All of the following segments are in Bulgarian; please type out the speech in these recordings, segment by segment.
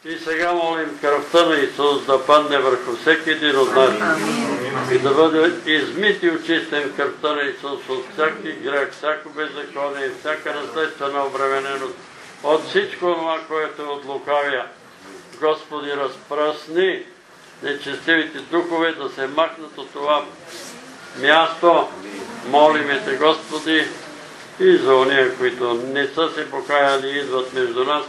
И сега молим кръвта на Исус да падне върху всеки един от нас и да бъде измит и очистен кръвта на Исус от всяки грех, всяко беззаконие, всяка наследствена обремененост, от всичко това, което е от лукавия. Господи, разпръсни нечестивите духове да се махнат от това място. Молиме Те, Господи, и за ония, които не са се покаяли и идват между нас.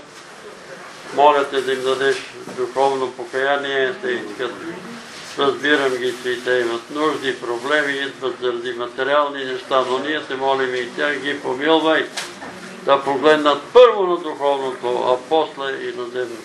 Моля Те да им дадеш духовно покаяние, Те искат. Разбирам ги, че и Те имат нужди, проблеми, идват заради материални неща, но ние Те молим и тях ги помилвай да погледнат първо на духовното, а после и на земното.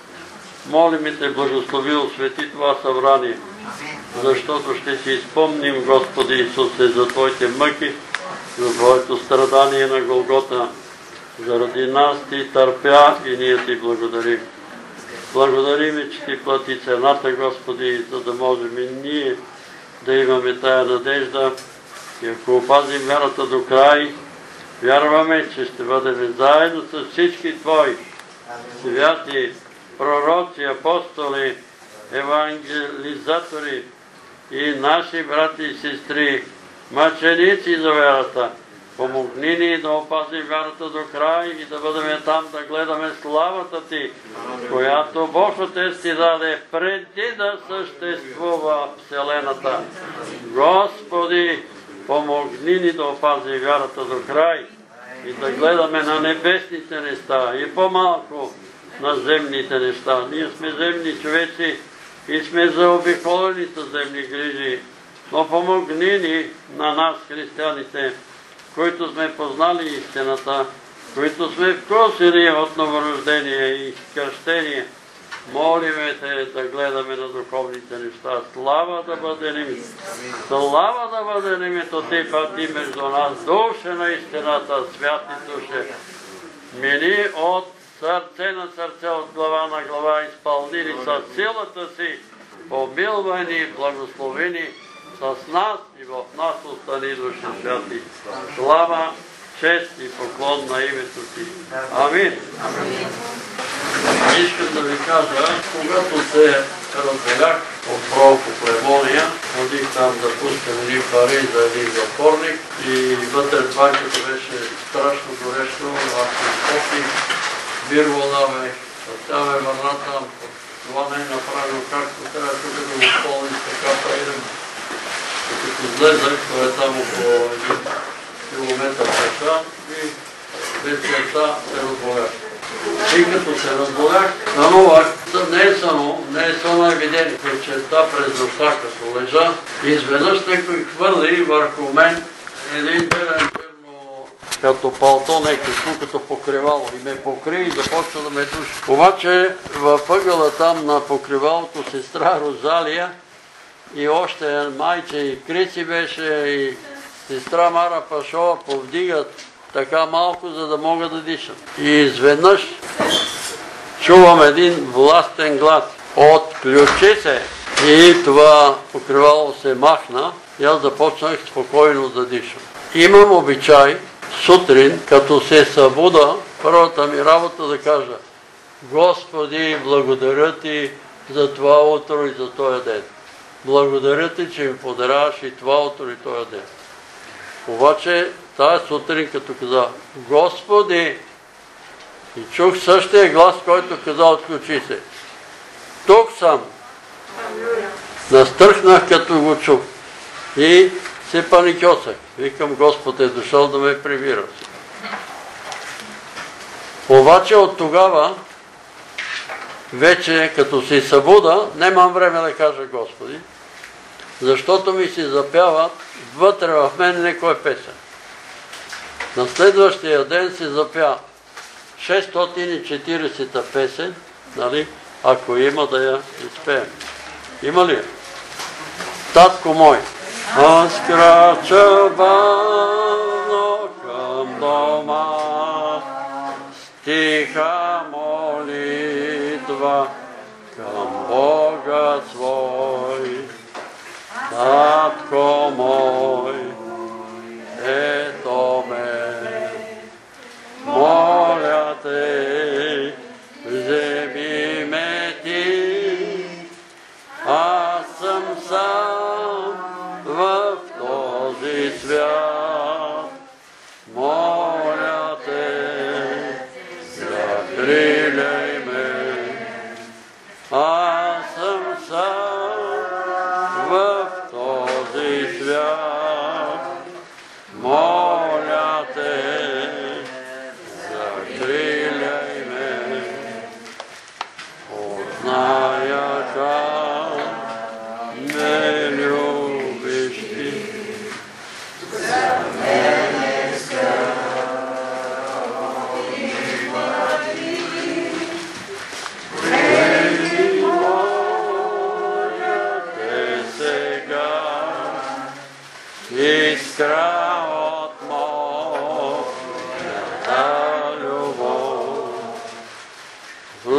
Молим Те, благослови, освети това събрание, защото ще си изпомним, Господи Исусе, за Твоите мъки, за Твоето страдание на Голгота. Заради нас Ти търпя и ние Ти благодарим. Благодарим, че Ти плати цената, Господи, за да можем и ние да имаме тая надежда. И ако опазим вярата до край, вярваме, че ще бъдем заедно с всички Твои святи пророци, апостоли, евангелизатори и наши брати и сестри, мъченици за вярата. Помогни ни да опазим вярата до край и да бъдем там да гледаме славата Ти, която Бог Отец Ти даде преди да съществува Вселената. Господи, помогни ни да опазим вярата до край и да гледаме на небесните неща и по-малко на земните неща. Ние сме земни човеци и сме заобиколени с земни грижи, но помогни ни на нас, християните, които сме познали истината, които сме вкусили от новорождение и кръщение. Молиме Те да гледаме на духовните неща. Слава да бъде им! Слава да бъде името Ти пъти между нас, душе на истината, святи душе. Мини от сърце на сърце, от глава на глава, изпълнили с силата Си, помилвай ни, благослови ни, с нас и в нас остани, души святи. Слава, чест и поклон на името Ти. Амин. Искам да ви кажа, когато се разболях от бронхоплевония, ходих там да пускам едни пари за един затворник и вътре банката беше страшно горещо, аз се изпотих, вирвола ме, тя ме върна там, това не е направено както трябва, тук да го изпълним така, идем. Като излезах, това е там около 1 километър пеша и без черта се разболях. И като се разболях, нановак, не е само евидент, вечерта през нощта, като лежа, изведнъж някой хвърли върху мен един черно, като палто, някакво, като покривало, и ме покри и започна да ме души. Обаче във ъгъла там на покривалото сестра Розалия и още майче и Криси беше, и сестра Мара Пашова повдигат така малко, за да мога да дишам. И изведнъж чувам един властен глас: отключи се! И това покривало се махна и аз започнах спокойно да дишам. Имам обичай сутрин, като се събуда, първата ми работа да кажа: Господи, благодаря Ти за това утро и за този ден. Благодаря Ти, че ми подаряваш и това утро и този ден. Обаче тази сутрин, като каза Господи, и чух същия глас, който каза отключи се. Тук съм. Настръхнах, като го чух. И се паникьосах. Викам, Господ е дошъл да ме прибира. Обаче от тогава, вече като се събуда, нямам време да кажа Господи, защото ми се запява вътре в мен некоя песен. На следващия ден се запя 640-та песен, нали, ако има да я изпеем. Има ли? Татко мой, аз крача бавно към дома, стиха молитва към Бога свой. Татко мой, ето ме, моля Те, вземи ме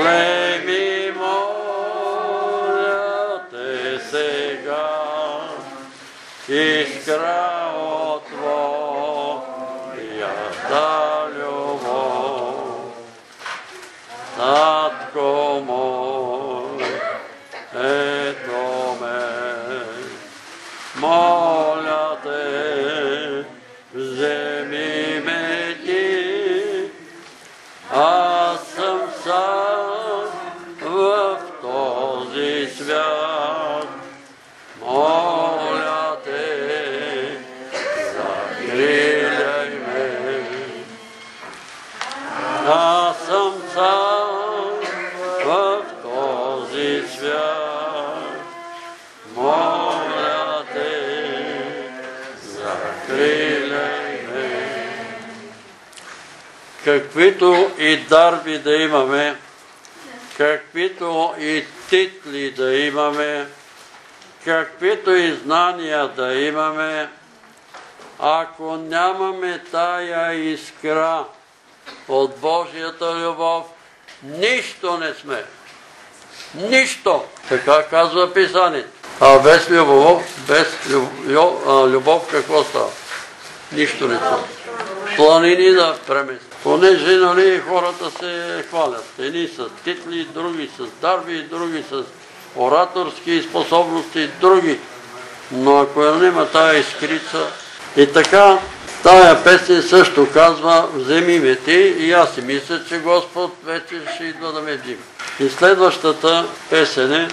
Приеми, моля те сега, искра от твоята любов. Татко мой, ето ме, моля те, вземи ме ти, аз съм сам в този свят. Моля те, закриляй ме. Аз съм сам в този свят. Моля те, закриляй ме. Каквито и дарби да имаме, каквито и титли да имаме, каквито и знания да имаме, ако нямаме тая искра от Божията любов, нищо не сме. Нищо! Така казва Писанието. А без любов какво става? Нищо не става. Планини да премести. Понеже хората се хвалят. Едни с титли, други с дарби, други с ораторски способности, други. Но ако няма тая искрица... И така, тая песен също казва, вземи ме ти, и аз си мисля, че Господ вече ще идва да ме взима. И следващата песен е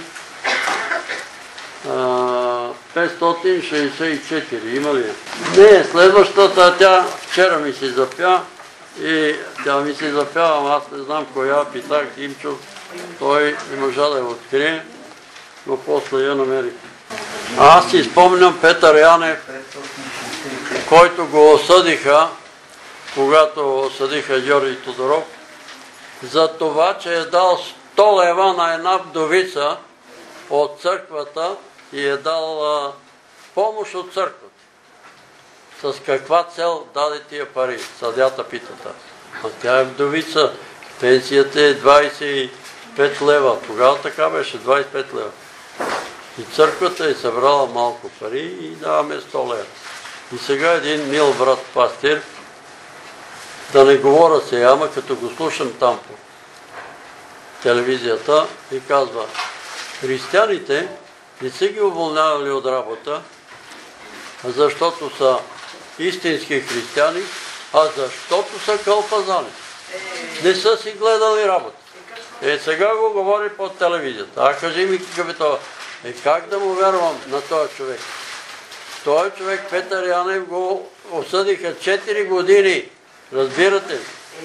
564, има ли? Не, следващата, тя вчера ми се запя, и тя ми се запява, ама аз не знам коя, питах Димчо, той не можа да я открие, но после я намерих. Аз си спомням Петър Янев, който го осъдиха, когато осъдиха Георги Тодоров, за това, че е дал 100 лева на една вдовица от църквата и е дал помощ от църквата. С каква цел даде тия пари? Съдята питата. А тя е вдовица. Пенсията е 25 лева. Тогава така беше, 25 лева. И църквата е събрала малко пари и даваме 100 лева. И сега един мил брат пастир, да не говоря сега, ама като го слушам там по телевизията, и казва, християните не са ги уволнявали от работа, защото са истински християни, а защото са кълпазани. Не са си гледали работа. Сега го говори по телевизията. А кажи ми какъв е това. Как да му вярвам на този човек? Този човек, Петър Янев, го осъдиха 4 години. Разбирате ли?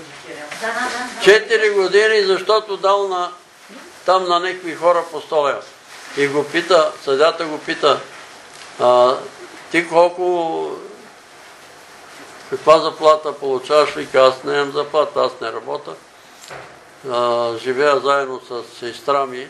4 години, защото дал там на някакви хора по 100 лева. И го пита, съдята го пита, ти каква заплата получаваш? Вика, аз не имам заплата, аз не работя. Живея заедно с сестра ми,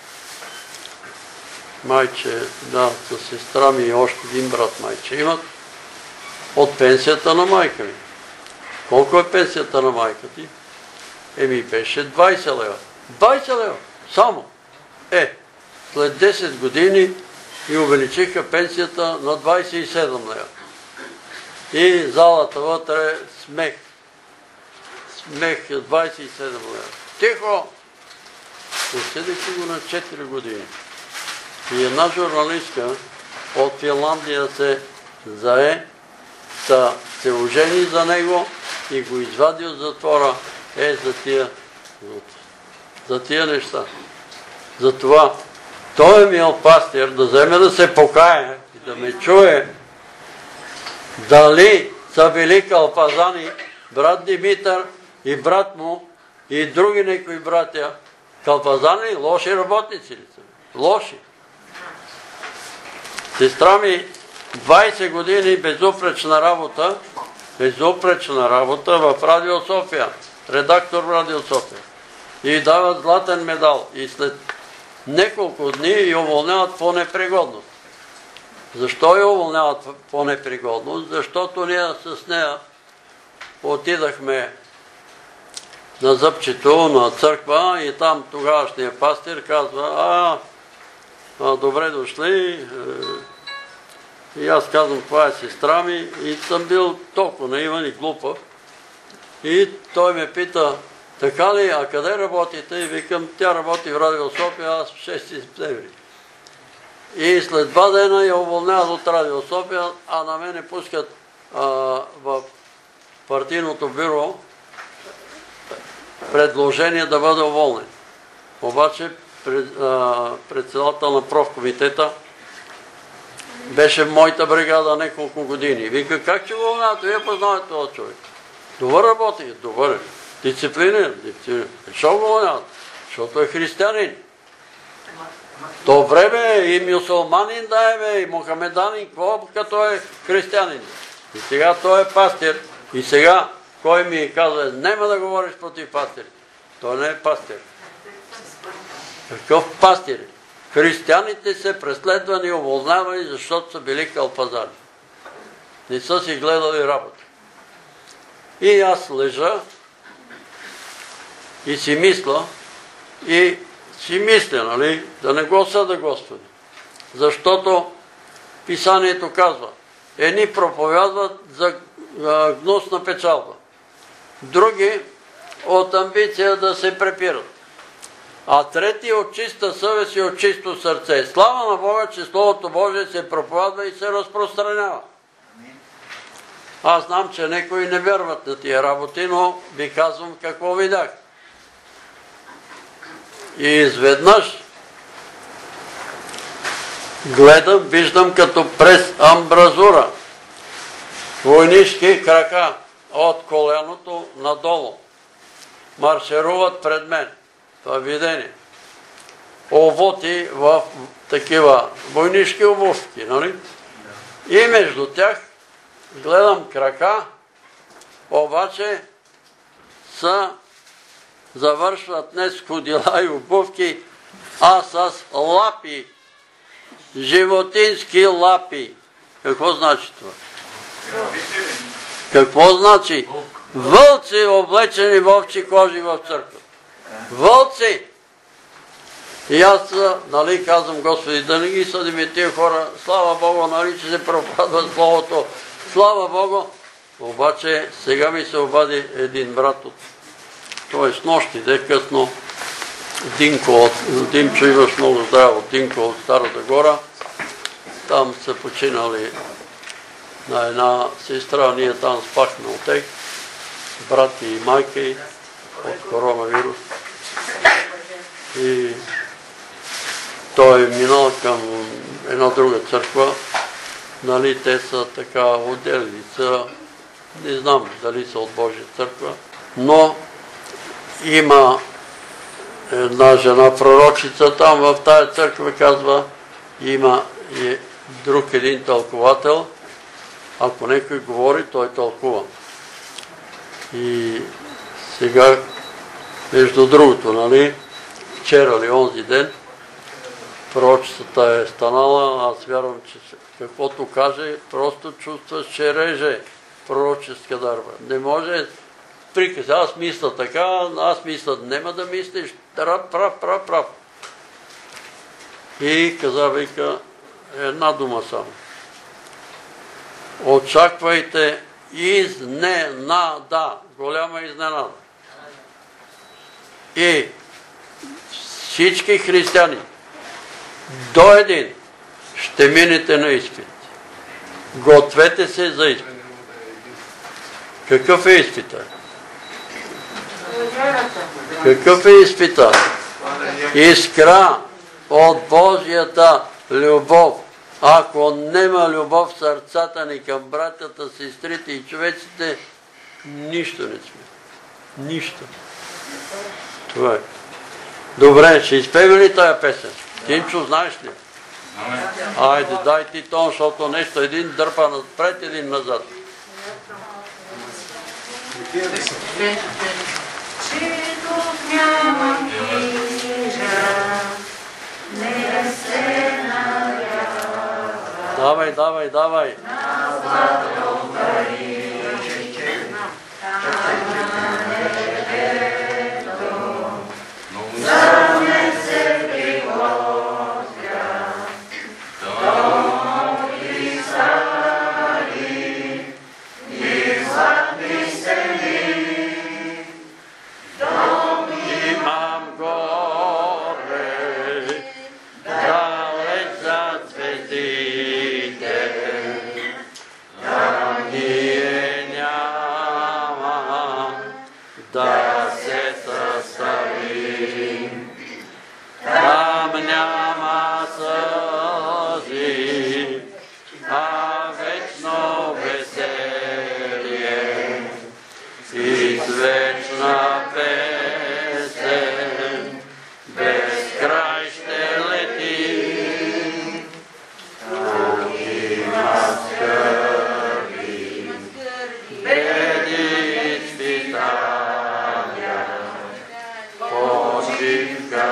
майче, да, с сестра ми и още един брат майче имат от пенсията на майка ми. Колко е пенсията на майка ти? Беше 20 лева. 20 лева! Само! След 10 години и увеличиха пенсията на 27 лева. И залата вътре смех. Смех 27 лева. Тихо! Осъдиха го на 4 години. И една журналистка от Финландия се зае да се ожени за него и го извади от затвора за тия неща. Затова той мил пастир да вземе да се покае и да ме чуе дали са били кълпазани брат Димитър и брат му и други некои братя. Кълпазани лоши работници ли са? Лоши. Сестра ми 20 години безупречна работа в Радио София, редактор в Радио София. И дават златен медал. И след няколко дни я уволняват по непригодност. Защо я уволняват по непригодност? Защото ние с нея отидахме на зъбчето на църква и там тогавашният пастир казва, добре дошли. И аз казвам, това е сестра ми и съм бил толкова наивен и глупав. И той ме пита, така ли, а къде работите? И викам, тя работи в Радио София, аз в 6 септември. И след 2 дена я уволняват от Радио София, а на мене пускат в партийното бюро предложение да бъде уволнен. Обаче председател на профкомитета беше в моята бригада няколко години. Вика, как ще го уволнявате? Вие познавате този човек. Добър работи, добър. Дисциплинен. Защо го уволняват? Защото е християнин. То време и мюсулманин да е, и мухамеданин, какво като е християнин. И сега той е пастир. И сега кой ми казва, няма да говориш против пастирите. Той не е пастир. Какъв пастир? Християните са преследвани и уволнявани, защото са били калпазани. Не са си гледали работа. И аз лежа и си мисля, нали, да не го съда Господи. Защото Писанието казва, едни проповядват за гнусна печалба, други от амбиция да се препират, а трети от чиста съвест и от чисто сърце. Слава на Бога, че Словото Божие се проповядва и се разпространява. Аз знам, че някои не вярват на тия работи, но ви казвам какво видях. И изведнъж гледам, виждам като през амбразура войнишки крака от коляното надолу маршируват пред мен. Това е видение. Овоти в такива войнишки обувки, нали? И между тях гледам крака, обаче завършват не с ходила и обувки, а с лапи. Животински лапи. Какво значи това? Какво значи? Вълци, облечени в овчи кожи в църква. Вълци! И аз, нали, казвам, Господи, да не ги съдим тия хора, слава Богу, нали, че се проповядва Словото, слава Богу. Обаче сега ми се обади един брат от, той с нощи, де късно, Димчо, имаш много здраве от Динко от Старата гора. Там са починали на една сестра, ние там спахме от тях, брат и майка й от коронавирус. И той е минал към една друга църква. Нали, те са така отделени, не знам дали са от Божия църква, но има една жена пророчица там в тая църква, казва, има и друг един тълковател, ако някой говори, той тълкува. И сега, между другото, нали, вчера или онзи ден, пророчицата е станала, аз вярвам, че каквото каже, просто чувстваш, че реже пророческа дарба. Не може приказ, аз мисля така, аз мисля, нема да мислиш, прав. И каза, вика, една дума само. Очаквайте изненада, голяма изненада. И всички християни до един ще минете на изпит. Гответе се за изпит. Какъв е изпитът? Какъв е изпитът? Искра от Божията любов. Ако нема любов в сърцата ни към братята, сестрите и човеците, нищо не сме. Нищо. Това е. Добре, ще изпеем ли тая песен? Тинчо, знаеш ли? Айде, дай ти тон, защото нещо един дърпа напред, един назад. Давай.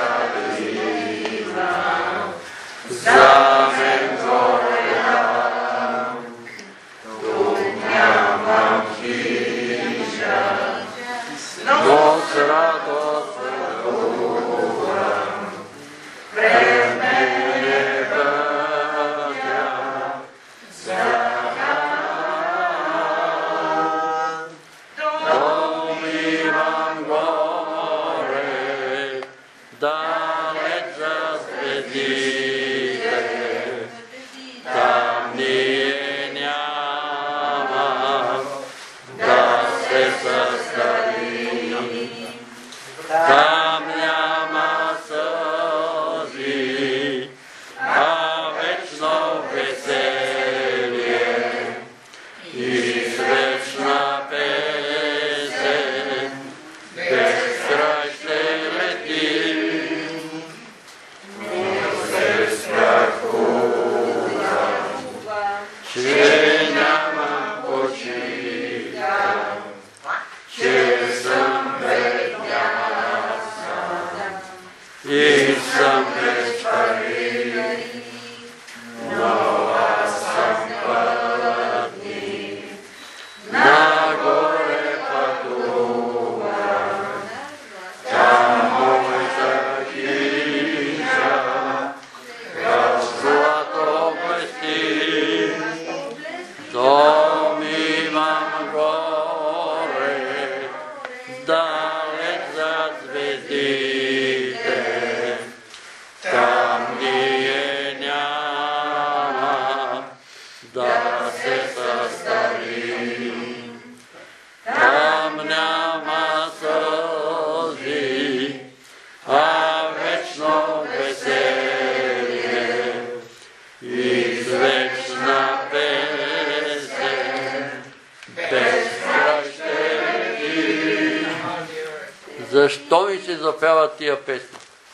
Защо ми се запяват тия песни?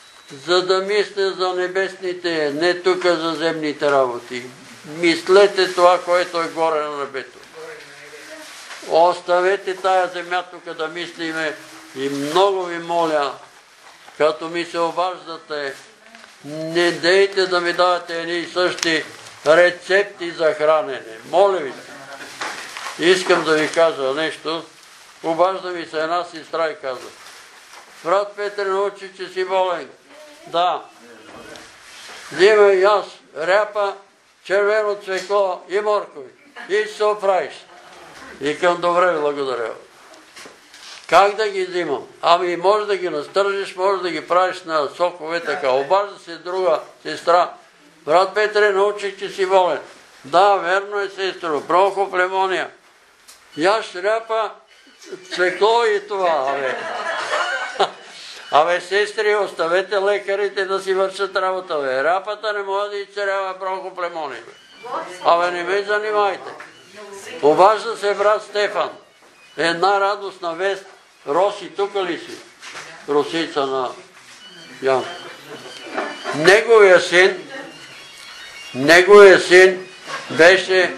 За да мисля за небесните, не тук за земните работи. Мислете това, което е горе на небето. Оставете тая земя тук да мислиме и много ви моля, като ми се обаждате, не дейте да ми давате едни и същи рецепти за хранене. Моля ви се. Искам да ви кажа нещо. Обажда ми се една сестра и казва: брат Петре, научи, че си болен. Да. Взимай аз ряпа, червено цвекло и моркови. И се оправиш. Викам: добре, благодаря. Как да ги взимам? Ами може да ги настържиш, може да ги правиш на сокове така. Обажда се друга сестра: брат Петре, научих, че си болен. Да, верно е, сестро, бронхоплевмония. Яш ряпа, цвекло и това, Абе, сестри, оставете лекарите да си вършат работа, бе. Ряпата не може да изцерява бронхоплевмония, бе. Абе, не ме занимайте. Обажда се брат Стефан. Една радостна вест. Роси, тук ли си? Росица на Ян. Неговия син беше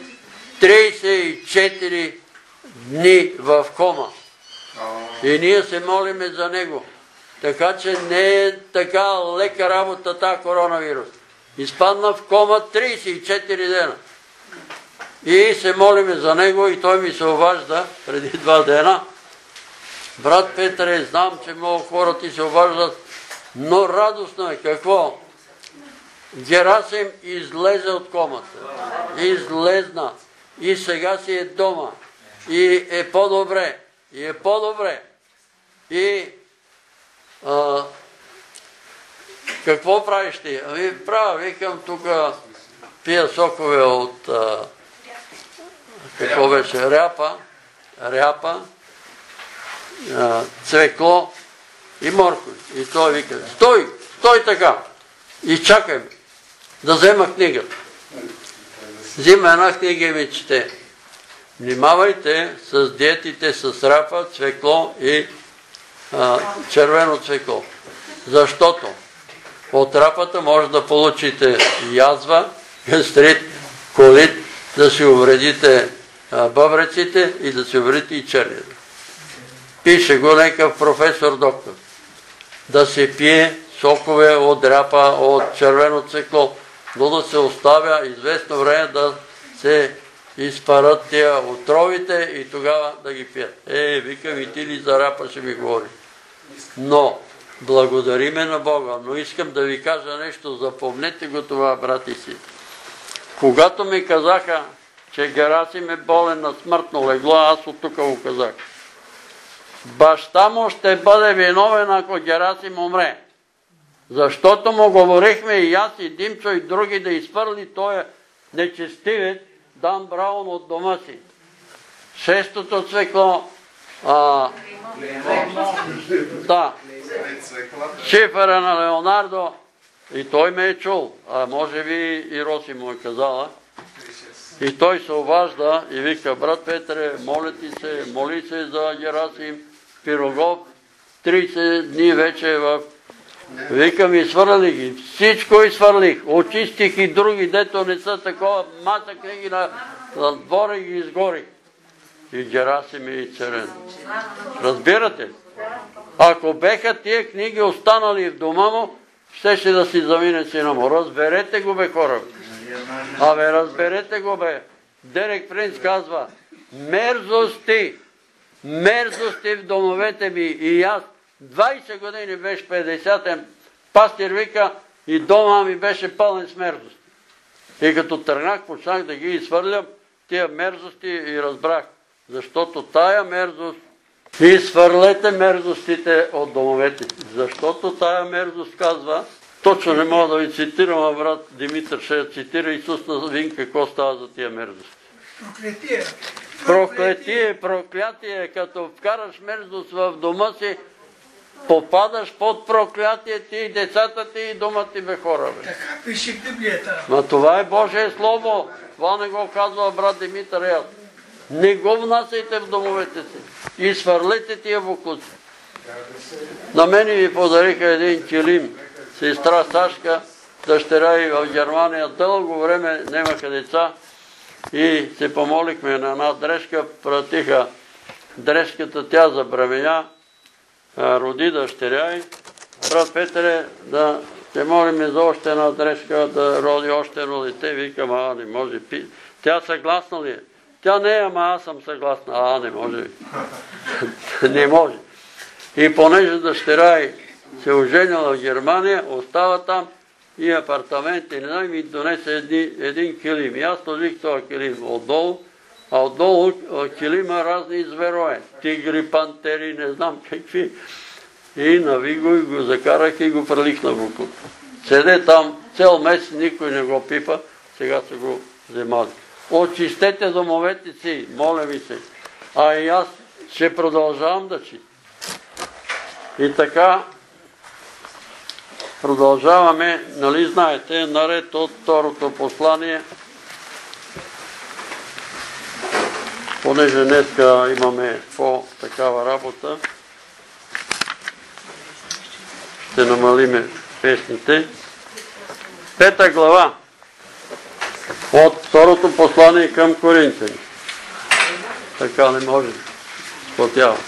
34 дни в кома. И ние се молиме за него. Така че не е така лека работа тази коронавирус. Изпадна в кома 34 дена. И се молиме за него и той ми се обажда преди 2 дена. Брат Петре, знам, че много хора ти се обаждат, но радостно е. Какво? Герасим излезе от комата. Излезна. И сега си е дома. И е по-добре. И какво правиш ти? Ами правя, викам тук, пия сокове от какво беше? Ряпа, цвекло и моркови. И той вика: стой така и чакай да взема книгата. Взима една книга и ми чете: внимавайте с диетите с ряпа, цвекло и червено цвекло. Защото от рапата може да получите язва, гастрит, колит, да си увредите бъбреците и да си увредите и черния. Пише го някакъв професор доктор. Да се пие сокове от ряпа, от червено цвекло, но да се оставя известно време да се изпарат тия отровите и тогава да ги пият. Викам, и ти ли за ряпа ще ми говори? Но благодариме на Бога, но искам да ви кажа нещо, запомнете го това, брати си. Когато ми казаха, че Герасим е болен на смъртно легло, аз от тук го казах. Баща му ще бъде виновен, ако Герасим умре. Защото му говорихме и аз, и Димчо, и други да изфърли този нечестивец Дан Браун от дома си. Шестото цвекло, шифъра на Леонардо, и той ме е чул, а може би и Роси му е казала. И той се обажда и вика, брат Петре, моли се за Герасим Пирогов, 30 дни вече в... Викам, изхвърли ги, всичко изхвърлих, очистих и други, дето не са такова, матък ги на двора и ги изгорих. И Герасим и Церен. Разбирате? Ако беха тия книги останали в дома му, щеше да си замине сина му. Разберете го, бе, хора. Абе, разберете го, бе. Дерек Принц казва, мерзости в домовете ми. И аз 20 години беше 50-тен пастир, вика, и дома ми беше пълен с мерзости. И като тръгнах, почнах да ги изхвърлям тия мерзости и разбрах. Защото тая мерзост, изхвърлете мерзостите от домовете си. Защото тая мерзост казва, точно не мога да ви цитирам, а брат Димитър ще цитира Исус на Вин какво става за тия мерзости. Проклятие, като вкараш мерзост в дома си, попадаш под проклятие ти и децата ти и дома ти, бе, хора. Бе. Така пише в Библията. Ма това е Божие Слово. Това не го казва брат Димитър. Не го внасяйте в домовете си. И свърлете тия буклуци. На мене ви подариха един килим. Сестра Сашка, дъщеря и в Германия. Дълго време немаха деца и се помолихме на една дрежка. Пратиха дрежката, тя забременя, роди дъщеря и брат Петре, да се молиме за още една дрежка, да роди още едно дете. Викам, не може. Тя съгласна ли е? Тя не е, ама аз съм съгласна. Не може. Не може. И понеже дъщеря се оженила в Германия, остава там и апартамент, и не знам, ми донесе един килим. И аз сложих този килим отдолу, а отдолу килима разни зверове. Тигри, пантери, не знам какви. И нави го и го закарах и го прелих на буклук. Седе там цел месец, никой не го пипа, сега са го вземали. Очистете домовете си, моля ви се. А и аз ще продължавам да читам. И така продължаваме, нали знаете, наред от второто послание, понеже днеска имаме по-такава работа, ще намалиме песните. 5 глава от второто послание към Коринтяни. Така не може. Спотява.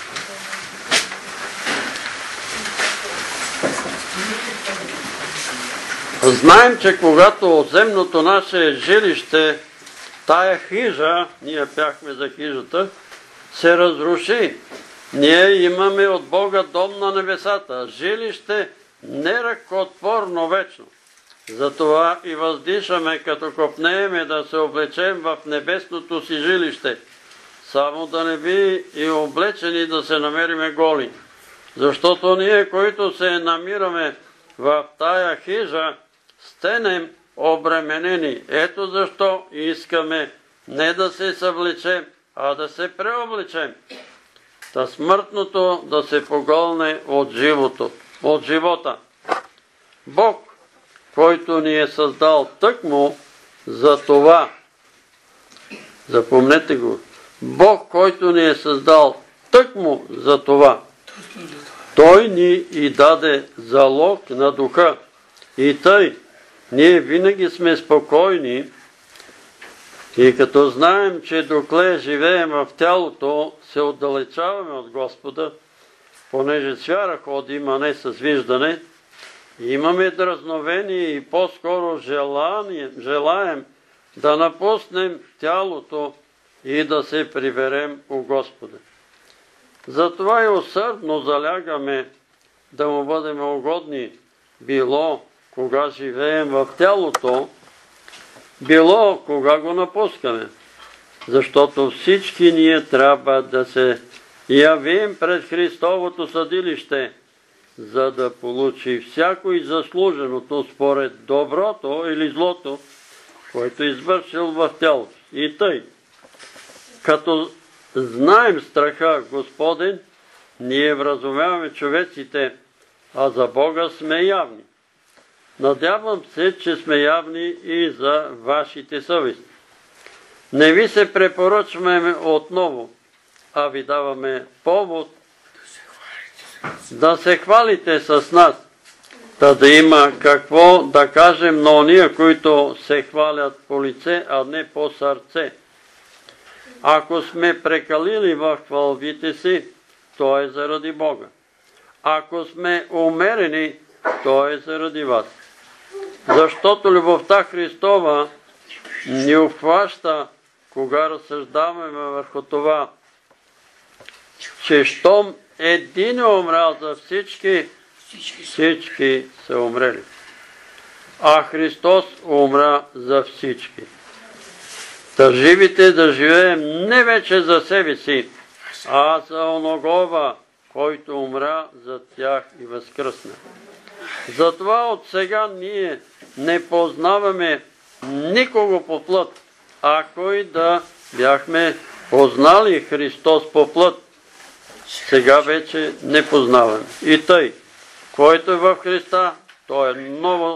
Знаем, че когато земното наше жилище, тая хижа, ние пяхме за хижата, се разруши. Ние имаме от Бога дом на небесата, жилище неръкотворно вечно. Затова и въздишаме, като копнееме да се облечем в небесното си жилище, само да не би и облечени да се намериме голи. Защото ние, които се намираме в тая хижа, стенем обременени. Ето защо искаме не да се съвлечем, а да се преоблечем. Та смъртното да се поголне от живота. Бог, който ни е създал тъкмо за това, запомнете го, Бог, който ни е създал тъкмо за това, Той ни и даде залог на духа. И тъй, ние винаги сме спокойни и като знаем, че докле живеем в тялото, се отдалечаваме от Господа, понеже с вяра ходим, а не с виждане, имаме дразновение и по-скоро желаем да напуснем тялото и да се приберем у Господа. Затова и усърдно залягаме да му бъдем угодни, било кога живеем в тялото, било кога го напускаме. Защото всички ние трябва да се явим пред Христовото съдилище, за да получи всякой заслуженото според доброто или злото, което извършил в тялото. И тъй, като знаем страха Господен, ние вразумяваме човеците, а за Бога сме явни. Надявам се, че сме явни и за вашите съвести. Не ви се препоръчваме отново, а ви даваме повод да се хвалите с нас, да има какво да кажем на ония, които се хвалят по лице, а не по сърце. Ако сме прекалили в хвалбите си, то е заради Бога. Ако сме умерени, то е заради вас. Защото любовта Христова ни обхваща, кога разсъждаваме върху това, че щом един е умрял за всички, всички са умрели. А Христос умря за всички. Да живите да живеем не вече за себе си, а за оногова, който умря за тях и възкръсна. Затова от сега ние не познаваме никого по плът, ако и да бяхме познали Христос по плът, сега вече не познаваме. И тъй, който е в Христа, той е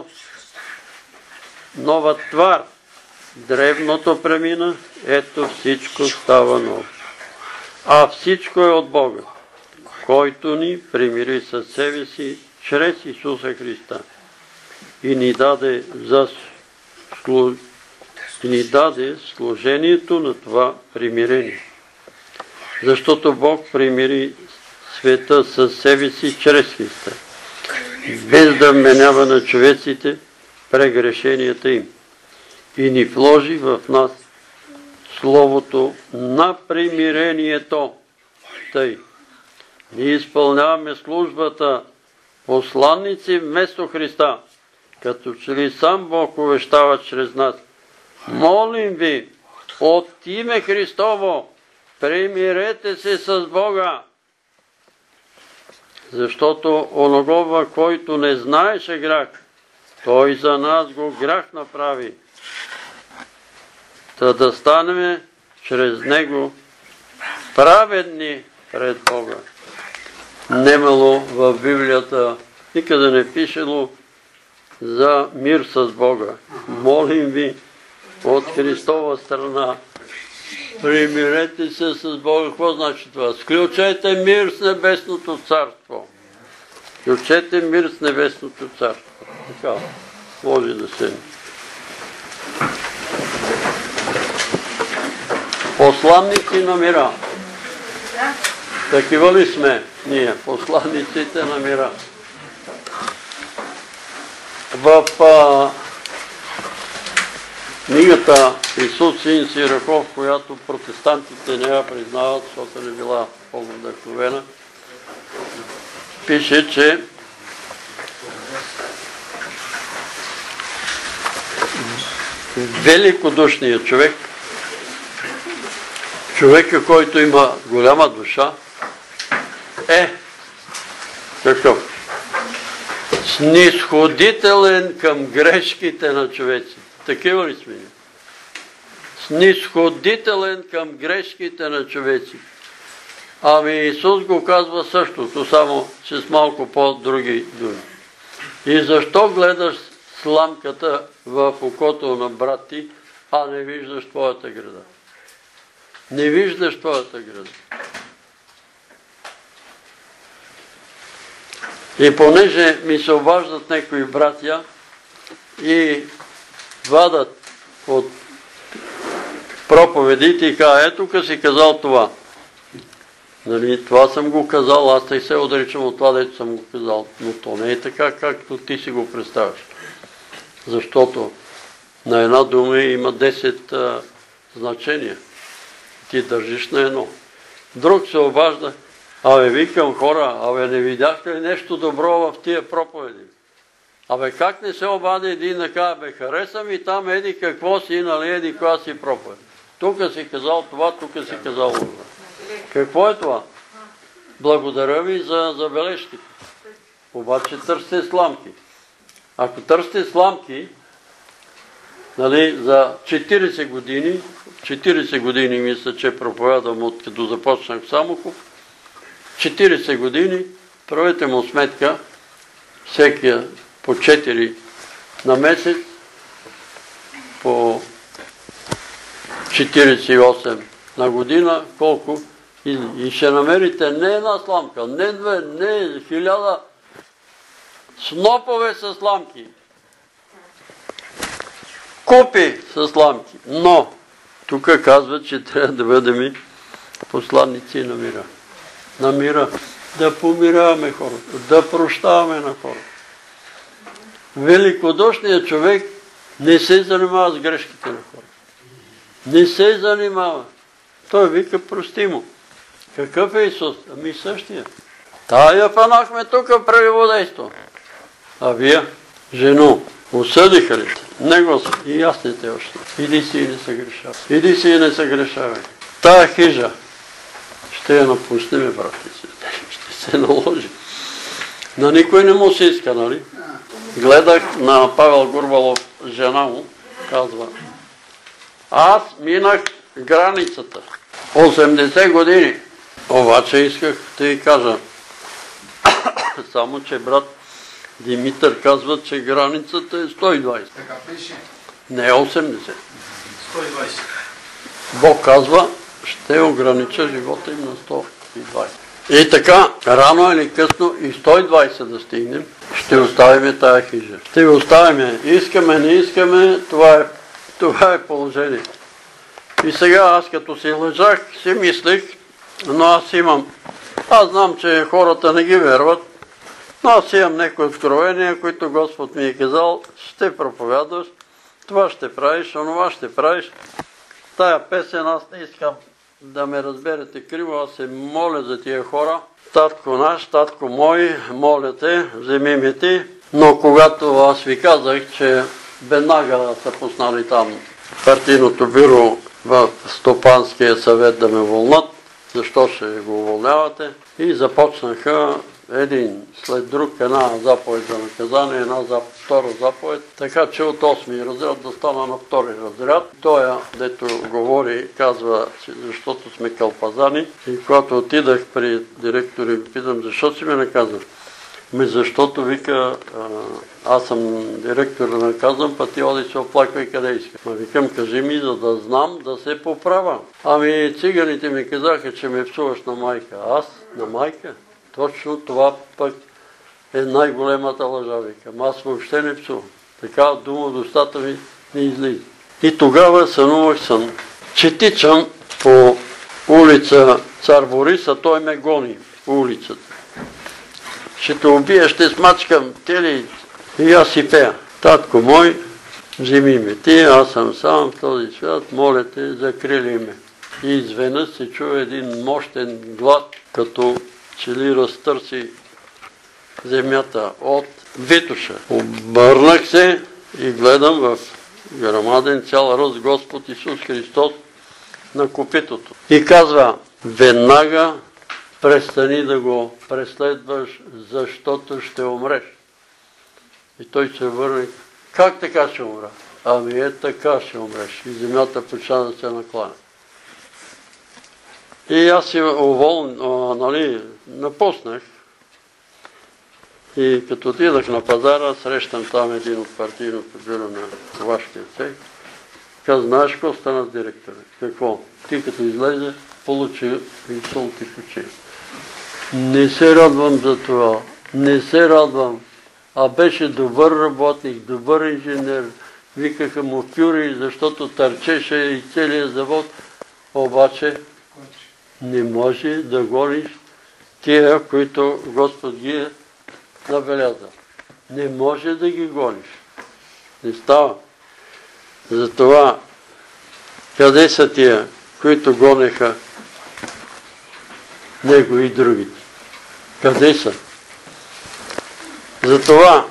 нова твар. Древното премина, ето всичко става ново. А всичко е от Бога, който ни примири със себе си чрез Исуса Христа и ни даде служението на това примирение. Защото Бог примири света със себе си чрез Христа, без да вменява на човеците прегрешенията им, и ни вложи в нас словото на примирението. Тъй, ние изпълняваме службата посланници вместо Христа, като че ли сам Бог увещава чрез нас. Молим ви, от име Христово, примирете се с Бога. Защото оногова, който не знаеше грях, той за нас го грях направи, да станем чрез него праведни пред Бога. Немало в Библията, никъде не пишело за мир с Бога. Молим ви от Христова страна, примирете се с Бога. Какво значи това? Сключете мир с Небесното царство. Сключете мир с Небесното царство. Така, може да се... Посланници на мира. Такива ли сме ние, посланниците на мира? В книгата Исус син Сираков, която протестантите не я признават, защото не била по-вдъхновена, пише, че великодушният човек, човека, който има голяма душа, е какъв? Снисходителен към грешките на човеците. Такива ли сме? Снисходителен към грешките на човеците. Ами Исус го казва същото, само с малко по-други думи. И защо гледаш сламката в окото на брат ти, а не виждаш твоята града? Не виждаш твоята града. И понеже ми се обаждат някои братя и вадат от проповедите и казват, ето тук си казал това. Нали, това съм го казал, аз не се отричам от това, дето съм го казал, но то не е така, както ти си го представяш. Защото на една дума има 10 значения. Ти държиш на едно. Друг се обажда, викам хора, не видяхте ли нещо добро в тия проповеди? Как не се обади един да каже, хареса ми там еди какво си, нали еди коя си проповед. Тук си казал това, тук си казал това. Какво е това? Благодаря ви за забележките. Обаче търсите сламки. Ако търсите сламки, нали, за 40 години мисля, че проповядам от като започнах в Самоков, 40 години, правете му сметка, всеки по 4 на месец, по 48 на година, колко, и ще намерите не една сламка, не две, не 1000 снопове с сламки. Купи с сламки. Но, тук казва, че трябва да бъдем посланници на мира. На мира. Да помиряваме хората, да прощаваме на хората. Великодушният човек не се занимава с грешките на хората. Не се занимава. Той вика, прости му. Какъв е Исус? Същия. Тая фанахме тук преводейство. А вие, жено, осъдиха ли? Не Господи, и аз не те още. Иди си и не съгрешавай. Иди си и не съгрешавай. Тая хижа ще я напуснем, брати си. Ще се наложи. На никой не му се иска, нали? Гледах на Павел Гурбалов, жена му, казва, аз минах границата. 80 години. Обаче исках да й кажа, само че брат Димитър казва, че границата е 120. Така пише. Не е 80. 120. Бог казва, ще огранича живота им на 120. И така, рано или късно и 120 да стигнем, ще оставим тая хижа. Ще оставим. Искаме, не искаме, това е положение. И сега аз като си лъжах, си мислих, но аз знам, че хората не ги верват, но аз имам някои откровения, които Господ ми е казал, ще проповядваш, това ще правиш, онова ще правиш. Тая песен аз не искам да ме разберете криво, аз се моля за тия хора. Татко наш, татко мой, моля те, вземи ме ти. Но когато аз ви казах, че веднага са пуснали там партийното бюро в Стопанския съвет да ме вълнат, защо ще го уволнявате, и започнаха един след друг една заповед за наказание, втора заповед, така че от 8-ми разряд да стана на 2-ри разряд. Той, дето говори, казва, защото сме кълпазани, и когато отидах при директора и питам, защо си ме наказваш? Защото вика, аз съм директор да наказвам, па ти оди се оплаквай къде иска. Викам, кажи ми, за да знам да се поправя. Циганите ми казаха, че ме псуваш на майка. Аз? На майка? Точно това пък е най-големата лъжа, викам. Аз въобще не псувам. Така дума от устата ми не излиза. И тогава сънувах сън, че тичам по улица Цар Борис, а той ме гони по улицата. Ще те убия, ще смачкам тели. И аз си пея. Татко мой, вземи ме ти, аз съм сам в този свят, моля те, закрили ме. И изведнъж се чува един мощен глад, като че ли разтърси земята от Витоша. Обърнах се и гледам в грамаден цял ръст Господ Исус Христос на копитото. И казва, веднага престани да го преследваш, защото ще умреш. И той се върне, как така ще умра? Така ще умреш. И земята почна да се накланя. И аз си напуснах. И като отидах на пазара, срещам там един от партийното бюро на Ковашкия цех. Каза, знаеш какво стана с директора? Какво? Ти като излезе, получи инсулт и почина. Не се радвам за това. Не се радвам. Беше добър работник, добър инженер. Викаха му фюри, защото търчеше и целият завод. Обаче Не може да гониш тия, които Господ ги е набелязал. Не може да ги гониш. Не става. Затова, къде са тия, които гонеха него и другите? Къде са? Затова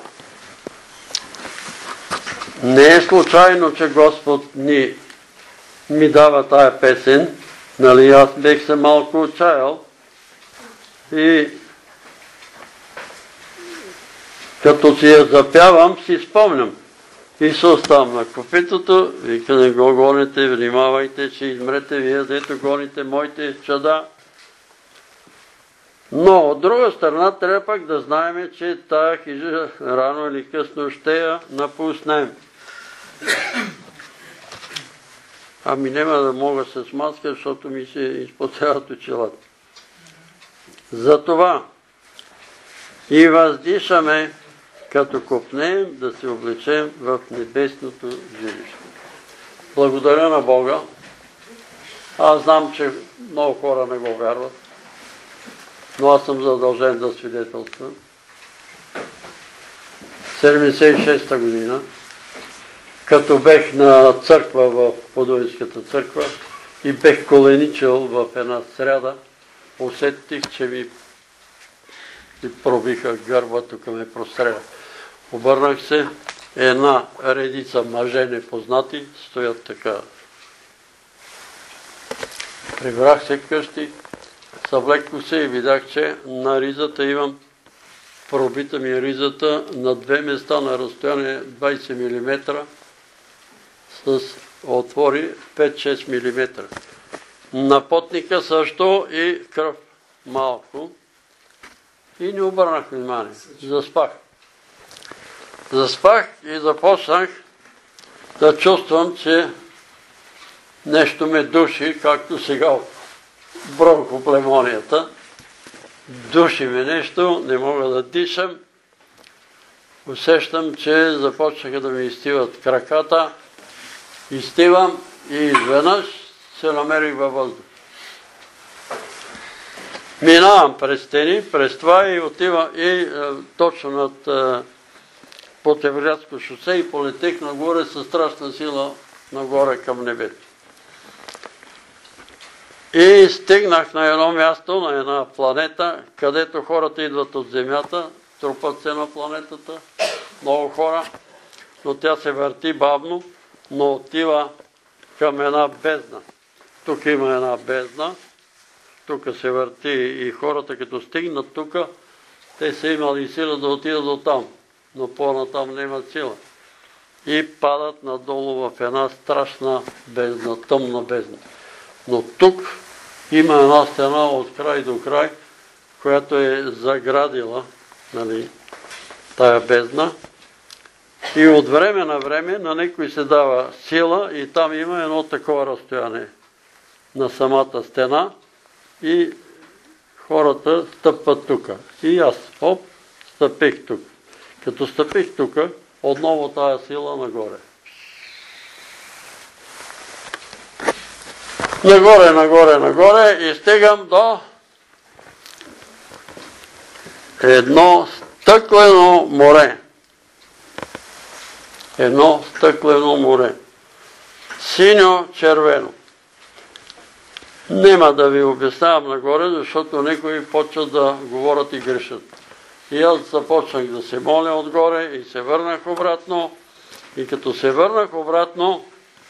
не е случайно, че Господ ми дава тая песен. Нали, аз бех се малко отчаял и като си я запявам, си спомням. Исус там на копитото, вика, не го гоните, внимавайте, че измрете вие, дето гоните моите чада. Но от друга страна трябва пак да знаем, че тая хижа рано или късно ще я напуснем. Ами няма да мога с маска, защото ми се изпотяват очилата. Затова и въздишаме, като копнеем, да се облечем в небесното жилище. Благодаря на Бога. Аз знам, че много хора не го вярват, но аз съм задължен да свидетелствам. 76-та година, като бех на църква в Подуинската църква и бех коленичил в една сряда, усетих, че ми пробиха гърба, тук ме простреля. Обърнах се, една редица мъже непознати стоят така. Прибрах се къщи, съвлекох се и видях, че на ризата имам, пробита ми ризата на две места на разстояние 20 мм с отвори 5-6 мм. На потника също и кръв малко. И не обърнах внимание. Заспах. Заспах и започнах да чувствам, че нещо ме души, както сега бронхоплевмонията. Души ме нещо, не мога да дишам. Усещам, че започнаха да ми изстиват краката. Изстивам и изведнъж се намерих във въздух. Минавам през стени, през това и отивам и точно над Потеврядско шосе и полетех нагоре със страшна сила нагоре към небето. И стигнах на едно място, на една планета, където хората идват от Земята, трупат се на планетата, много хора, но тя се върти бавно, но отива към една бездна. Тук има една бездна, тук се върти и хората като стигнат тук, те са имали сила да отидат до там, но по-натам нямат сила. И падат надолу в една страшна бездна, тъмна бездна. Но тук има една стена от край до край, която е заградила тая бездна. И от време на време на някой се дава сила и там има едно такова разстояние на самата стена и хората стъпват тук. И аз, стъпих тук. Като стъпих тук, отново тая сила нагоре. Нагоре и стигам до едно стъклено море. Едно стъклено море. Синьо-червено. Нема да ви обяснявам нагоре, защото някои почват да говорят и грешат. И аз започнах да се моля отгоре и се върнах обратно. И като се върнах обратно,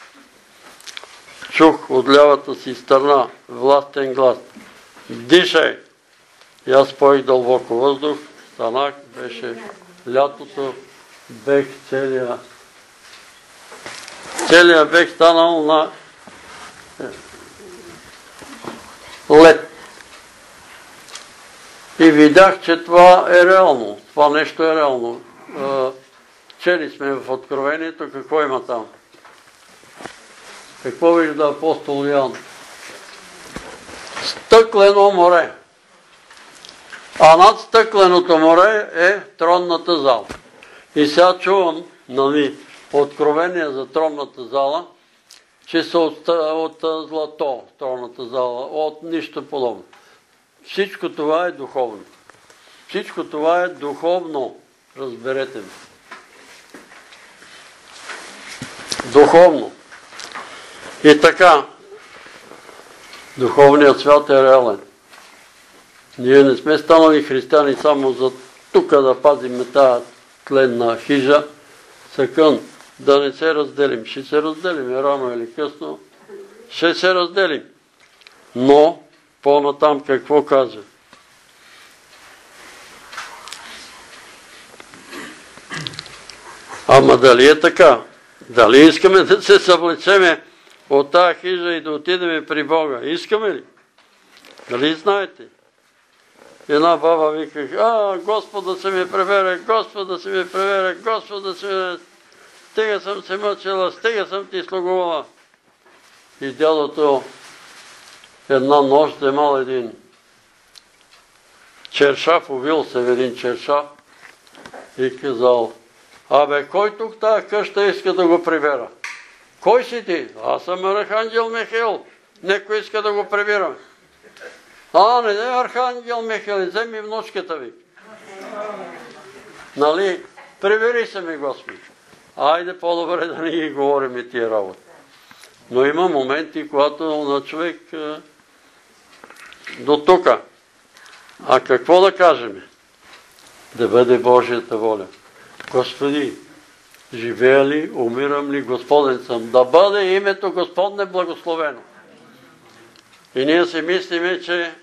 чух от лявата си страна властен глас. Дишай! И аз поех дълбоко въздух, станах, беше лятото, бех целия бех станал на лед. И видях, че това е реално. Това нещо е реално. Чели сме в Откровението, какво има там? Какво вижда апостол Йоан? Стъклено море. А над стъкленото море е тронната зала. И сега чувам Откровение за тронната зала че са от злато, тронната зала, от нищо подобно. Всичко това е духовно. Всичко това е духовно, разберете ме. Духовно. И така, духовният свят е реален. Ние не сме станали християни само за тук да пазим тази тленна хижа, съкън да не се разделим. Ще се разделим рано или късно. Ще се разделим. Но по-натам какво казва? Ама дали е така? Дали искаме да се съвлечеме от тази хижа и да отидем при Бога? Искаме ли? Дали знаете? Една баба вика, Господ да се ми пребере, Господ да се ми пребере, Господ да се ми... Стига съм се мъчила, стига съм ти слугувала. И дядото една нощ вземал един чершаф, увил се в един чершаф и казал, кой тук тази къща иска да го прибера? Кой си ти? Аз съм Архангел Михаил. Некой иска да го прибира. Не Архангел Михаил, вземи внучката ви. Нали? Прибери се ми, Господи. Айде по-добре да не ги говорим и тия работи. Но има моменти, когато на човек до тука. А какво да кажем? Да бъде Божията воля. Господи, живея ли, умирам ли, Господен съм. Да бъде името Господне благословено. И ние си мислиме, че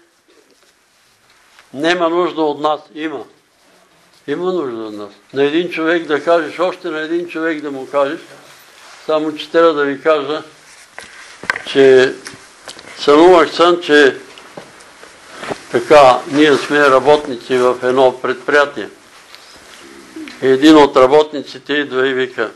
нема нужда от нас. Има. Има нужда от нас. На един човек да кажеш, още на един човек да му кажеш, само че трябва да ви кажа, че сънувах сън, че така, ние сме работници в едно предприятие. Един от работниците идва и вика,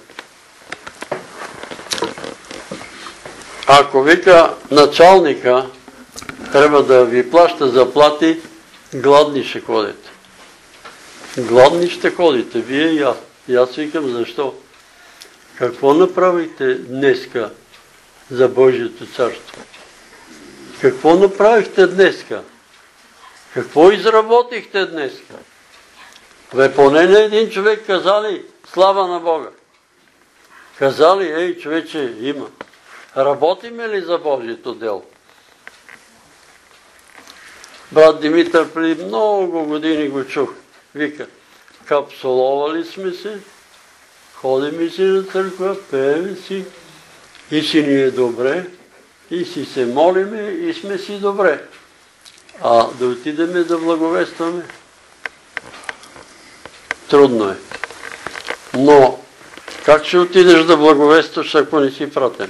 ако вика началника трябва да ви плаща заплати, гладни ще ходите. Гладни ще ходите, вие и аз. И аз викам, защо? Какво направихте днеска за Божието царство? Какво направихте днеска? Какво изработихте днеска? Поне на един човек казали слава на Бога. Казали, човече, има. Работиме ли за Божието дело? Брат Димитър преди много години го чух. Вика, капсуловали сме се, ходим си на църква, пеем си и си ни е добре, и си се молиме и сме си добре. А да отидеме да благовестваме, трудно е. Но как ще отидеш да благовестваш, ако не си пратен?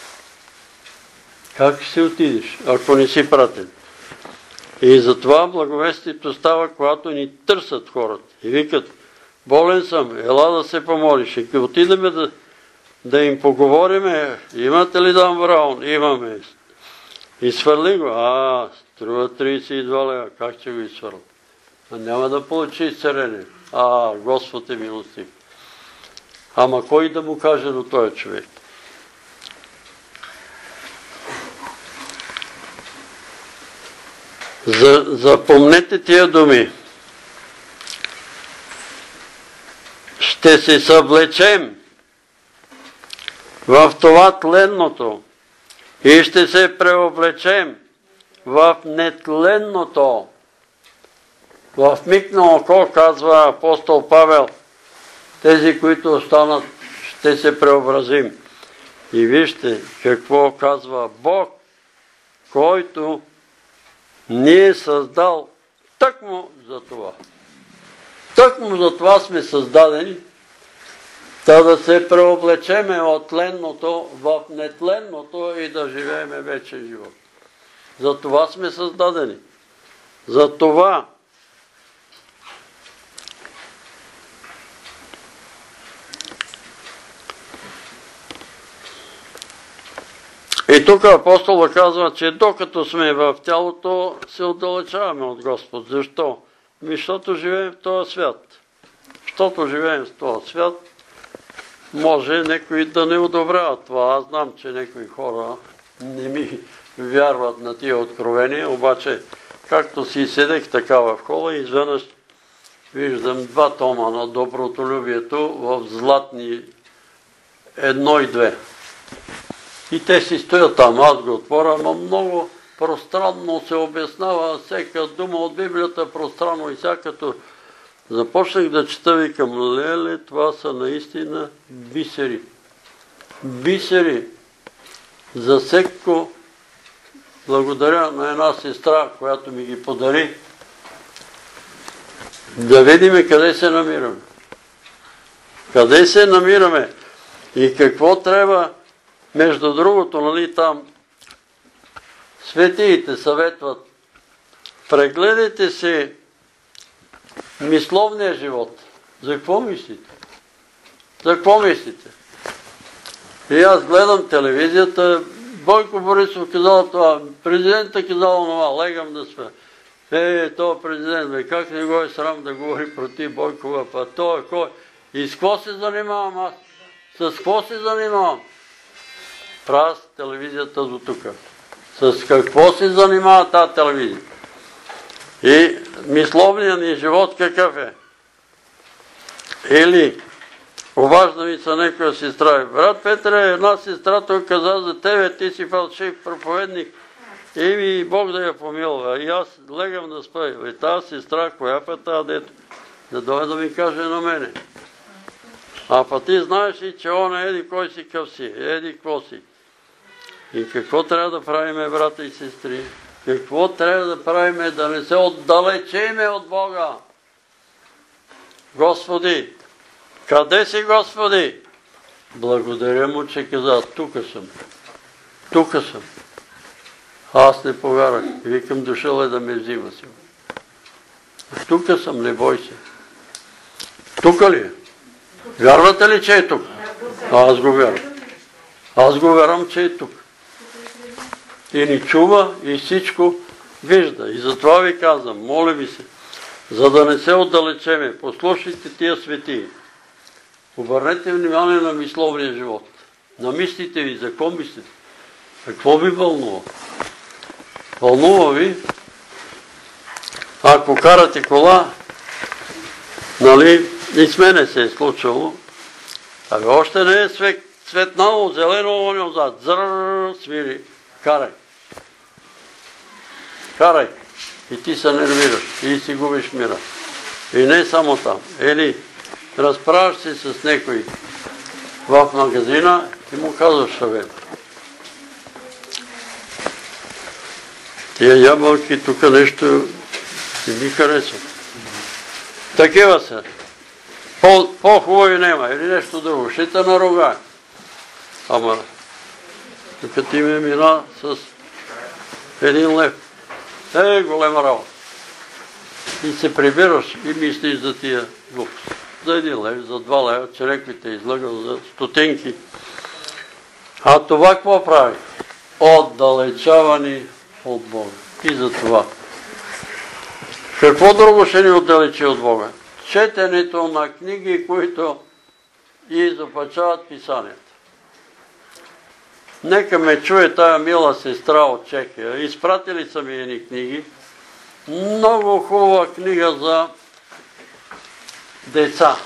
Как ще отидеш, ако не си пратен? И затова благовестието става, когато ни търсят хората. И викат, болен съм, ела да се помолиш. И отидеме да им поговориме, имате ли дан Враун? Имаме. И свърли го. Струва 32 лева. Как ще го изсвърля? Няма да получи изцеление. Господ е милостив. Ама кой да му каже до този човек? Запомнете тия думи. Ще се съвлечем в това тленното и ще се преоблечем в нетленното. В миг на око, казва апостол Павел, тези, които останат, ще се преобразим. И вижте какво казва Бог, който ни е създал тъкмо за това. Тъкмо за това сме създадени, да се преоблечеме от тленното в нетленното и да живееме вечен живот. За това сме създадени. За това. И тук апостола казва, че докато сме в тялото, се отдалечаваме от Господ. Защо? Защото живеем в този свят. Защото живеем в този свят, може някои да не одобряват това. Аз знам, че някои хора не ми вярват на тия откровения, обаче както си седех така в хола, изведнъж виждам 2 тома на добротолюбието в златни 1 и 2. И те си стоят там, аз го отворя, ама много пространно се обяснява всяка дума от Библията, пространно и всякато. Започнах да чета, викам, леле, това са наистина бисери. Бисери. За всеко благодаря на една сестра, която ми ги подари. Да видим къде се намираме. Къде се намираме и какво трябва, между другото, нали там светиите съветват. Прегледайте си мисловния живот. За какво мислите? За какво мислите? И аз гледам телевизията, Бойко Борисов казал това, президентът казал това, легам да спя. Това президент, как не го е срам да говори против Бойкова, па той кой? И с какво се занимавам аз? С какво се занимавам? Правя телевизията до тук. С какво се занимава тази телевизия? И мисловният ни живот какъв е? Или обажда ми се някоя сестра. Брат Петре, една сестра той каза за тебе, ти си фалшив проповедник. И Бог да я помилва. И аз легам да спя. И тази сестра, коя път тази дето? Да дойде да ми каже на мене. А па ти знаеш ли, че он е еди кой си къв си, еди какво си. И какво трябва да правиме, брата и сестри? Какво трябва да правиме, да не се отдалечиме от Бога? Господи, къде си, Господи? Благодаря му, че каза, тук съм. Тук съм. Аз не повярвах. И викам, дошъл е да ме взима си. Тук съм, не бой се. Тук ли е? Вярвате ли, че е тук? Аз го вярвам. Аз го вярвам, че е тук. И ни чува, и всичко вижда. И затова ви казвам, моля ви се, за да не се отдалечеме, послушайте тия светии. Обърнете внимание на мисловния живот. На мислите ви, за какво мислите? Какво ви вълнува? Вълнува ви, ако карате кола, нали, и с мене се е случило, още не е светнало, зелено, оня отзад, зрррр, свири, карай. Карай. И ти се нервираш, и си губиш мира. И не само там. Или разправяш се с някой в магазина и му казваш съвет. Тия ябълки тук нещо не ми харесват. Такива са. По-хубави нема или нещо друго. Шита на рога. Ама, тук ти ме мина с 1 лев. Голема работа. И се прибираш и мислиш за тия глупости. За 1 лев, за 2 лева, че някой те излагал за стотинки. А това какво прави? Отдалечавани от Бога. И за това. Какво друго ще ни отдалечи от Бога? Четенето на книги, които изопачават писанията. Нека ме чуе тая мила сестра от Чехия. Изпратили са ми едни книги. Много хубава книга за деца.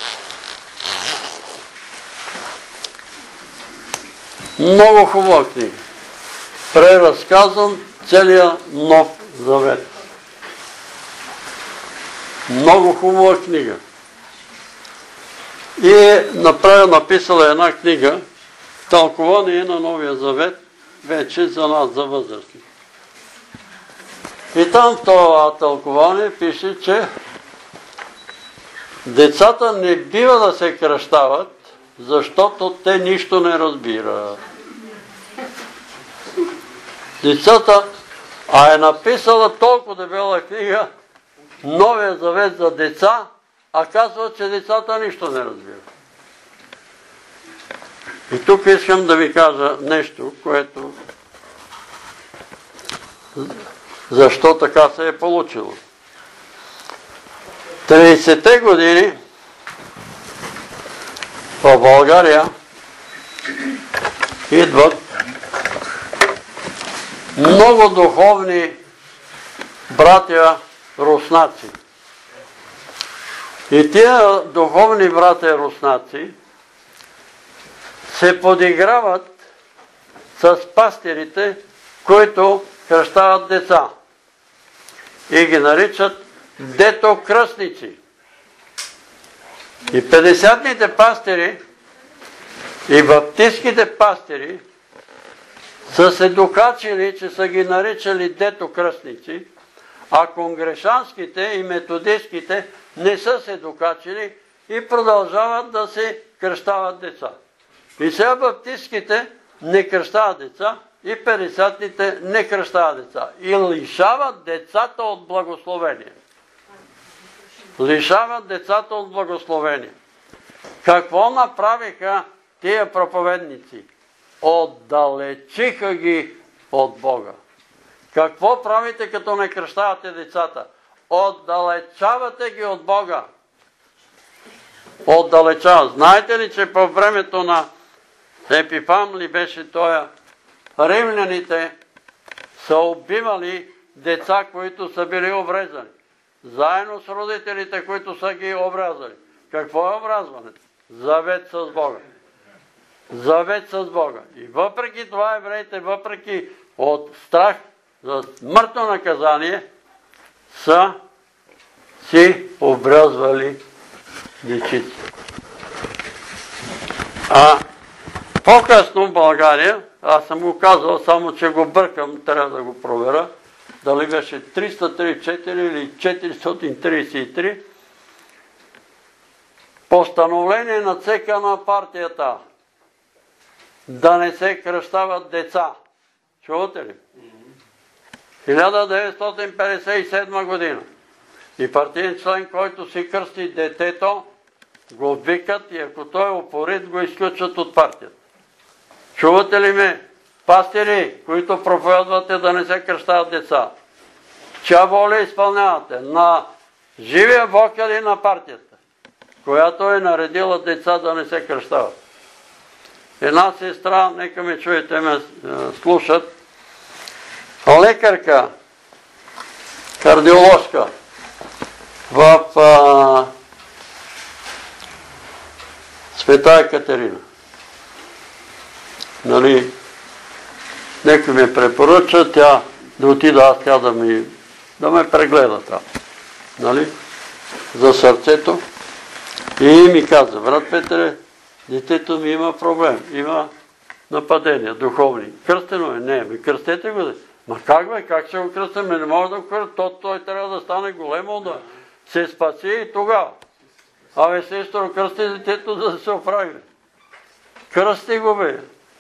Много хубава книга. Преразказан целия Нов Завет. Много хубава книга. И е написала една книга, тълкование на Новия Завет, вече за нас, за възрастни. И там в това тълкование пише, че децата не бива да се кръщават, защото те нищо не разбират. Децата, а е написала толкова дебела книга, Новия Завет за деца, а казва, че децата нищо не разбират. И тук искам да ви кажа нещо, което защо така се е получило. 30-те години в България идват много духовни братя руснаци. И тия духовни братя руснаци се подиграват с пастирите, които кръщават деца. И ги наричат детокръстници. И 50-ните пастири и баптистските пастири са се докачили, че са ги наричали детокръстници, а конгрешанските и методистските не са се докачили и продължават да се кръщават деца. И сега баптистските не кръщават деца и 50-ните не кръщават деца. И лишават децата от благословение. Лишават децата от благословение. Какво направиха тия проповедници? Отдалечиха ги от Бога. Какво правите, като не кръщавате децата? Отдалечавате ги от Бога. Отдалечават. Знаете ли, че по времето на Епифан ли беше тоя, римляните са убивали деца, които са били обрезани. Заедно с родителите, които са ги обрязали. Какво е обрязването? Завет с Бога. Завет с Бога. И въпреки това евреите, въпреки от страх за смъртно наказание, са си обрязвали дечици. А по-късно в България, аз съм го казал, само че го бъркам, трябва да го проверя, дали беше 334 или 433, постановление на ЦК на партията да не се кръщават деца. Чувате ли? 1957 година. И партиен член, който си кръсти детето, го викат и ако той е упорит, го изключват от партията. Чувате ли ме? Пастири, които проповядвате да не се кръщават деца. Чия воля изпълнявате? На живия Бог или на партията, която е наредила деца да не се кръщават? Една сестра, нека ме чуете, ме слушат, лекарка, кардиоложка в Света Екатерина. Нали, некой ми препоръча, тя да отида, аз тя да ме прегледа там. Нали, за сърцето. И ми каза, брат Петре, детето ми има проблем, има нападения духовни. Кръстено е? Не, ми кръстете го. Ма как бе, как ще го кръстим? Не може да го кръстим, той трябва да стане големо, да се спаси и тогава. Абе, сестро, кръсти детето, за да се оправи. Кръсти го, бе.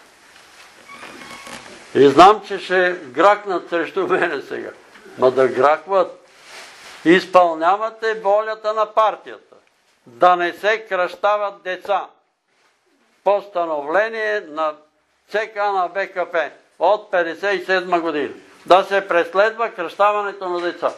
И знам, че ще гракнат срещу мене сега. Ма да гракват. Изпълнявате волята на партията. Да не се кръщават деца. Постановление на ЦК на БКП от 1957 година. Да се преследва кръщаването на деца.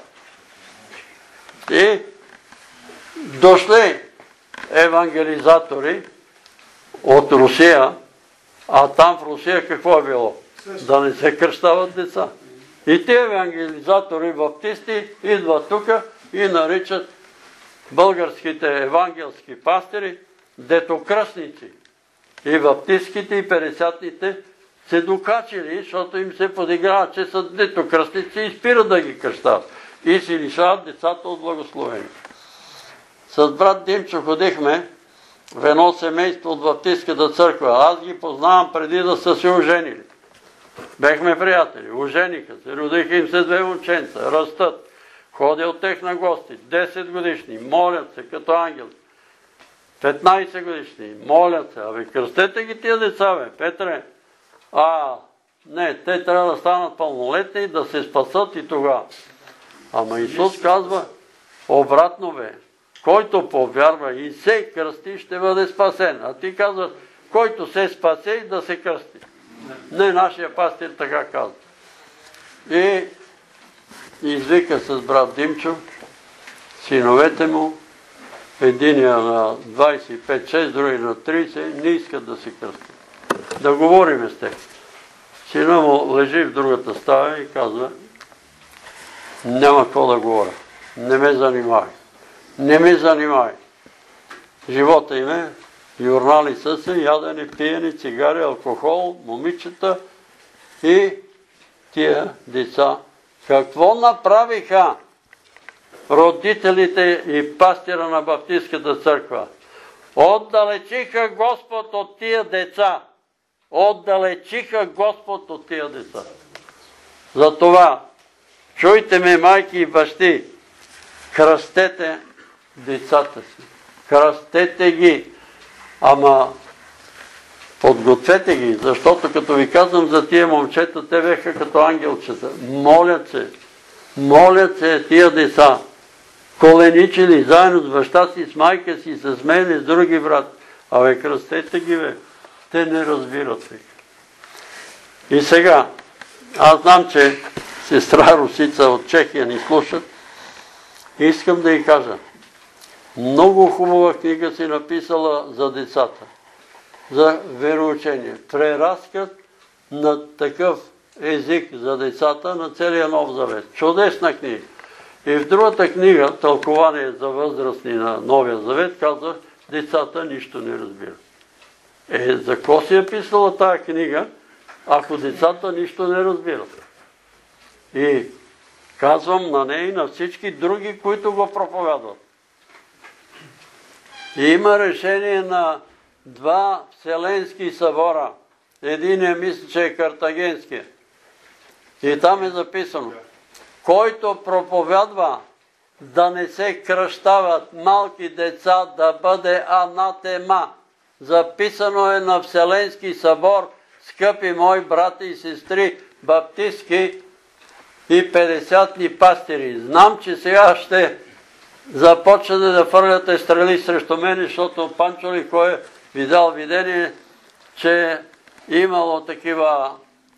И дошли евангелизатори от Русия, а там в Русия какво е било? Да не се кръщават деца. И тези евангелизатори баптисти идват тук и наричат българските евангелски пастири детокръстници. И баптистските и пересятните се докачили, защото им се подиграват, че са детокръстници и спират да ги кръщават. И си лишават децата от благословение. С брат Димчо ходихме в едно семейство от Баптистската църква. Аз ги познавам преди да са се оженили. Бехме приятели, ожениха се, родиха им се 2 момченца, растат. Ходя от тех на гости, 10 годишни, молят се като ангели. 15 годишни, молят се. Абе, кръстете ги тия деца, бе, Петре. Не, те трябва да станат пълнолетни и да се спасат и тогава. Ама Исус казва обратно, бе. Който повярва и се кръсти, ще бъде спасен. А ти казваш, който се спасе, да се кръсти. Не, нашия пастир така казва. И извика с брат Димчо, синовете му, единия на 25-6, други на 30, не искат да се кръстят. да говорим с тях. Сина му лежи в другата стая и казва: няма какво да говоря. Не ме занимавай. Не ме занимавай. Живота им е, журнали са се, ядене, пиене, цигари, алкохол, момичета и тия деца. Какво направиха родителите и пастира на Баптистската църква? Отдалечиха Господ от тия деца. Отдалечиха Господ от тия деца. Затова, чуйте ме, майки и бащи, кръстете децата си. Кръстете ги, ама подгответе ги, защото като ви казвам за тия момчета, те бяха като ангелчета. Молят се тия деца, коленичили заедно с баща си, с майка си, с мене, с други брат. Абе, кръстете ги, бе. Те не разбират. И сега, аз знам, че сестра Русица от Чехия ни слушат. Искам да й кажа, много хубава книга си написала за децата, за вероучение. Преразказ на такъв език за децата на целия Нов Завет. Чудесна книга. И в другата книга, тълкование за възрастни на Новия Завет, казва: децата нищо не разбират. За какво си е писала тая книга, ако децата нищо не разбират? И казвам на нея и на всички други, които го проповядват. И има решение на два вселенски събора. Един мисля, че е Картагенския. И там е записано: който проповядва да не се кръщават малки деца, да бъде анатема. Записано е на Вселенски събор, скъпи мои брати и сестри, баптистки и 50-ни пастири. Знам, че сега ще започнете да фърляте стрели срещу мен, защото Панчо ли кой е видял видение, че имало такива...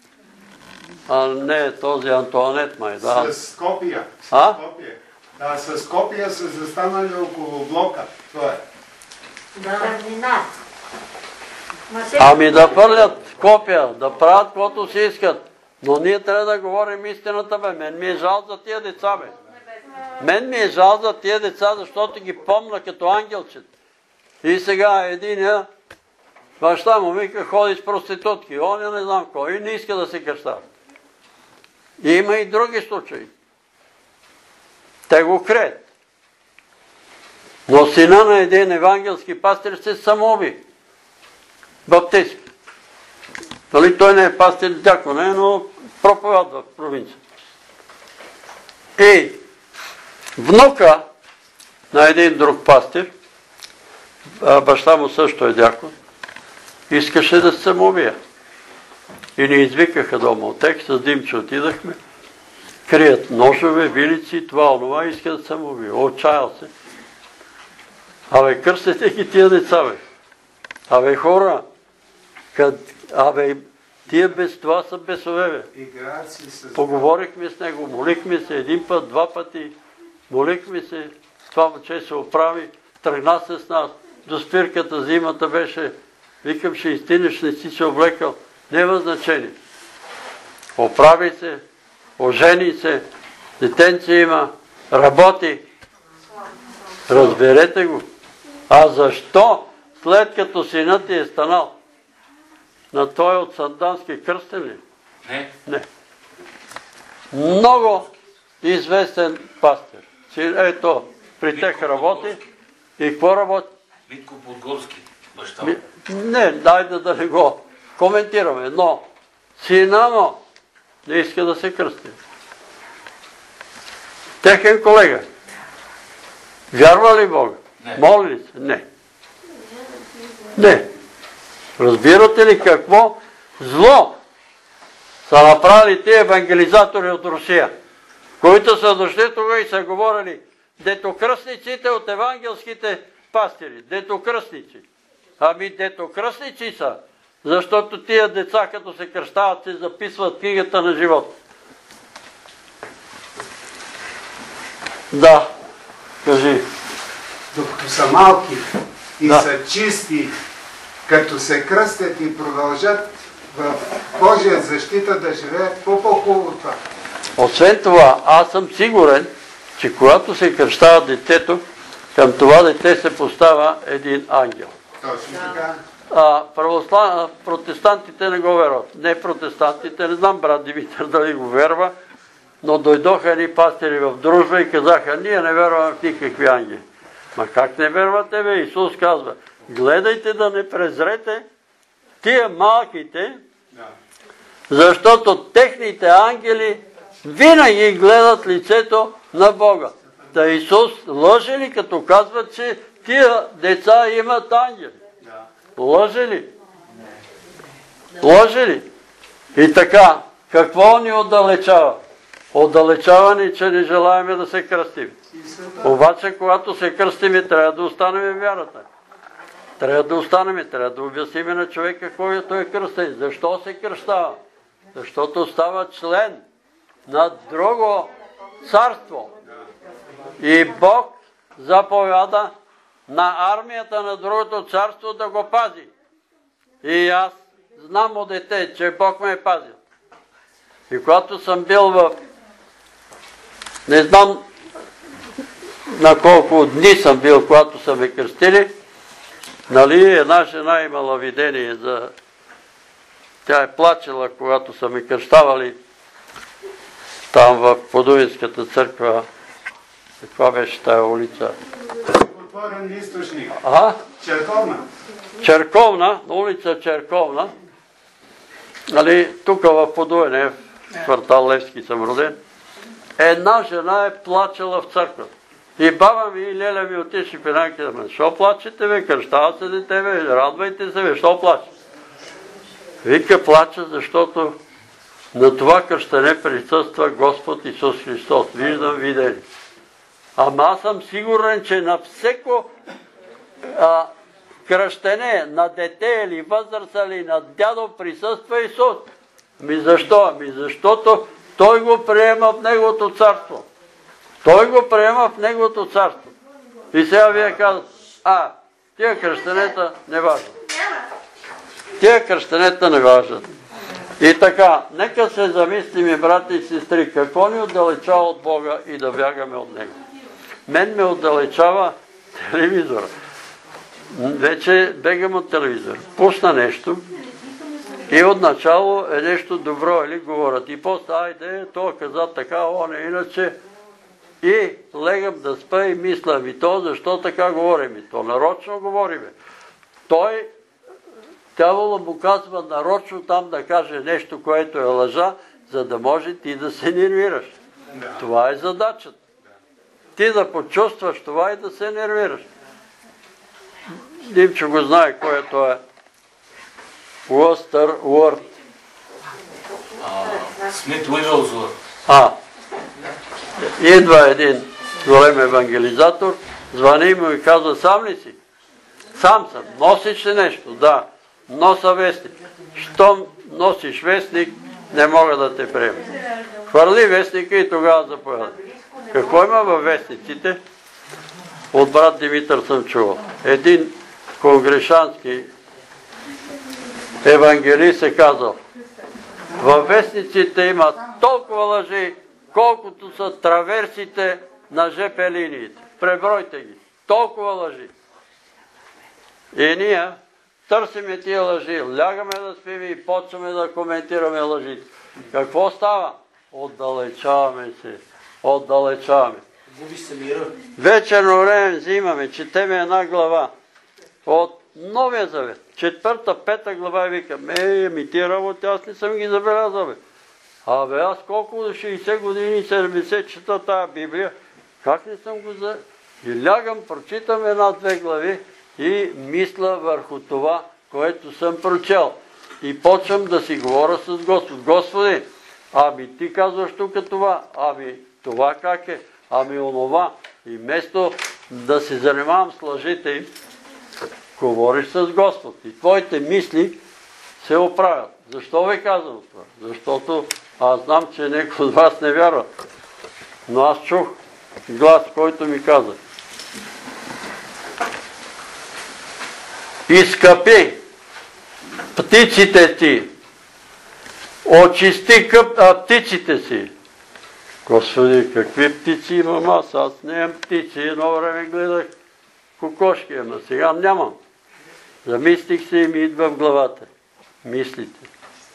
не, този Антуанет май, да. С копия. Да, с копия са застанали около блока. Това е. Ами да фърлят копия, да правят каквото си искат. Но ние трябва да говорим истината, бе. Мен ми е жал за тия деца, бе. Мен ми е жал за тия деца, защото ги помня като ангелчета. И сега единия, баща му вика, ходи с проститутки, оня не знам кой, и не иска да се кръщава. И има и други случаи. Те го крият. Но сина на един евангелски пастир се самоуби. Баптист. Дали той не е пастир, дякон е, но проповядва в провинция. И внука на един друг пастир, баща му също е дякон, искаше да се самоубия. И ни извикаха дома от тях, с Димчо отидахме, крият ножове, вилици, това, онова, иска да се самоубия. Отчаял се. Абе, кръстете ги тия деца, бе. Абе, хора, тия без това са бесове, бе. Поговорихме с него, молихме се един път, два пъти, молихме се, това момче се оправи, тръгна се с нас, до спирката зимата беше, викам, ще изтинеш, не си се облекал, няма значение. Оправи се, ожени се, детенце има, работи. Разберете го. А защо, след като синът ти е станал, на той от Сандански кръстен ли? Не. Не. Много известен пастир. Ето, при тях работи. И какво работи? Митко Подгорски, баща. Не, дайде да не го коментираме, но сина му не иска да се кръсти. Техен колега. Вярва ли Бога? Не. Моли ли се? Не. Не. Разбирате ли какво зло са направили тия евангелизатори от Русия, които са дошли тук и са говорили детокръстниците от евангелските пастири. Детокръстници. Ами детокръстници са, защото тия деца, като се кръщават, се записват книгата на живота. Да, кажи. Докато са малки и са чисти като се кръстят и продължат в Божия защита да живеят по-хубаво това. Освен това, аз съм сигурен, че когато се кръщава детето, към това дете се поставя един ангел. Точно така. Протестантите не го верват. Не протестантите, не знам брат Димитър дали го верва, но дойдоха едни пастири в дружба и казаха, ние не верваме в никакви ангели. Ма как не вервате, бе? Исус казва, гледайте да не презрете тия малките, защото техните ангели винаги гледат лицето на Бога. Та Исус лъже ли, като казва, че тия деца имат ангели? Лъже ли? Лъже ли? И така, какво ни отдалечава? Отдалечава ни, че не желаеме да се кръстим. Обаче, когато се кръстиме, трябва да останем вярата. Трябва да останем, трябва да обясним на човека, който е кръстен. Защо се кръщава? Защото става член на друго царство. И Бог заповяда на армията на другото царство да го пази. И аз знам от дете, че Бог ме е пазил. И когато съм бил в... Не знам на колко дни съм бил, когато са ме кръстили, нали, една жена имала видение за... Тя е плачела, когато са ме кръщавали там в Подуинската църква. Каква беше тая улица? Отворен източник. Черковна. Черковна, улица Черковна. Нали, тук в Подуене, в квартал Левски съм роден. Една жена е плачела в църквата. И баба ми и леля ми отиши в една каза, що плачете, бе, кръщава се дете, бе, радвайте се, бе, що плаче? Вика, плача, защото на това кръщане присъства Господ Исус Христос. Виждам видение. Ама аз съм сигурен, че на всеко кръщене на дете или възраст или на дядо присъства Исус. Защо? Защото Той го приема в Неговото царство. Той го приема в Неговото царство. И сега вие казвате, тия кръщенета не важат. Тия кръщенета не важат. И така, нека се замислим, брати и сестри, какво ни отдалечава от Бога и да бягаме от Него. Мен ме отдалечава телевизора. Вече бегам от телевизора. Пусна нещо и отначало е нещо добро или говорят. И после, айде, той каза така, не иначе. И легам да спа и мисля, защо така говорим? То нарочно говориме. Той, дявола му казва нарочно там да каже нещо, което е лъжа, за да може ти да се нервираш. Това е задачата. Ти да почувстваш това и да се нервираш. Димчо го знае, което е Уостър Уорд. Смит Уигълсворт. Идва един голем евангелизатор, звъни му и казва, сам ли си? Сам съм. Носиш ли нещо? Да. Носа вестник. Щом носиш вестник, не мога да те приема. Хвърли вестника и тогава заповяда. Какво има във вестниците? От брат Димитър съм чувал. Един конгрешански евангелист е казал, във вестниците има толкова лъжи, колкото са траверсите на ЖП линиите. Пребройте ги. Толкова лъжи. И ние търсиме тия лъжи, лягаме да спим и почваме да коментираме лъжите. Какво става? Отдалечаваме се. Отдалечаваме. Вечерно време взимаме, четеме една глава от Новия Завет. 4-5 глава и викам, тия работи, аз не съм ги забелязал. Аз колко 60 години, 70 чета тая Библия, как не съм го за... И лягам, прочитам 1-2 глави и мисля върху това, което съм прочел. И почвам да си говоря с Господ. Господи, ти казваш тук това, това как е, онова. И вместо да се занимавам с лъжите им, говориш с Господ. И твоите мисли се оправят. Защо ви казвам това? Защото аз знам, че някой от вас не вярва. Но аз чух глас, който ми каза. Изкъпи птиците ти. Очисти птиците си. Господи, какви птици имам аз? Аз не имам птици. Едно време гледах кокошки, ама сега нямам. Замислих се и ми идва в главата. Мислите.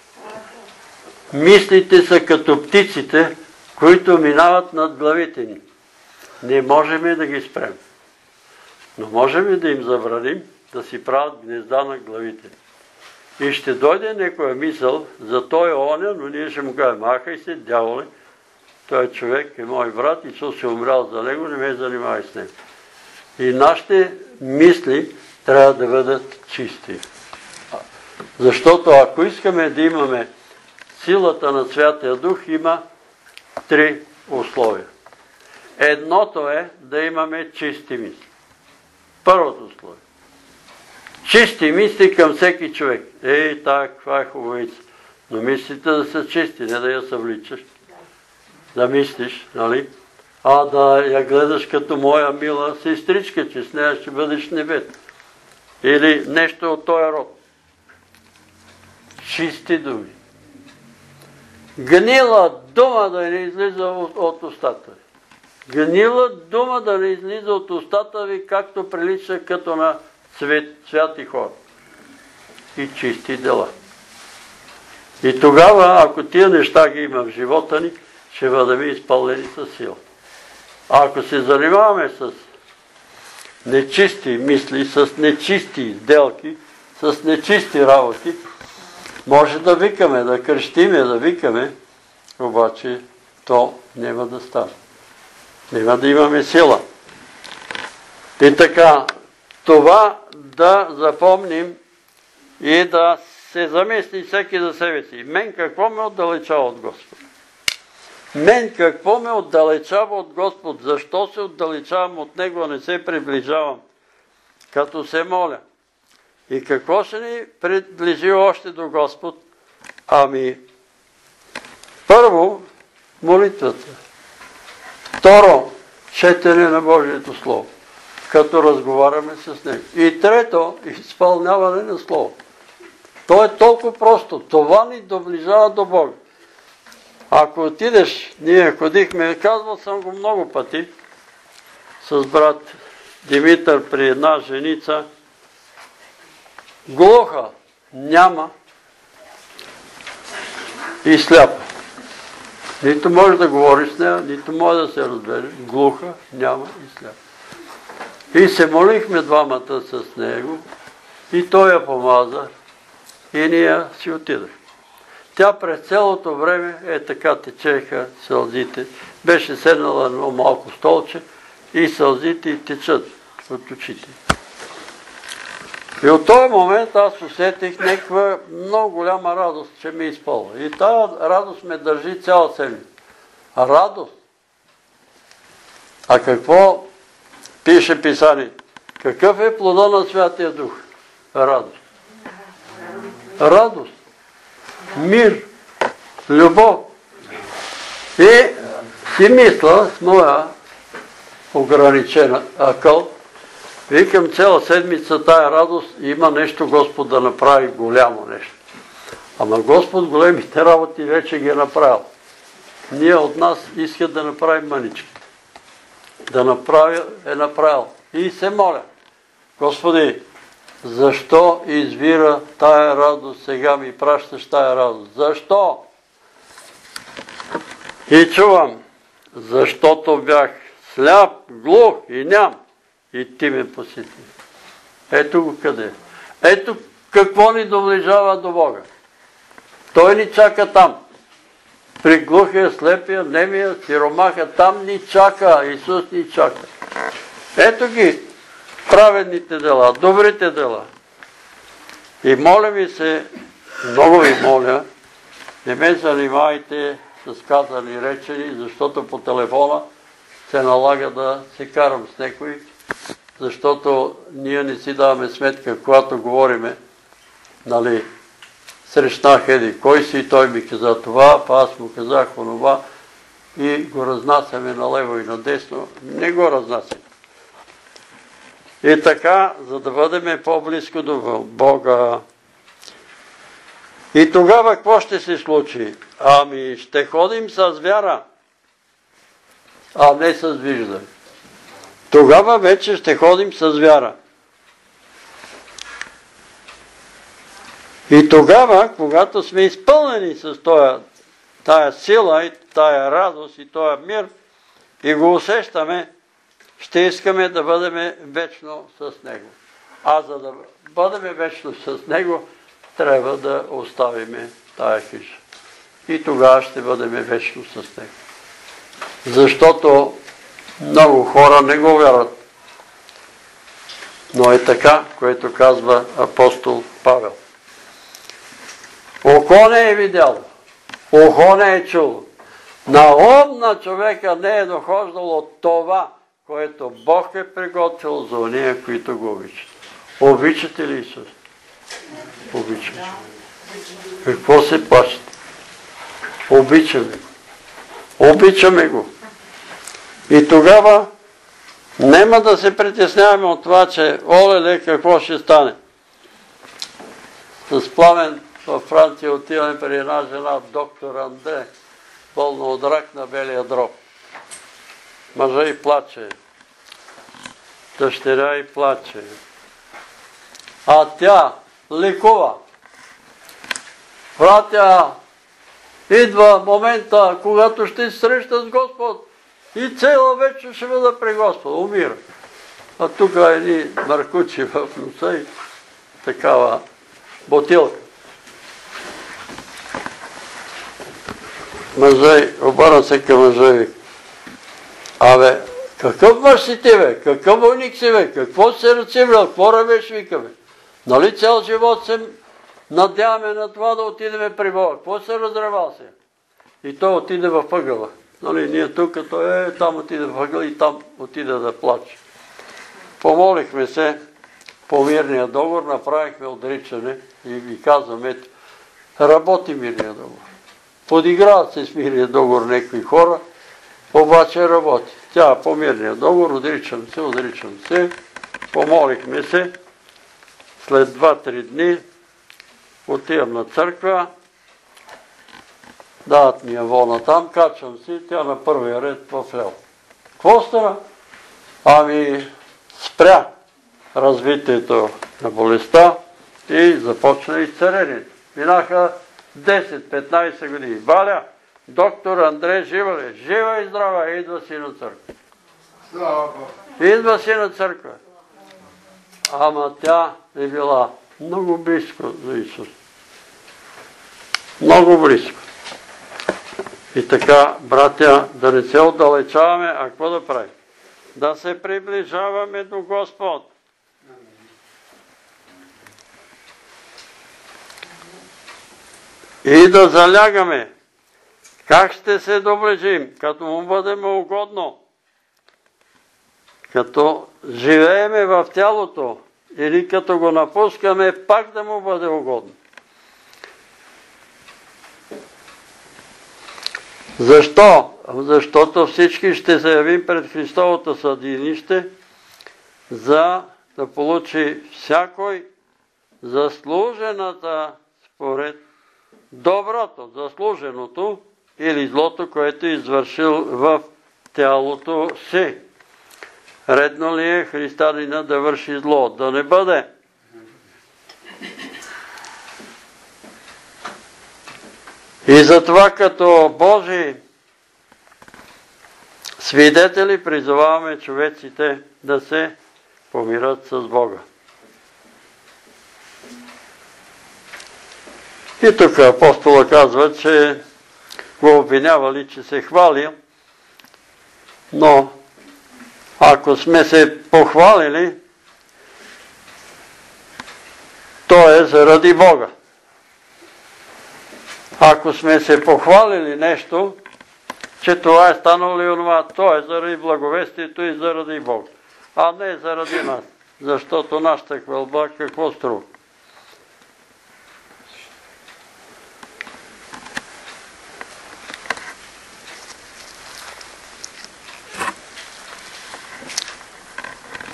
Мислите са като птиците, които минават над главите ни. Не можем да ги спрем. Но можем да им забраним да си правят гнезда на главите. И ще дойде някоя мисъл за той оня, но ние ще му кажем, махай се, дяволе, той човек е мой брат, Исус е умрял за него, не ме занимавай с него. И нашите мисли трябва да бъдат чисти. Защото ако искаме да имаме силата на Святия Дух, има 3 условия. Едното е да имаме чисти мисли. Първото условие. Чисти мисли към всеки човек. Ей, каква е хубавица. Но мислите да са чисти, не да я съвличаш. Да мислиш, нали? А да я гледаш като моя мила сестричка, че с нея ще бъдеш в небето. Или нещо от този род. Чисти думи. Гнила дума да не излиза от устата. Гнила дума да не излиза от устата ви, както прилича като на святи хора. И чисти дела. И тогава, ако тия неща ги има в живота ни, ще бъдем изпълнени със сила. А ако се занимаваме с нечисти мисли, с нечисти изделки, с нечисти работи, може да викаме, да крещиме, да викаме, обаче то няма да стане. Няма да имаме сила. И така, това да запомним и да се замисли всеки за себе си. Мен какво ме отдалечава от Господ? Мен какво ме отдалечава от Господ? Защо се отдалечавам от Него, а не се приближавам, като се моля? И какво ще ни приближи още до Господ? Ами, първо, молитвата. Второ, четене на Божието Слово, като разговаряме с Него. И трето, изпълняване на Слово. То е толкова просто. Това ни доближава до Бога. Ако отидеш, ние ходихме, казвал съм го много пъти, с брат Димитър при една женица, глуха, няма и сляпа. Нито може да говориш с нея, нито може да се разбере. Глуха, няма и сляпа. И се молихме двамата с него, и той я помаза, и ние си отидах. Тя през цялото време така течеха сълзите. Беше седнала на малко столче и сълзите й течат от очите. И от този момент аз усетих някаква много голяма радост, че ме изпълва. И тази радост ме държи цяла седмица. Радост. А какво пише Писание? Какъв е плода на Святия Дух? Радост. Радост. Мир. Любов. И си мисля с моя ограничена акъл, викам цяла седмица тая радост и има нещо Господ да направи голямо нещо. Ама Господ големите работи вече ги е направил. Ние от нас искат да направим мъничките. Да е направил. И се моля. Господи, защо избира тая радост, сега ми пращаш тая радост? Защо? И чувам, защото бях сляп, глух и ням. И ти ме посети. Ето го къде. Ето какво ни доближава до Бога. Той ни чака там. При глухия, слепия, немия, сиромаха, там ни чака. Исус ни чака. Ето ги праведните дела, добрите дела. И моля ви се, много ви моля, не ме занимайте с казани речени, защото по телефона се налага да се карам с някой, защото ние не си даваме сметка, когато говориме, нали, срещнах еди, кой си, той ми каза това, па аз му казах онова и го разнасяме налево и надесно. Не го разнасяме. И така, за да бъдем по-близко до Бога, И тогава какво ще се случи? Ами ще ходим с вяра, а не с виждане. Тогава вече ще ходим с вяра. И тогава, когато сме изпълнени с тая сила и тая радост и този мир и го усещаме, ще искаме да бъдем вечно с Него. А за да бъдем вечно с Него, трябва да оставим тая хижа. И тогава ще бъдем вечно с Него. Защото много хора не го вярват. Но е така, което казва апостол Павел. Око не е видяло, ухо не е чуло. На ум на човека не е дохождало това, което Бог е приготвил за ония, които го обичат. Обичате ли Исус? Обичаме. Какво се плащате? Обичаме го. Обичаме го. И тогава няма да се притесняваме от това, че олеле, какво ще стане. С Пламен във Франция отиваме при една жена, доктор Андре, болна от рак на белия дроб. Мъжа и плаче. Дъщеря и плаче. А тя лекува. Братя, идва момента, когато ще се среща с Господ и цела вече ще бъда при Господ. Умира. А тук едни маркучи в носа и такава бутилка. Мъжа, обърна се към мъжа и вика: абе, какъв мъж си ти, бе? Какъв войник си, бе? Какво се ръцевлял? Какво ръбеш, вика, бе? Нали цял живот се надяваме на това да отидеме при Бога? Какво се разревал се? И той отиде във ъгъла. Нали, ние тук, той там отиде в ъгъла и там отиде да плаче. Помолихме се по мирния договор, направихме отричане и ви казваме, ето, работи мирния договор. Подиграват се с мирния договор някои хора, обаче работи. Тя по мирния договор, отричам се, помолихме се. След 2-3 дни отивам на църква, дават ми я вона там, качвам си, тя на първия ред в ляво. Какво стана? Ами спря развитието на болестта и започна изцелението. Минаха 10-15 години. Валя, доктор Андре, жива ли? Жива и здрава, идва си на църква. Идва си на църква. Ама тя е била много близко за Исус. Много близко. И така, братя, да не се отдалечаваме, а какво да правим? Да се приближаваме до Господ. И да залягаме. Как ще се доближим? Като му бъдем угодно. Като живееме в тялото или като го напускаме, пак да му бъде угодно. Защо? Защото всички ще се явим пред Христовото съдилище, за да получи всякой заслужената според доброто, заслуженото или злото, което е извършил в тялото си. Редно ли е християнина да върши зло? Да не бъде. И затова като Божии свидетели призоваваме човеците да се помират с Бога. И тук апостола казва, че го обвинявали, че се хвали, но ако сме се похвалили, то е заради Бога. Ако сме се похвалили нещо, че това е станало и онова, то е заради благовестието и заради Бога, а не заради нас. Защото нашата хвалба какво струва?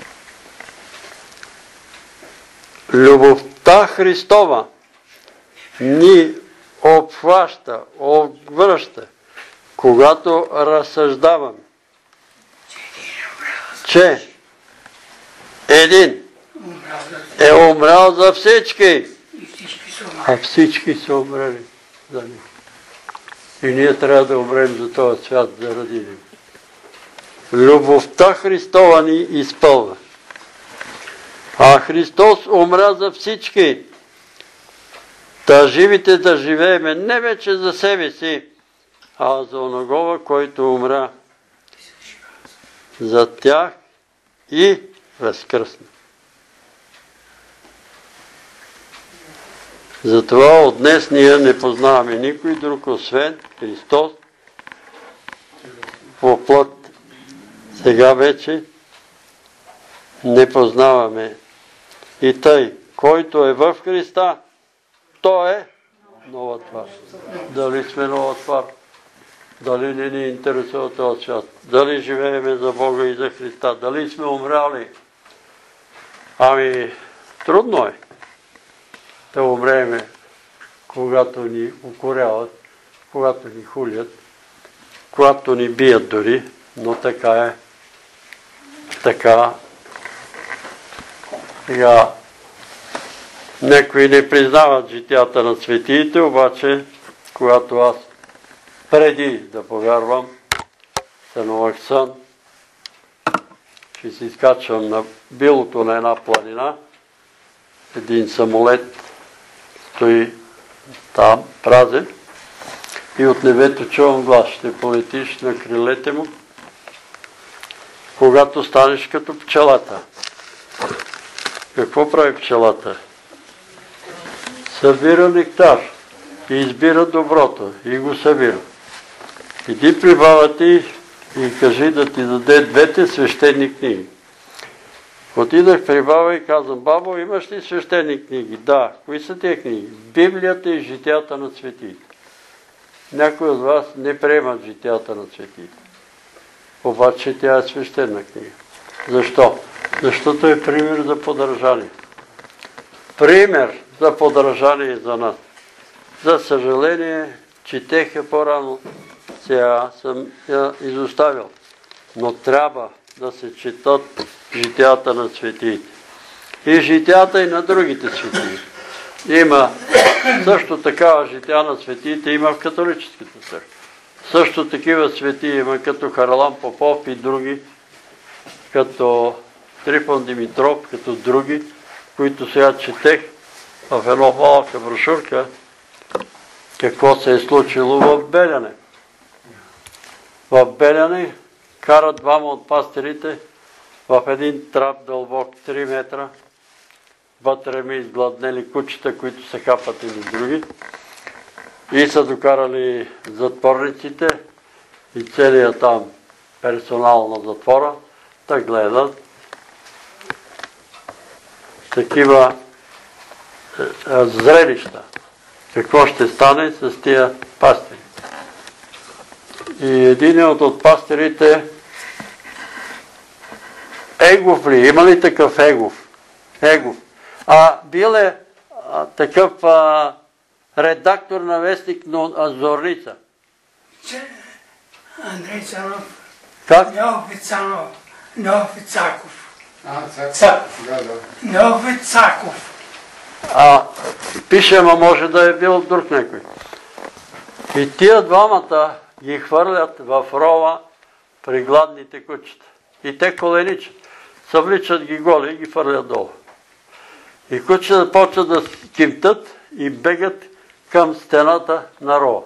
Любовта Христова ни обхваща, обвръща, когато разсъждавам, че един е умрял за всички, а всички са умрели за него. И ние трябва да умрем за този свят заради него. Любовта Христова ни изпълва. А Христос умря за всички. Та живите да живееме не вече за себе си, а за онагова, който умря за тях и възкръсна. Затова от днес ние не познаваме никой друг, освен Христос по плът. Сега вече не познаваме. И тъй, който е в Христа, той е нова твар. Дали сме нова твар? Дали не ни интересува този свят? Дали живееме за Бога и за Христа? Дали сме умряли? Ами, трудно е да умреме, когато ни укоряват, когато ни хулят, когато ни бият дори, но така е. Така. Сега, някои не признават житията на светиите, обаче, когато аз преди да повярвам, сънувах сън, че се изкачвам на билото на една планина, един самолет стои там, празен, и от небето чувам глас: ще полетиш на крилете му, когато станеш като пчелата. Какво прави пчелата? Събира нектар и избира доброто и го събира. Иди при баба ти и кажи да ти даде двете свещени книги. Отидах при баба и казвам: бабо, имаш ли свещени книги? Да. Кои са тези книги? Библията и житията на светиите. Някои от вас не приемат житията на светиите. Обаче тя е свещена книга. Защо? Защото е пример за подражание. Пример за подражание за нас. За съжаление, четех я по-рано, сега съм я изоставил. Но трябва да се четат житията на светиите. И житията и на другите светии. Има също такава жития на светиите, има в католическата църква. Също такива светии има като Харалам Попов и други, като Трифон Димитров, като други, които сега четех в една малка брошурка какво се е случило в Беляне. В Беляне карат двама от пастирите в един трап дълбок 3 метра. Вътре ми изгладнели кучета, които се хапат или други. И са докарали затворниците и целият там персонал на затвора да гледат такива зрелища. Какво ще стане с тия пастири? И един от пастирите Егов ли? Има ли такъв Егов? Егов. Бил е такъв редактор на вестник Зорница. Андрей Цанов. Как? Неофит Цаков. Неофит Цаков. Пише, ама може да е бил друг някой. И тия двамата ги хвърлят в рова при гладните кучета. И те коленичат. Съвличат ги голи и ги хвърлят долу. И кучета почват да кимтат и бегат към стената на рова.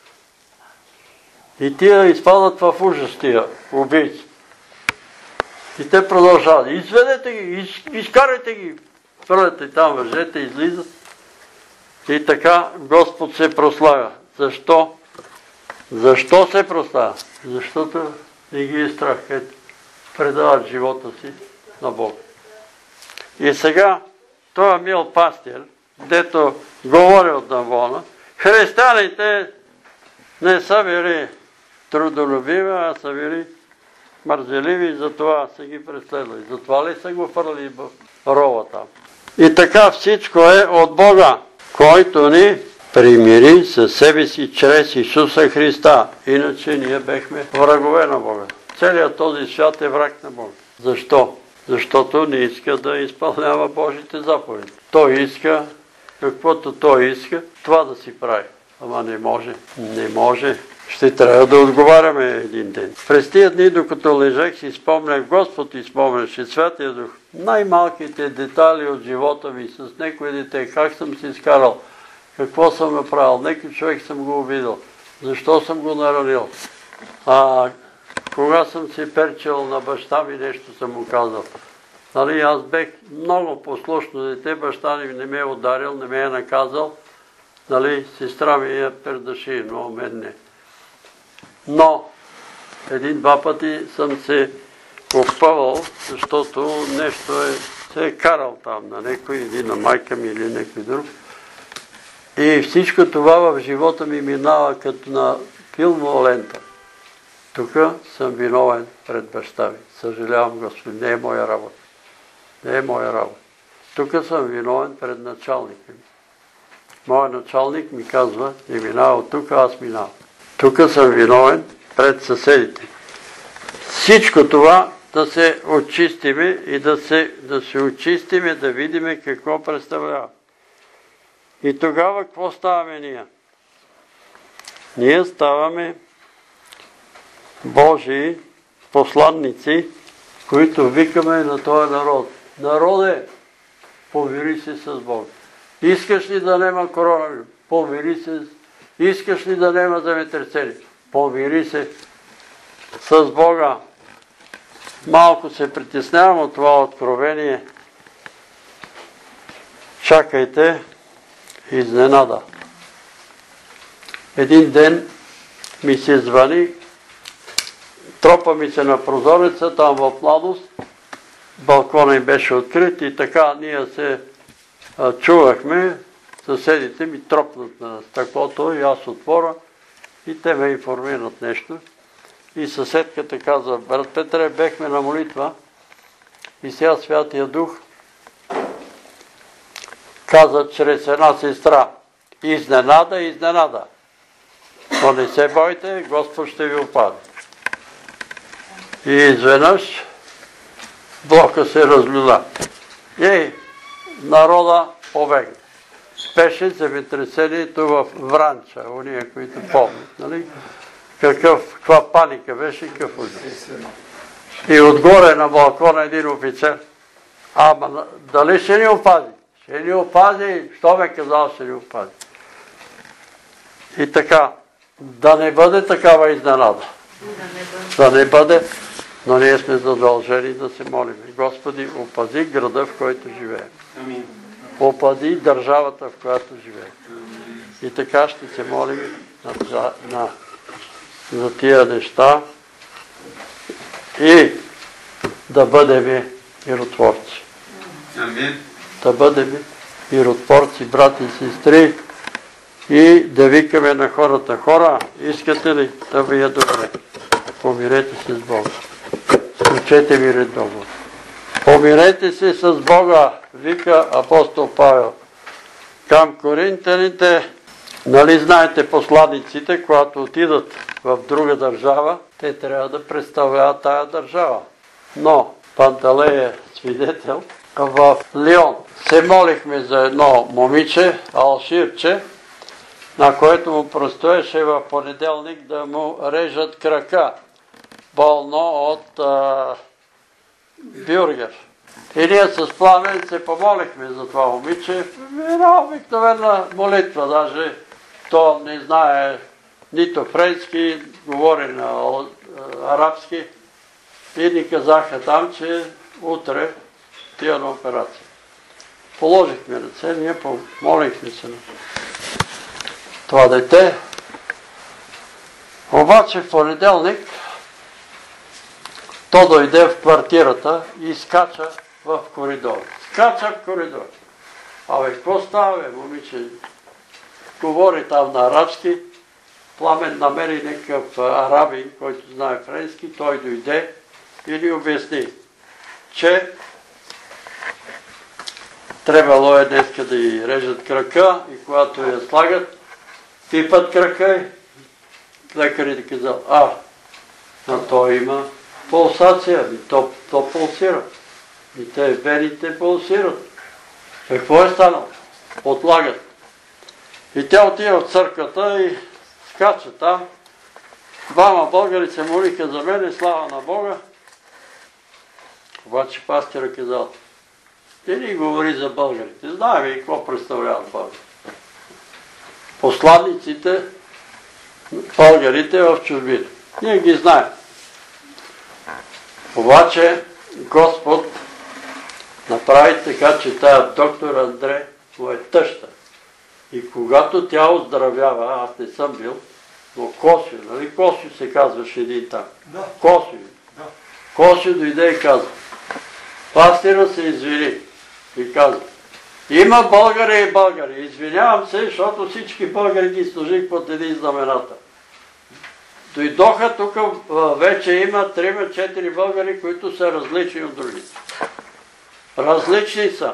И тия изпадат в ужас, тия убийци. И те продължават. Изведете ги, изкарайте ги. Хвърляте там въжете, излизат. И така Господ се прославя. Защо? Защо се прославя? Защото не ги е страх. Ето, предават живота си на Бог. И сега, този мил пастир, дето говори от Навона, християните не са били трудолюбиви, а са били мързеливи и затова са ги преследвали. Затова ли са го фърли в рова там? И така всичко е от Бога, който ни примири със себе си чрез Исуса Христа. Иначе ние бехме врагове на Бога. Целият този свят е враг на Бога. Защо? Защото не иска да изпълнява Божите заповеди. Той иска, каквото той иска, това да си прави. Ама не може. Не може. Ще трябва да отговаряме един ден. През тия дни, докато лежах, си спомнях, Господ изпомняше, Святия Дух, най-малките детайли от живота ми с някое дете, как съм си изкарал, какво съм направил, някой човек съм го обидал, защо съм го наранил. Кога съм си перчил на баща ми, нещо съм му казал. Нали, аз бех много послушно дете, баща ми не ме е ударил, не ме е наказал. Нали, сестра ми я пердаши, но мен не. Но един-два пъти съм се опъвал, защото нещо се е карал там на някой, или на майка ми, или някой друг. И всичко това в живота ми минава като на филмова лента. Тук съм виновен пред баща ми. Съжалявам, Господи, не е моя работа. Не е моя работа. Тук съм виновен пред началника ми. Моят началник ми казва, не минава от тук, аз минавам. Тук съм виновен пред съседите. Всичко това да се очистиме и да се очистиме, да видиме какво представлява. И тогава какво ставаме ние? Ние ставаме Божии посланници, които викаме на този народ. Народе, помири се с Бога. Искаш ли да нема коронавирус? Помири се. Искаш ли да нема земетресение? Помири се с Бога. Малко се притеснявам от това откровение. Чакайте изненада. Един ден ми се звъни, тропа ми се на прозореца, там в младост, балкона им беше открит и така ние се чувахме, съседите ми тропнат на стъклото и аз отворя и те ме информират нещо. И съседката каза, брат Петре, бехме на молитва и сега Святия Дух каза чрез една сестра, изненада, изненада. Но не се бойте, Господ ще ви опази. И изведнъж блока се разлюда. И народа побегна. Беше земетресението в Вранча, уния, които помнят. Нали? Каква паника беше, какъв ужас. И отгоре на балкона един офицер. Ама дали ще ни опази? Ще ни опази. Що ме казал, ще ни опази? И така, да не бъде такава изненада. Да не бъде, но ние сме задължени да се молим. Господи, опази града, в който живеем. Опази държавата, в която живеем. И така ще се молим за тия неща и да бъдем миротворци. Да бъдем миротворци, брати и сестри, и да викаме на хората, хора, искате ли да ви е добре? Помирете се с Бога. Сключете мирен договор. Помирете се с Бога, вика апостол Павел. Към коринтяните, нали знаете посланиците, когато отидат в друга държава, те трябва да представляват тая държава. Но Панталей е свидетел. В Лион се молихме за едно момиче, Алширче, на което му предстоеше в понеделник да му режат крака, болно от бюргер. И ние с Пламен се помолихме за това момиче. Една обикновена молитва, даже то не знае нито френски, говори на арабски. И ни казаха там, че утре тия на операция. Положихме ръце, ние помолихме се на това дете. Обаче в понеделник то дойде в квартирата и скача в коридор. Скача в коридор. Абе, какво става, бе, момиче? Говори там на арабски. Пламен намери някакъв арабин, който знае френски. Той дойде и ни обясни, че трябвало е днеска да й режат крака и когато я слагат, пипат крака и лекарите казал, но той има пулсация, то пулсира. И те вените пулсират. Какво е станало? Отлагат. И тя отива в църквата и скача там. Двама българи се молиха за мен и слава на Бога. Обаче пастира казал, ти ни говори за българите. Знаем и какво представляват българите. Посланниците, българите в чужбина. Ние ги знаем. Обаче Господ направи така, че тая доктор Андре му е тъща. И когато тя оздравява, аз не съм бил, но Косио, нали Косио се казваше един там? Да. Косио. Да. Косио дойде и каза. Пастира се извини и каза. Има българи и българи. Извинявам се, защото всички българи ги сложих под един знамената. Дойдоха тук, вече има 3-4 българи, които са различни от другите. Различни са.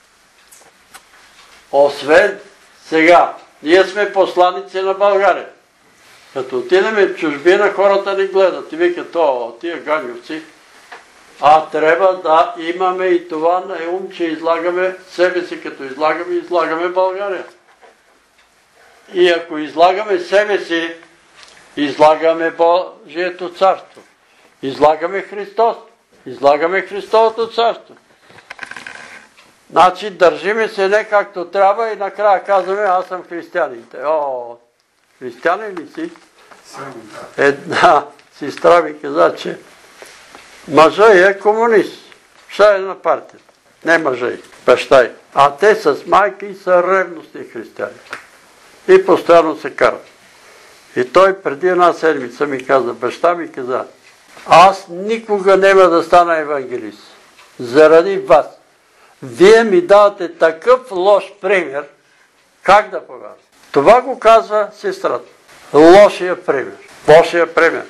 Освен сега, ние сме посланици на България. Като отидем в чужбина, хората ни гледат и викат, тия ганьовци. Трябва да имаме и това на ум, че излагаме себе си, като излагаме България. И ако излагаме себе си, излагаме Божието царство. Излагаме Христос. Излагаме Христовото царство. Значи държиме се не както трябва и накрая казваме, аз съм християнин. Християнин ли си? Една сестра ми каза, че мъжа е комунист. Ще е на партията. Не мъжа е, баща е. А те с майка и са ревностни християни. И постоянно се карат. И той преди една седмица ми каза, баща ми каза, аз никога няма да стана евангелист. Заради вас. Вие ми давате такъв лош пример, как да повярвам? Това го казва сестрата. Лошия пример. Лошия пример.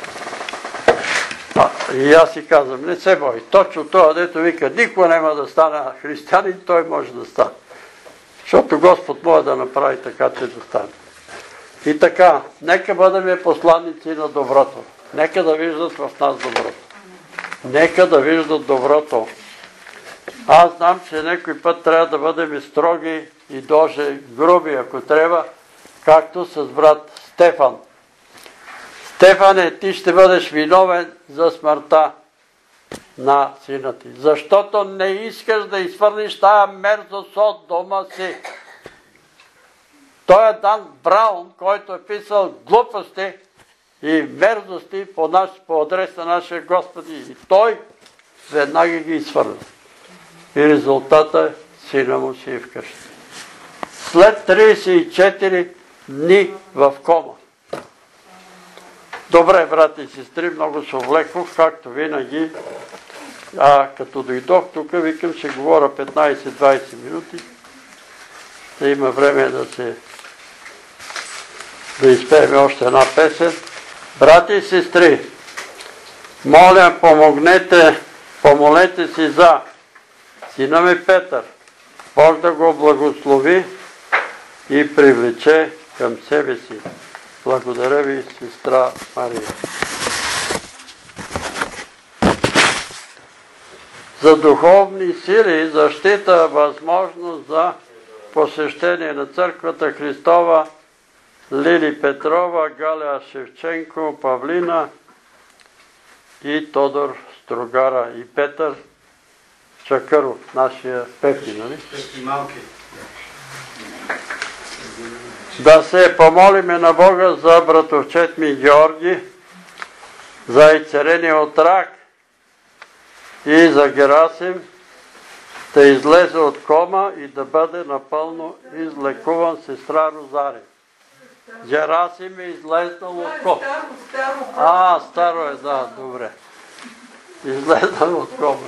И аз си казвам, не се бой. Точно това, дето вика, никога няма да стана християнин, той може да стане. Защото Господ може да направи така, че да стане. И така, нека бъдем посланици на доброто. Нека да виждат в нас доброто. Нека да виждат доброто. Аз знам, че някой път трябва да бъдем строги и даже груби, ако трябва, както с брат Стефан. Стефане, ти ще бъдеш виновен за смъртта на сина ти, защото не искаш да изхвърлиш тая мерзост от дома си. Той е Дан Браун, който е писал глупости и мерзости по адрес на нашия Господи. И той веднага ги изхвърля. И резултата сина му си е вкъщи. След 34 дни в кома. Добре, брати и сестри, много се увлекох, както винаги. Като дойдох тук, викам, ще говоря 15-20 минути. Да има време да изпеем още една песен. Брати и сестри, моля, помолете си за сина ми Петър. Бог да го благослови и привлече към себе си. Благодаря ви, сестра Мария. За духовни сили, защита, възможност за посещение на църквата Христова, Лили Петрова, Галя Шевченко, Павлина и Тодор Строгара и Петър Чакъров, нашия Пепи, нали? Пепи малки. Да се помолиме на Бога за братовчет ми Георги, за изцеление от рак и за Герасим да излезе от кома и да бъде напълно излекуван, сестра Розария. Герасим е излезнал от кома. Старо е, да, добре. Излезнал от кома.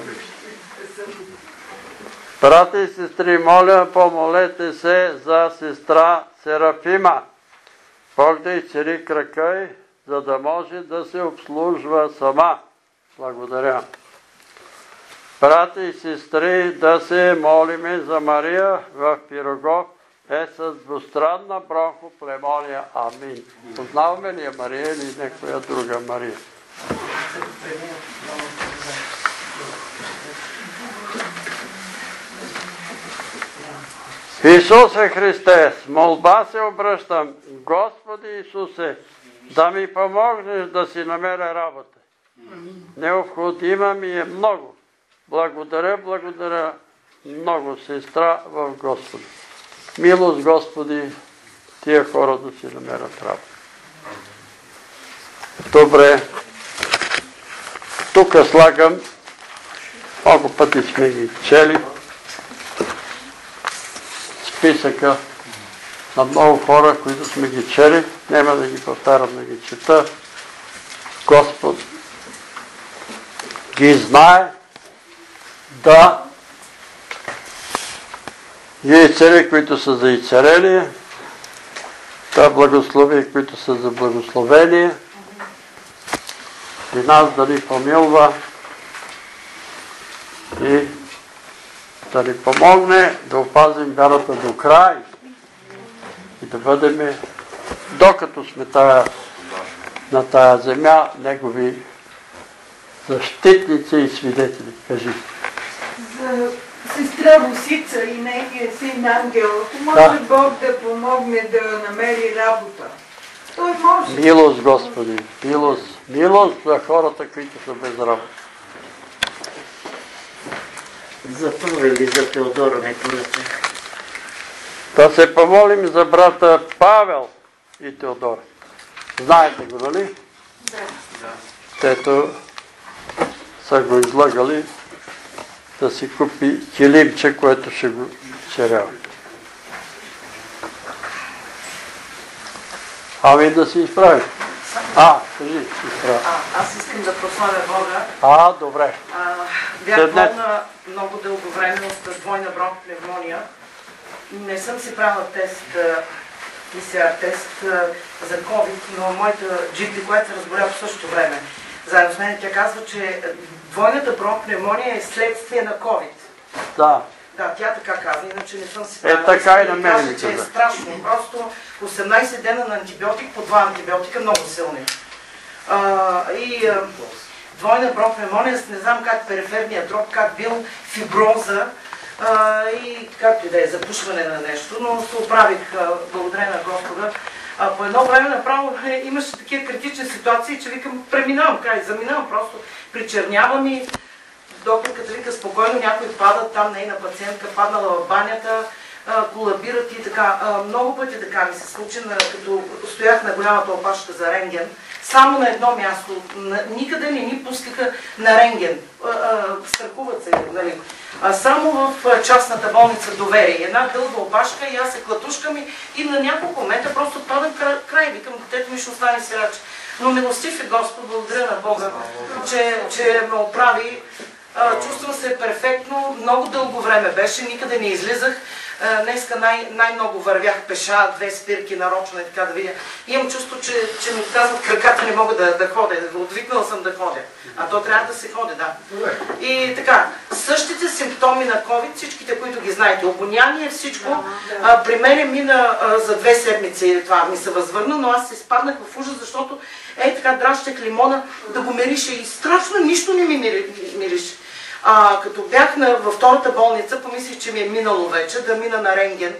Брати и сестри, моля, помолете се за сестра Серафима. Бог да изцели крака й, за да може да се обслужва сама. Благодаря. Брати и сестри, да се молиме за Мария в Пирогов е с двустранна бронхоплевмония. Амин. Познаваме ли я Мария или някоя друга Мария? Исусе Христе, с молба се обръщам, Господи Исусе, да ми помогнеш да си намеря работа. Необходима ми е много. Благодаря много, сестра в Господа. Милост, Господи, тия хора да си намерят работа. Добре. Тук слагам, много пъти сме ги чели, списъка на много хора, които сме ги чели. Няма да ги повтарям да ги чета. Господ ги знае да яйцери, които са за яйцерение, да благослови, които са за благословение и нас да ни помилва и да ни помогне да опазим вярата до край и да бъдем, докато сме на тая земя, негови защитници и свидетели. Кажи. За сестра Русица и нейния син Ангел, ако може Бог да помогне да намери работа. Той може. Милост, Господи, милост за хората, които са без работа. За това или за Теодора не поръча. Да се помолим за брата Павел и Теодора. Знаете го, нали? Да. Тето са го излагали да си купи килимче, което ще го черява. Ами да се изправи. Кажи, изправи. Аз искам да прославя Бога. Добре. Бях болна много дълго време от двойна бронхопневмония. Не съм си правила тест, PCR тест за COVID, но моята GP, която се разболя по същото време, заедно с мен, тя казва, че двойната бронхопневмония е следствие на COVID. Да. Да, тя така каза, иначе не съм си правила. Така и на мен ми каза, че е страшно. Просто 18 дена на антибиотик, по 2 антибиотика, много силни. Двойна бронхопневмония, не знам как периферния дроб, как бил фиброза и както и да е запушване на нещо, но се оправих благодарение на Господа. По едно време направо имаше такива критични ситуации, че викам, заминавам просто, причернявам и докторката вика спокойно, някой падат там, нейна пациентка паднала в банята, колабират и така. Много пъти така ми се случи, като стоях на голямата опашка за рентген, само на едно място, никъде не ни пускаха на рентген, страхуват се, нали. Само в частната болница Доверие. Една дълга опашка и аз се клатушкам и на няколко метра просто падам край. Викам, детето ми ще остане сирач. Но милостив е Господ, благодаря на Бога, че ме оправи. Чувствам се перфектно, много дълго време беше, никъде не излизах. Днеска най-много вървях пеша, 2 спирки нарочно и така да видя. Имам чувство, че ми казват краката, не мога да ходя. Отвикнала съм да ходя. А то трябва да се ходи, да. И така, същите симптоми на COVID, всичките, които ги знаете, обоняние, всичко, при мен мина за 2 седмици това ми се възвърна, но аз се изпаднах в ужас, защото така дращех лимона да го мирише и страшно нищо не ми мирише. Като бях във втората болница, помислих, че ми е минало вече, да мина на рентген.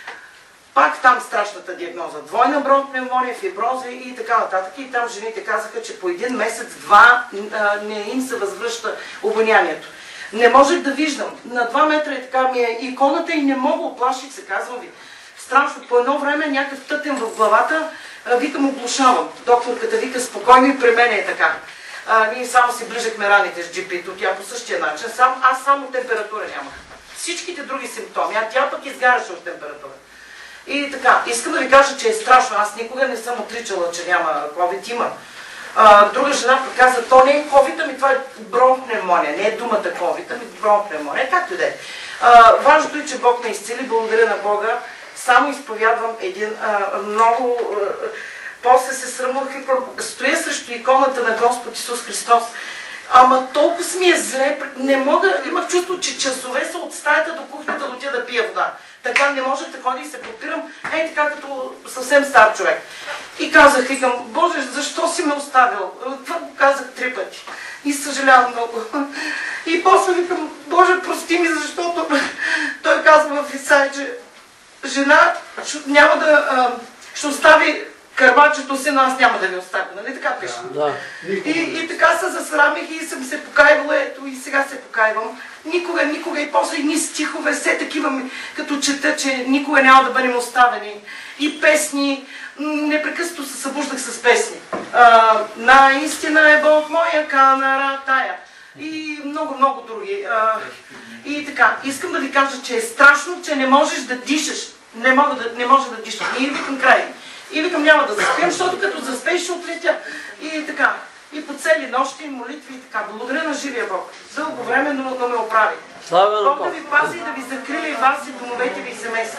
Пак там страшната диагноза. Двойна бронхопневмония, фиброза и така нататък. И там жените казаха, че по 1 месец-2 не им се възвръща обонянието. Не можех да виждам. На 2 метра и така ми е иконата и не мога, оплаших се, казвам ви. Страшно. По едно време някакъв тътен в главата, викам, оглушавам. Докторката вика, спокойно и при мен е така. Ние само си ближахме раните с GP-то, тя по същия начин. Аз само температура нямах. Всичките други симптоми, а тя пък изгаряше от температура. И така, искам да ви кажа, че е страшно. Аз никога не съм отричала, че няма COVID, има. Друга жена пък каза, то не е COVID, ами това е бронхопневмония. Не е думата COVID, ами бронхопневмония. Както и да е. Важното е, че Бог ме изцели, благодаря на Бога. Само изповядвам един много... После се срамувах и стоя срещу иконата на Господ Исус Христос. Ама толкова ми е зле, не мога, имах чувство, че часове са от стаята до кухнята да отида да пия вода. Така не можех да ходя и се подпирам, така като съвсем стар човек. И казах, викам, Боже, защо си ме оставил? Това го казах 3 пъти. И съжалявам много. И после викам, Боже, прости ми, защото той казва в Исаия, че жена няма да... ще остави кървачето си, но аз няма да ви оставя. Нали така пише? Да. И така се засрамих и съм се покайвала, ето и сега се покайвам. Никога и после едни стихове, все такива ми, като чета, че никога няма да бъдем оставени. И песни, непрекъснато се събуждах с песни. Наистина е Бог моя канара тая. И много други. И така, искам да ви кажа, че е страшно, че не можеш да дишаш. Не може да дишаш. И викам край. И викам, няма да заспим, защото като заспеш ще отлетя. И така. И по цели нощи, молитви и така. Благодаря на живия Бог. Дълго време, но ме оправи. Бог да ви пази и да ви закриля и вас и домовете ви и семейства.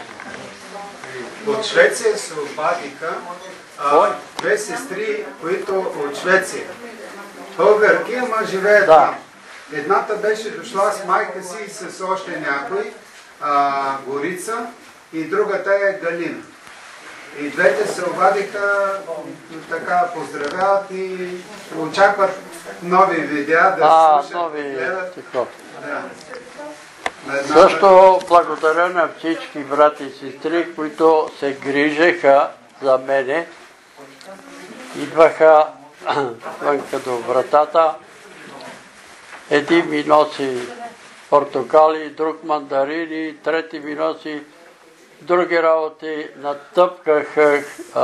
От Швеция се обадиха 2 сестри, които от Швеция. Българки, ама живеят там. Едната беше дошла с майка си и с още някой, Горица, и другата е Галина. И двете се обадиха, така поздравяват и очакват нови видеа да слушат, гледат. Също благодаря на всички брати и сестри, които се грижеха за мене. Идваха вънка до вратата. Един ми носи портокали, друг мандарини, трети ми носи други работи. Натъпках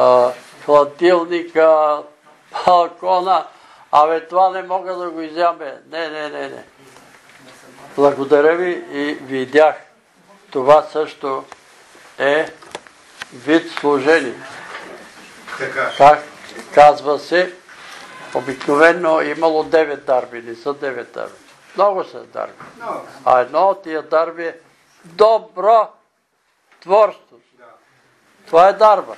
хладилника, балкона. Това не мога да го изяме. Не. Благодаря ви и видях. Това също е вид служение. Как казва се, обикновено имало 9 дарби, не са 9 дарби. Много са дарби. А едно от тия дарби е добро творство. Това е дарба.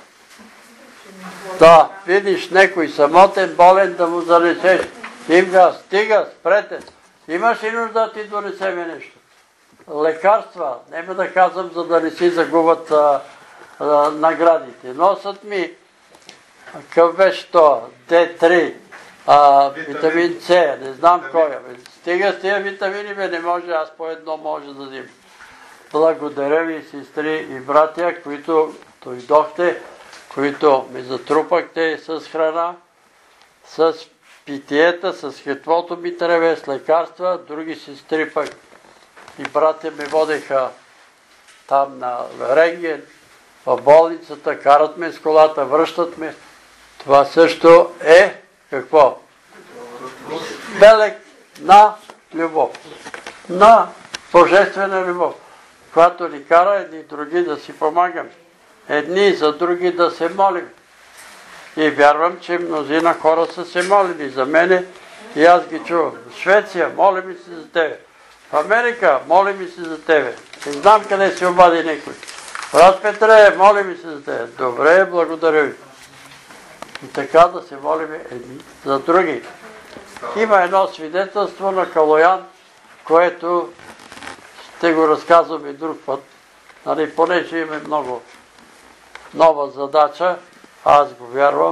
Да, видиш некой самотен, болен, да му занесеш. Им стига, спрете. Имаш ли нужда да ти донесеме нещо? Лекарства, нема да казвам, за да не си загубят наградите. Носят ми, какъв беше то, Д3, витамин С, не знам кой. Стига с тия витамини, не може, аз по едно може да взимам. Благодаря ви, сестри и братя, които дойдохте, които ме затрупахте с храна, с питиета, с каквото ми трябва, с лекарства. Други сестри пък и братя ме водеха там на рентген, в болницата, карат ме с колата, връщат ме. Това също е какво? Белег на любов. На божествена любов, която ни кара едни други да си помагаме. Едни за други да се молим. И вярвам, че мнозина хора са се молили за мене и аз ги чувам. В Швеция, молим се за тебе. В Америка, молим се за тебе. Не знам къде се обади някой. Брат Петре, молим се за тебе. Добре, благодаря ви. И така да се молим едни за други. Има едно свидетелство на Калоян, което ще го разказвам и друг път. Понеже има много нова задача, аз го вярвам.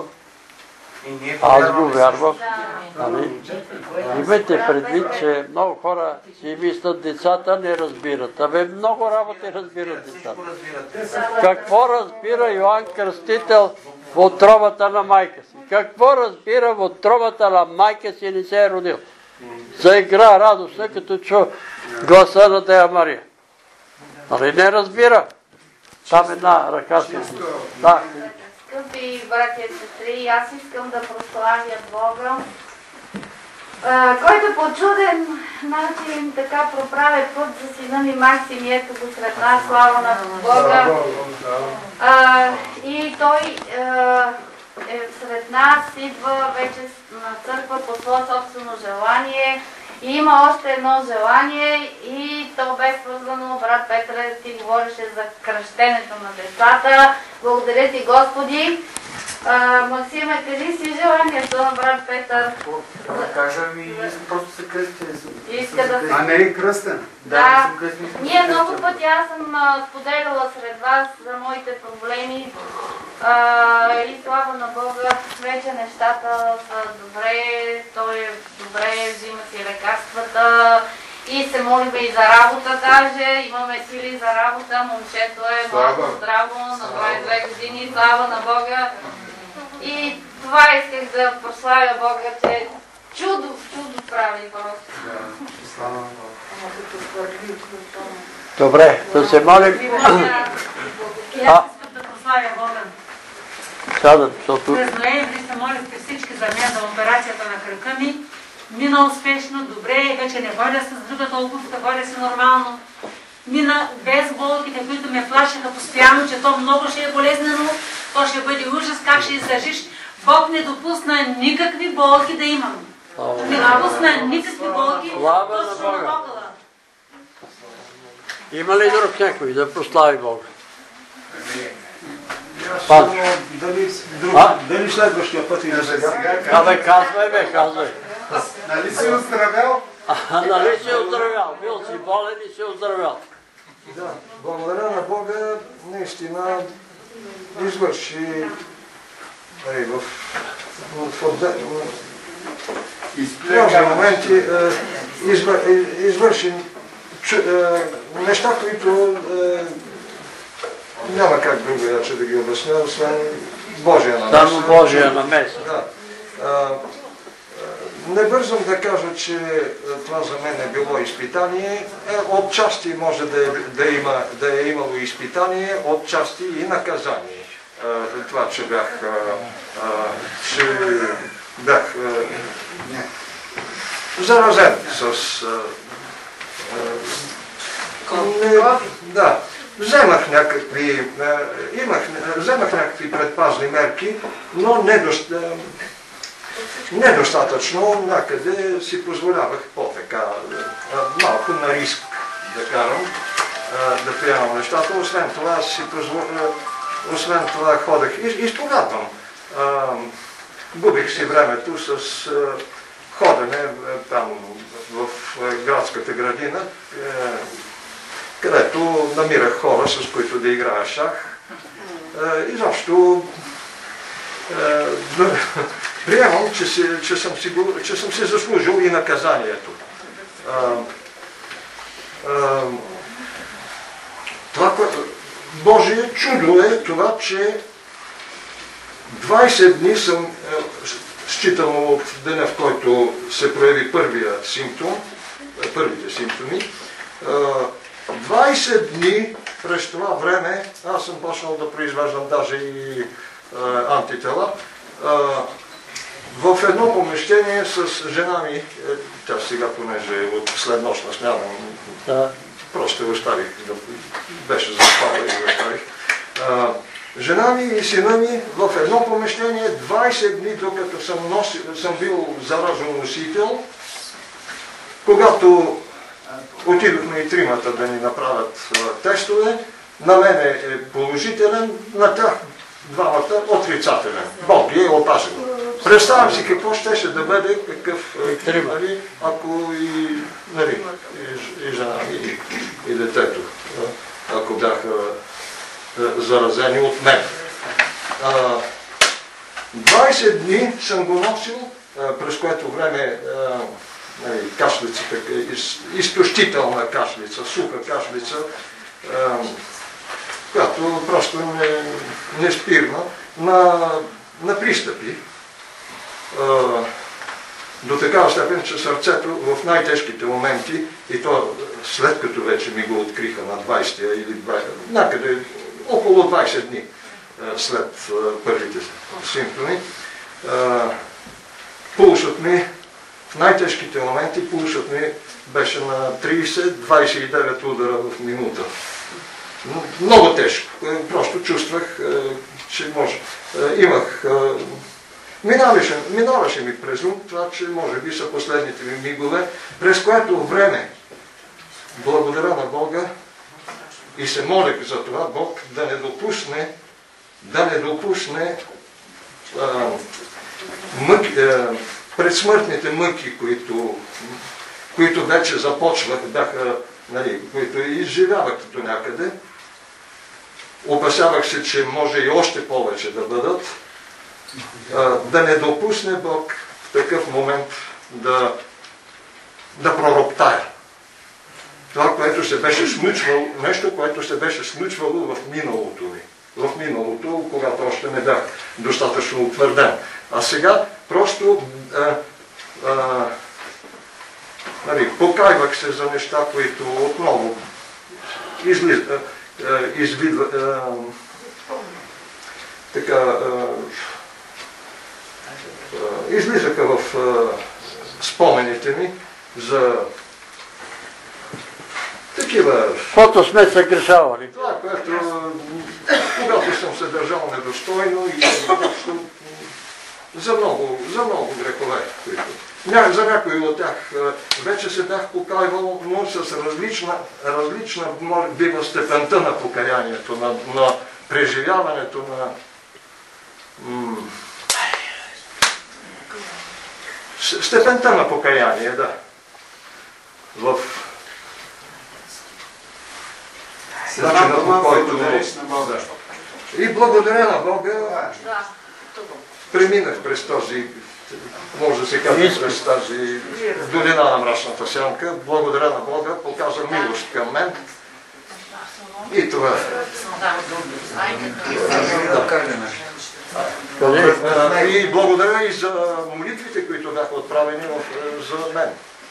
Имайте предвид, че много хора си мислят, децата не разбират. Много работи разбират децата. Какво разбира Йоан Кръстител в утробата на майка си? Какво разбира в утробата на майка си не се е родил? Заигра радостно, като чу гласа на Дея Мария. Не разбира. Там една ръка си. Да. Скъпи братя и сестри, аз искам да прославя Бога, който по чуден начин така проправя път за сина ми Максим, и ето го сред нас, слава на Бога. И той е сред нас, идва вече на църква по свое собствено желание. И има още едно желание и то бе свързано, брат Петре, ти говореше за кръщенето на децата. Благодаря ти, Господи. Максиме, кажи си желанието на брат Петър. Да кажа ми, просто се кръсти. Иска да се... А не е кръстен? Да. Ние много пъти, аз съм споделяла сред вас за моите проблеми и слава на Бога, вече нещата са добре, той е добре, взима си лекарствата и се молим и за работа даже, имаме сили за работа, момчето е много здраво, на 22 години, слава на Бога. И това исках да прославя Бога, че чудо прави просто. Слава на Бога. Добре, да се молим. И аз искам да прославя Бога. През ноември се молихте всички за мен за операцията на кръка ми. Мина успешно, добре, вече не ходя с другата обувка, ходя си нормално. Мина без болките, които ме плашиха постоянно, че то много ще е болезнено, то ще бъде ужас, как ще издържиш. Бог не допусна никакви болки да имам. Не допусна никакви болки, точно на Бога. Има ли друг някой да прослави Бога? Дали следващия път или сега? Казвай. Нали си оздравял? Нали си оздравял? Бил си болен и си оздравял. Да, благодаря на Бога, наистина извърши в много моменти извърши неща, които няма как друго да ги обясня, освен Божия намеса. Само Божия намеса. Да. Не бързам да кажа, че това за мен е било изпитание. Отчасти може да е имало изпитание, отчасти и наказание. Това, че бях заразен с... Да. Вземах някакви предпазни мерки, но недостатъчно, някъде си позволявах по-така, малко на риск да карам, да приемам нещата. Освен това ходех и изповядвам. Губих си времето с ходене там в градската градина, където намирах хора, с които да играя шах. Изобщо приемам, че съм си заслужил и наказанието. Божие чудо е това, че 20 дни съм, считано от деня, в който се прояви първите симптоми, 20 дни през това време аз съм почнал да произвеждам даже и антитела. В едно помещение с жена ми, тя сега понеже от следнощна смяна, просто оставих, беше заспала и оставих. Жена ми и сина ми в едно помещение 20 дни, докато съм бил заражен носител, когато отидохме и тримата да ни направят тестове, на мен е положителен, на тях двамата отрицателен. Бог ги е опазил. Представям си какво щеше да бъде, ако и жена и детето, ако бяха заразени от мен. 20 дни съм го носил, през което време кашлицата, изтощителна кашлица, суха кашлица, която просто не спирна на пристъпи. До такава степен, че сърцето в най-тежките моменти, и то след като вече ми го откриха на 20-я или 20, някъде около 20 дни след първите симптоми, пулсът ми, в най-тежките моменти пулсът ми беше на 30-29 удара в минута. Много тежко. Просто чувствах, че може. Минаваше ми през ум това, че може би са последните ми мигове, през което време, благодаря на Бога и се молих за това Бог да не допусне предсмъртните мъки, които вече започват, бяха, нали, които изживяват до някъде. Опасявах се, че може и още повече да бъдат. Да не допусне Бог в такъв момент да пророптая. Това, което се беше смучвало, нещо, което се беше смучвало в миналото ми. В миналото, когато още не бях достатъчно утвърден. А сега просто покайвах се за неща, които отново излизаха в спомените ми за такива... Каквото сме се грешавали. Това, което, когато съм се държал недостойно и за много грехове, които... За някои от тях вече се бях покайвал, но с различна бива степента на покаянието, на преживяването на степента на покаяние, да. В начина, по който... И благодаря на Бога, преминах през този, може да се каже, през тази долина на мрачната сянка. Благодаря на Бога, показа милост към мен. И това е. И благодаря и за молитвите, които бяха отправени за мен.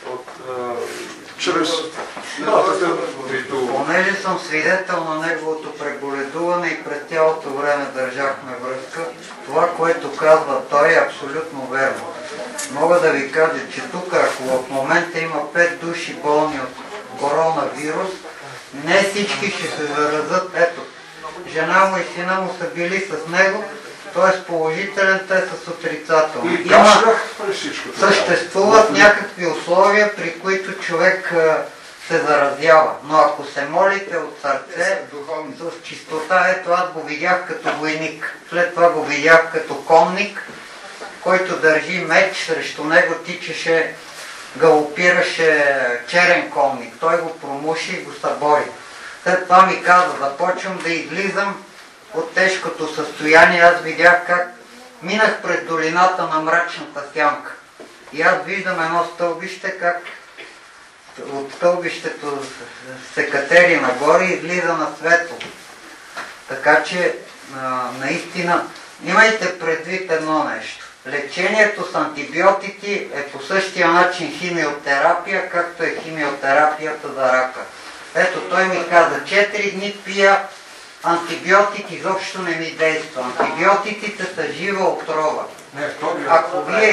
Чрез братата, които... Понеже съм свидетел на неговото преболедуване и през цялото време държахме връзка, това, което казва той, е абсолютно верно. Мога да ви кажа, че тук, ако в момента има 5 души болни от коронавирус, не всички ще се заразят. Ето, жена му и сина му са били с него, т.е. положителен, те са с отрицателни. Съществуват някакви условия, при които човек се заразява. Но ако се молите от сърце, с чистота, ето аз го видях като войник. След това го видях като конник, който държи меч, срещу него тичаше, галопираше черен конник. Той го промуши и го събори. След това ми каза, започвам да излизам от тежкото състояние. Аз видях как минах през долината на мрачната сянка. И аз виждам едно стълбище, как от стълбището се катери нагоре и излиза на светло. Така че, наистина, имайте предвид едно нещо. Лечението с антибиотици е по същия начин химиотерапия, както е химиотерапията за рака. Ето, той ми каза, 4 дни пия антибиотик, изобщо не ми действа. Антибиотиците са жива отрова. Ако вие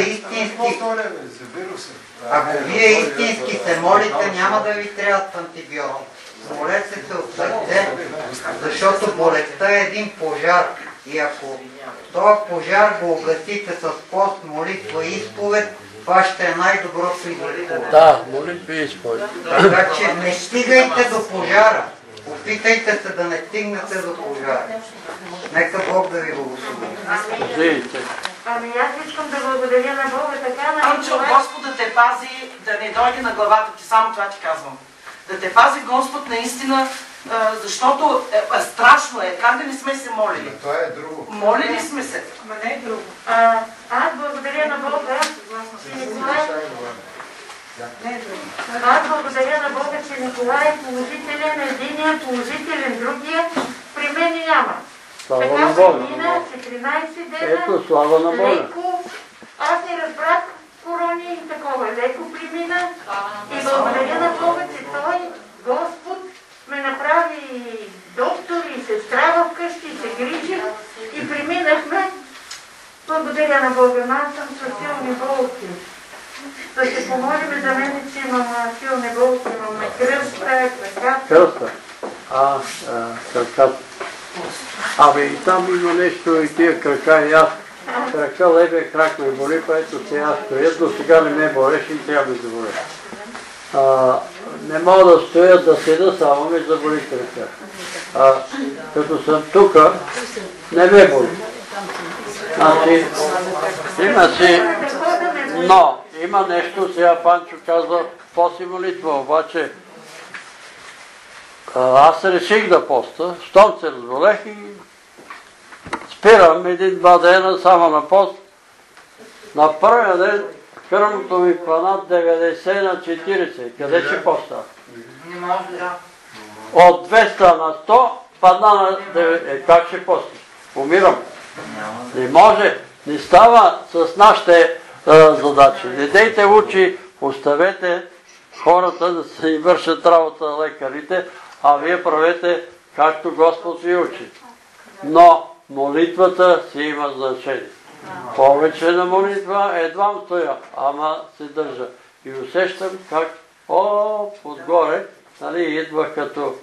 истински се молите, няма да ви трябват антибиотици. Молете се от сърце, защото болестта е един пожар. И ако този пожар го угасите с пост, молитва и изповед, това ще е най-доброто излекуване. Да, молитва и изповед. Така че не стигайте до пожара. Опитайте се да не стигнете до пожара. Нека Бог да ви благослови. Ами аз искам да благодаря на Бога така на Анчо, Господа те пази да не дойде на главата ти, само това ти казвам. Да те пази Господ наистина, защото страшно е. Как да не сме се молили? Това е друго. Молили сме се. Ма не е друго. Аз благодаря на Бога. Аз благодаря на Бога, че Николай е положителен, единия положителен, другия. При мен няма. Слава на Бога. Мина 14 дена. Ето, слава на Бога. Леко. Аз не разбрах корони и такова. Леко премина. И благодаря на Бога, че той, Господ, ме направи доктор и сестра вкъщи и се грижи. И преминахме. Благодаря на Бога. Аз съм със силни болки. Да се помолим за мен, че имам силни болки, имаме кръста, краката. Краката. Абе и там има нещо и тия крака и аз. Крака, левия крак ме боли, ето сега стоя, до сега не ме болеше и трябва да боле. Не мога да стоя, да седа, само ме заболи крака. Като съм тука, не ме боли. Значи, има си, но има нещо, сега Панчо казва, поси молитва, обаче аз реших да поста, щом се разболех и спирам 1-2 дена само на пост. На първия ден кръвното ми хвана 90 на 40. Къде ще поста? Не може, да. От 200 на 100 падна на 90. Как ще поста? Умирам. Не може. Не става с нашите задачи. Не дейте учи, оставете хората да се вършат работа на лекарите, а вие правете както Господ ви учи. Но молитвата си има значение. Повече на молитва едвам стоя, ама се държа. И усещам как, отгоре, идва като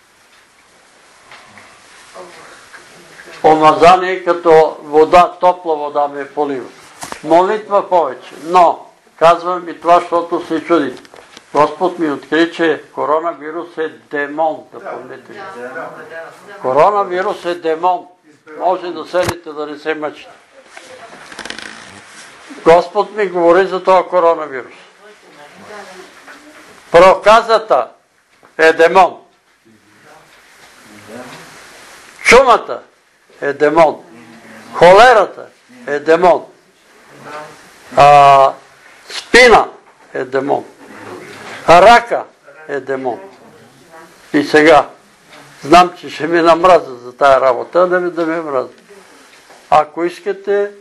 помазание, като вода, топла вода ме полива. Молитва повече. Но, казвам и това, защото се чудите. Господ ми откри, че коронавирус е демон, да помните. Коронавирус е демон. Може да седите да не се мъчите. Господ ми говори за този коронавирус. Проказата е демон. Чумата е демон. Холерата е демон. Спина е демон. Рака е демон. И сега, знам, че ще ми намраза за тая работа, да ми мраза. Ако искате,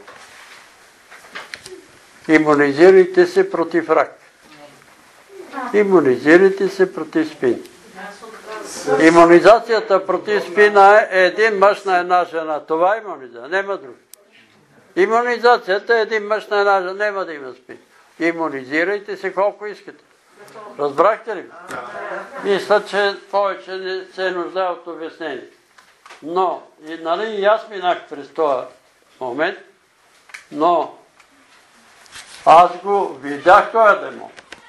имунизирайте се против рак. Имунизирайте се против спин. Имунизацията против спина е един мъж на една жена. Това е имунизация, нема друго. Имунизацията е един мъж на една жена, нема да има спин. Имунизирайте се колко искате. Разбрахте ли? Мисля, че повече не се нуждае от обяснение. Но, и аз минах през този момент, но аз го видях този демон.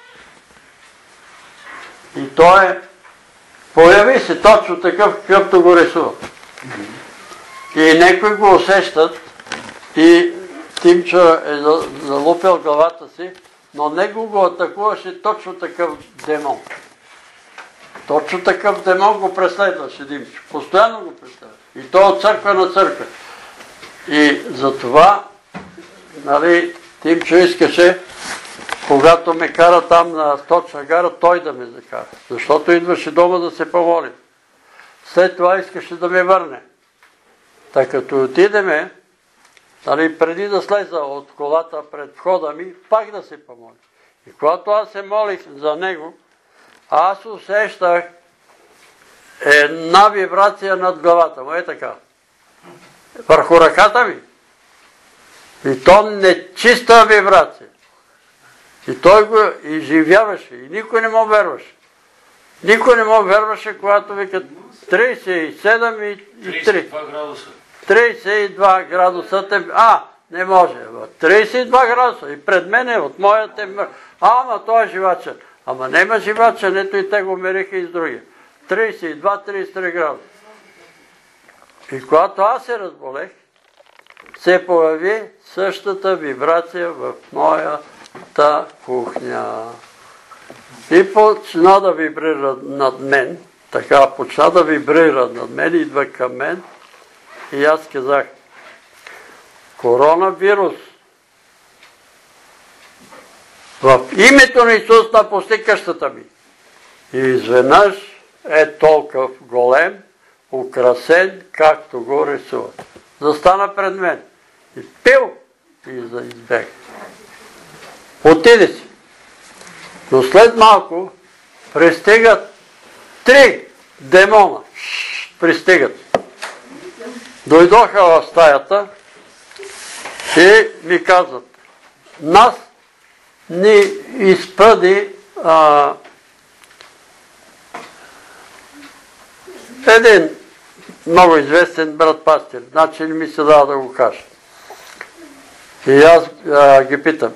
И той появи се точно такъв, какъвто го рисува. И некои го усещат и Тимчо е залупил главата си, но него го атакуваше точно такъв демон. Точно такъв демон го преследваше Димчо. Постоянно го преследваше. И то от църква на църква. И затова, Тимчо искаше, когато ме кара там на Сточна гара, той да ме закара. Защото идваше дома да се помоли. След това искаше да ме върне. Така като отидеме, преди да слеза от колата пред входа ми, пак да се помоли. И когато аз се молих за него, аз усещах една вибрация над главата му, така. Върху ръката ми. И то нечиста вибрация. И той го изживяваше. И никой не му верваше. Никой не му верваше, когато викат 37 и 3. 32 градуса. 32 градуса. Не може. 32 градуса. И пред мене, от моя температура. Ама той е живачен. Ама нема живачен. Ето и те го мериха и с другия. 32-33 градуса. И когато аз се разболех, се появи същата вибрация в моята кухня. И почна да вибрира над мен. Така почна да вибрира над мен, идва към мен. И аз казах, коронавирус, в името на Исус напусти къщата ми. И изведнъж е толкова голем, украсен, както го рисува. Застана пред мен. И пил и избег. Отиде си. Но след малко пристигат 3 демона. Пристигат. Дойдоха в стаята и ми казват, нас ни изпъди един много известен брат пастир. Значи не ми се дава да го кажа. И аз ги питам,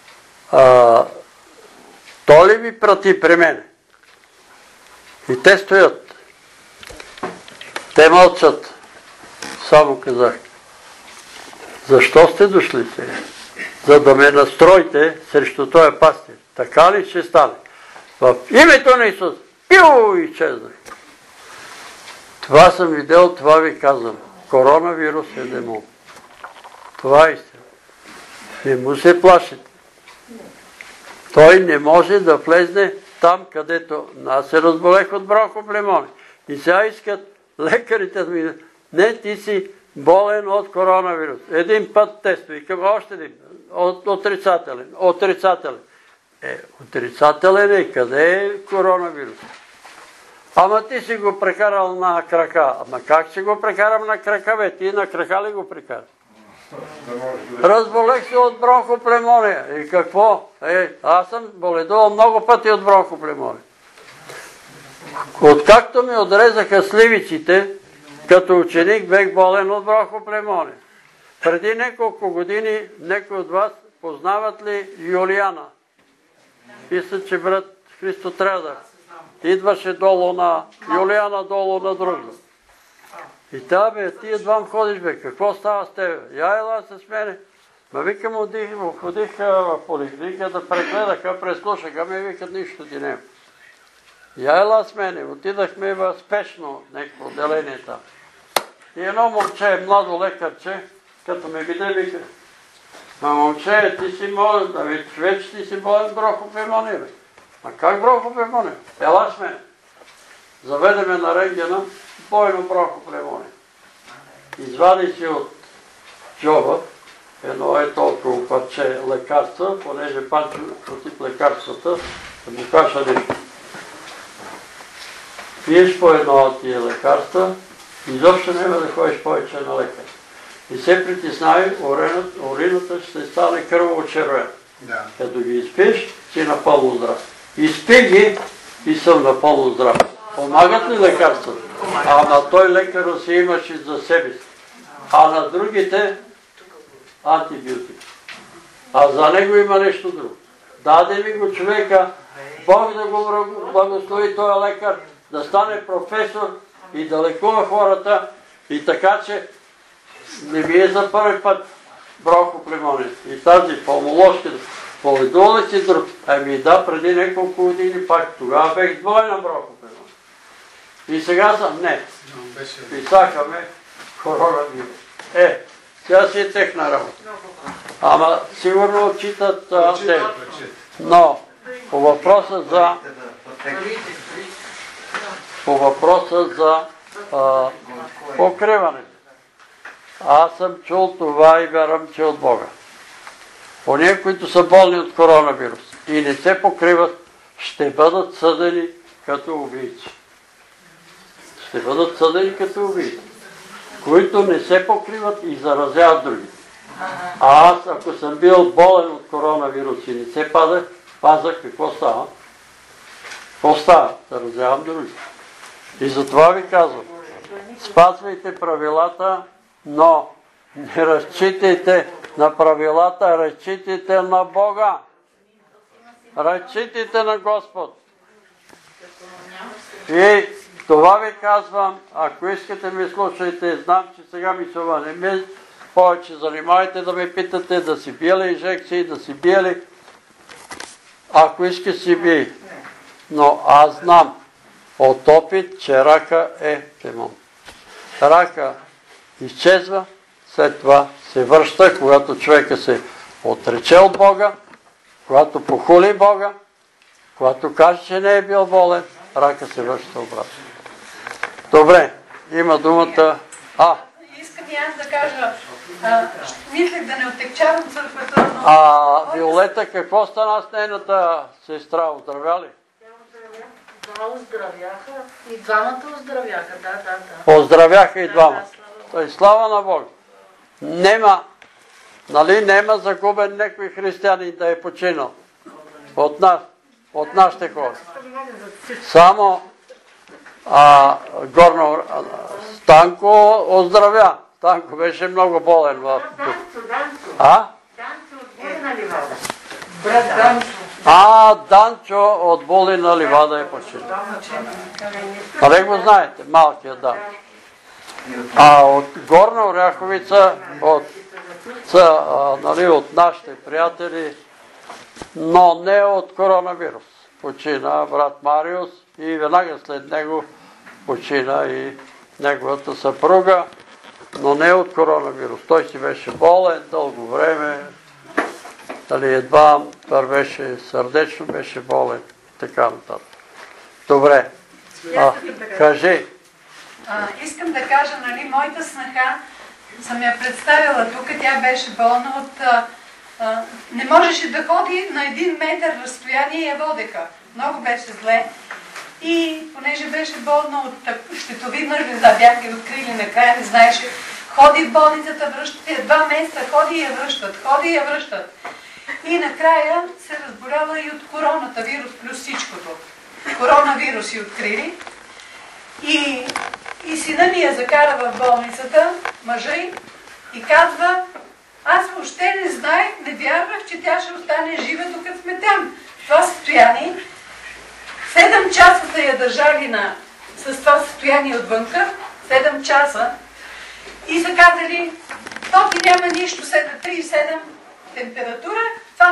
той ли ви прати при мене? И те стоят. Те мълчат. Само казах. Защо сте дошли сега? За да ме настроите срещу този пастир. Така ли ще стане? В името на Исус. Пиу! Изчезнах. Това съм видел, това ви казвам. Коронавирус е демон. Това е истина. Не му се плашите. Той не може да влезне там, където аз се разболех от бронхоплемони. И сега искат лекарите да ми... Не, ти си болен от коронавирус. Един път тест, викам още един. Отрицателен. Отрицателен. Отрицателен е. Къде е коронавирус? Ама ти си го прекарал на крака. Ама как си го прекарам на крака, бе? Ти на крака ли го прекарал? Разболех се от бронхоплемония. И какво? Аз съм боледувал много пъти от бронхоплемония. Откакто ми отрезаха сливиците, като ученик бех болен от бронхоплемония. Преди няколко години някой от вас познават ли Юлиана? Мисля, че брат Христо трябва да идваше долу на Юлиана, долу на друго. И тя, бе, ти едвам ходиш, бе, какво става с тебе? Я ела с мене. Ма викам, ходих в поликлиника да прегледаха, преслушаха ме, викат, нищо ти няма. Я ела с мене, отидахме в спешно някакво отделение там. И едно момче, младо лекарче, като ме виде, вика, ма момче, ти си болен, вече ти си болен бронхоплемония, бе. А как бронхоплемония? Ела с мене. Заведеме на рентгена, бойно бронхоплемония. Извади си от джоба едно е толкова парче лекарства, понеже Панчо против лекарствата, да му кажа нещо. Пиеш по едно от тия лекарства, изобщо няма да ходиш повече на лекар. И се притеснави, урината ще стане кърваво-червена. Като ги изпиеш, си напълно здрав. Изпи ги и съм напълно здрав. Помагат ли лекарствата? Ама той лекар си имаше за себе си. А на другите антибиотик. А за него има нещо друго. Даде ми го човека, Бог да го благослови този лекар, да стане професор и да лекува хората. И така, че не ми е за първи път бронхоплемония. И тази пулмоложка, поведува ли си друг? Ами да, преди няколко години пак. Тогава бех двойна бронхоплемония. И сега съм, не. Писаха ме коронавирус. Сега си е техна работа. Ама сигурно отчитат те. Но по въпроса за покриването. Аз съм чул това и вярвам, че от Бога. Ония, които са болни от коронавирус и не се покриват, ще бъдат съдени като убийци. Ще бъдат съдени като убийци, които не се покриват и заразяват другите. А аз, ако съм бил болен от коронавирус и не се пазах, какво става? Какво става? Заразявам другите. И затова ви казвам, спазвайте правилата, но не разчитайте на правилата, разчитайте на Бога. Разчитайте на Господ. И това ви казвам, ако искате ми слушайте, знам, че сега ми се не повече занимавайте да ме питате, да си биели инжекции, да си биели. Ако иска си би. Но аз знам от опит, че рака е демон. Рака изчезва, след това се връща, когато човека се отрече от Бога, когато похули Бога, когато каже, че не е бил болен, рака се връща обратно. Добре, има думата. Искам и аз да кажа, мислех да не отекчавам църквата, но... Виолета, какво стана с нейната сестра? Оздравя ли? Да, оздравяха. И двамата оздравяха, да. Оздравяха и двама. Той слава на Бог. Нема загубен някой християнин да е починал. От нас, от нашите хора. Само горно Станко оздравя. Станко беше много болен. Данчо от Болина Ливада е починал. Але го знаете, малкият Данчо. От Горна Оряховица, от са от нашите приятели, но не от коронавирус. Почина брат Мариус и веднага след него почина и неговата съпруга, но не от коронавирус. Той си беше болен дълго време, едва вървеше сърдечно, беше болен, така нататък. Добре, кажи. Искам да кажа, моята снаха съм я представила тук, тя беше болна от... не можеше да ходи на 1 метър разстояние и я водеха. Много беше зле. И понеже беше болна от щитовидна жлеза, бях ги открили накрая, не знаеше. Ходи в болницата, връщат я 2 месеца, ходи и я връщат, ходи и я връщат. И накрая се разболява и от короната вирус плюс всичкото. Коронавирус и открили. И сина ми я закара в болницата, мъжа и казва: аз въобще не знаех, не вярвах, че тя ще остане жива, докато сме там. В това състояние. 7 часа са я държали с това състояние отвънка. 7 часа. И са казали: то ти няма нищо, 3,7 температура, това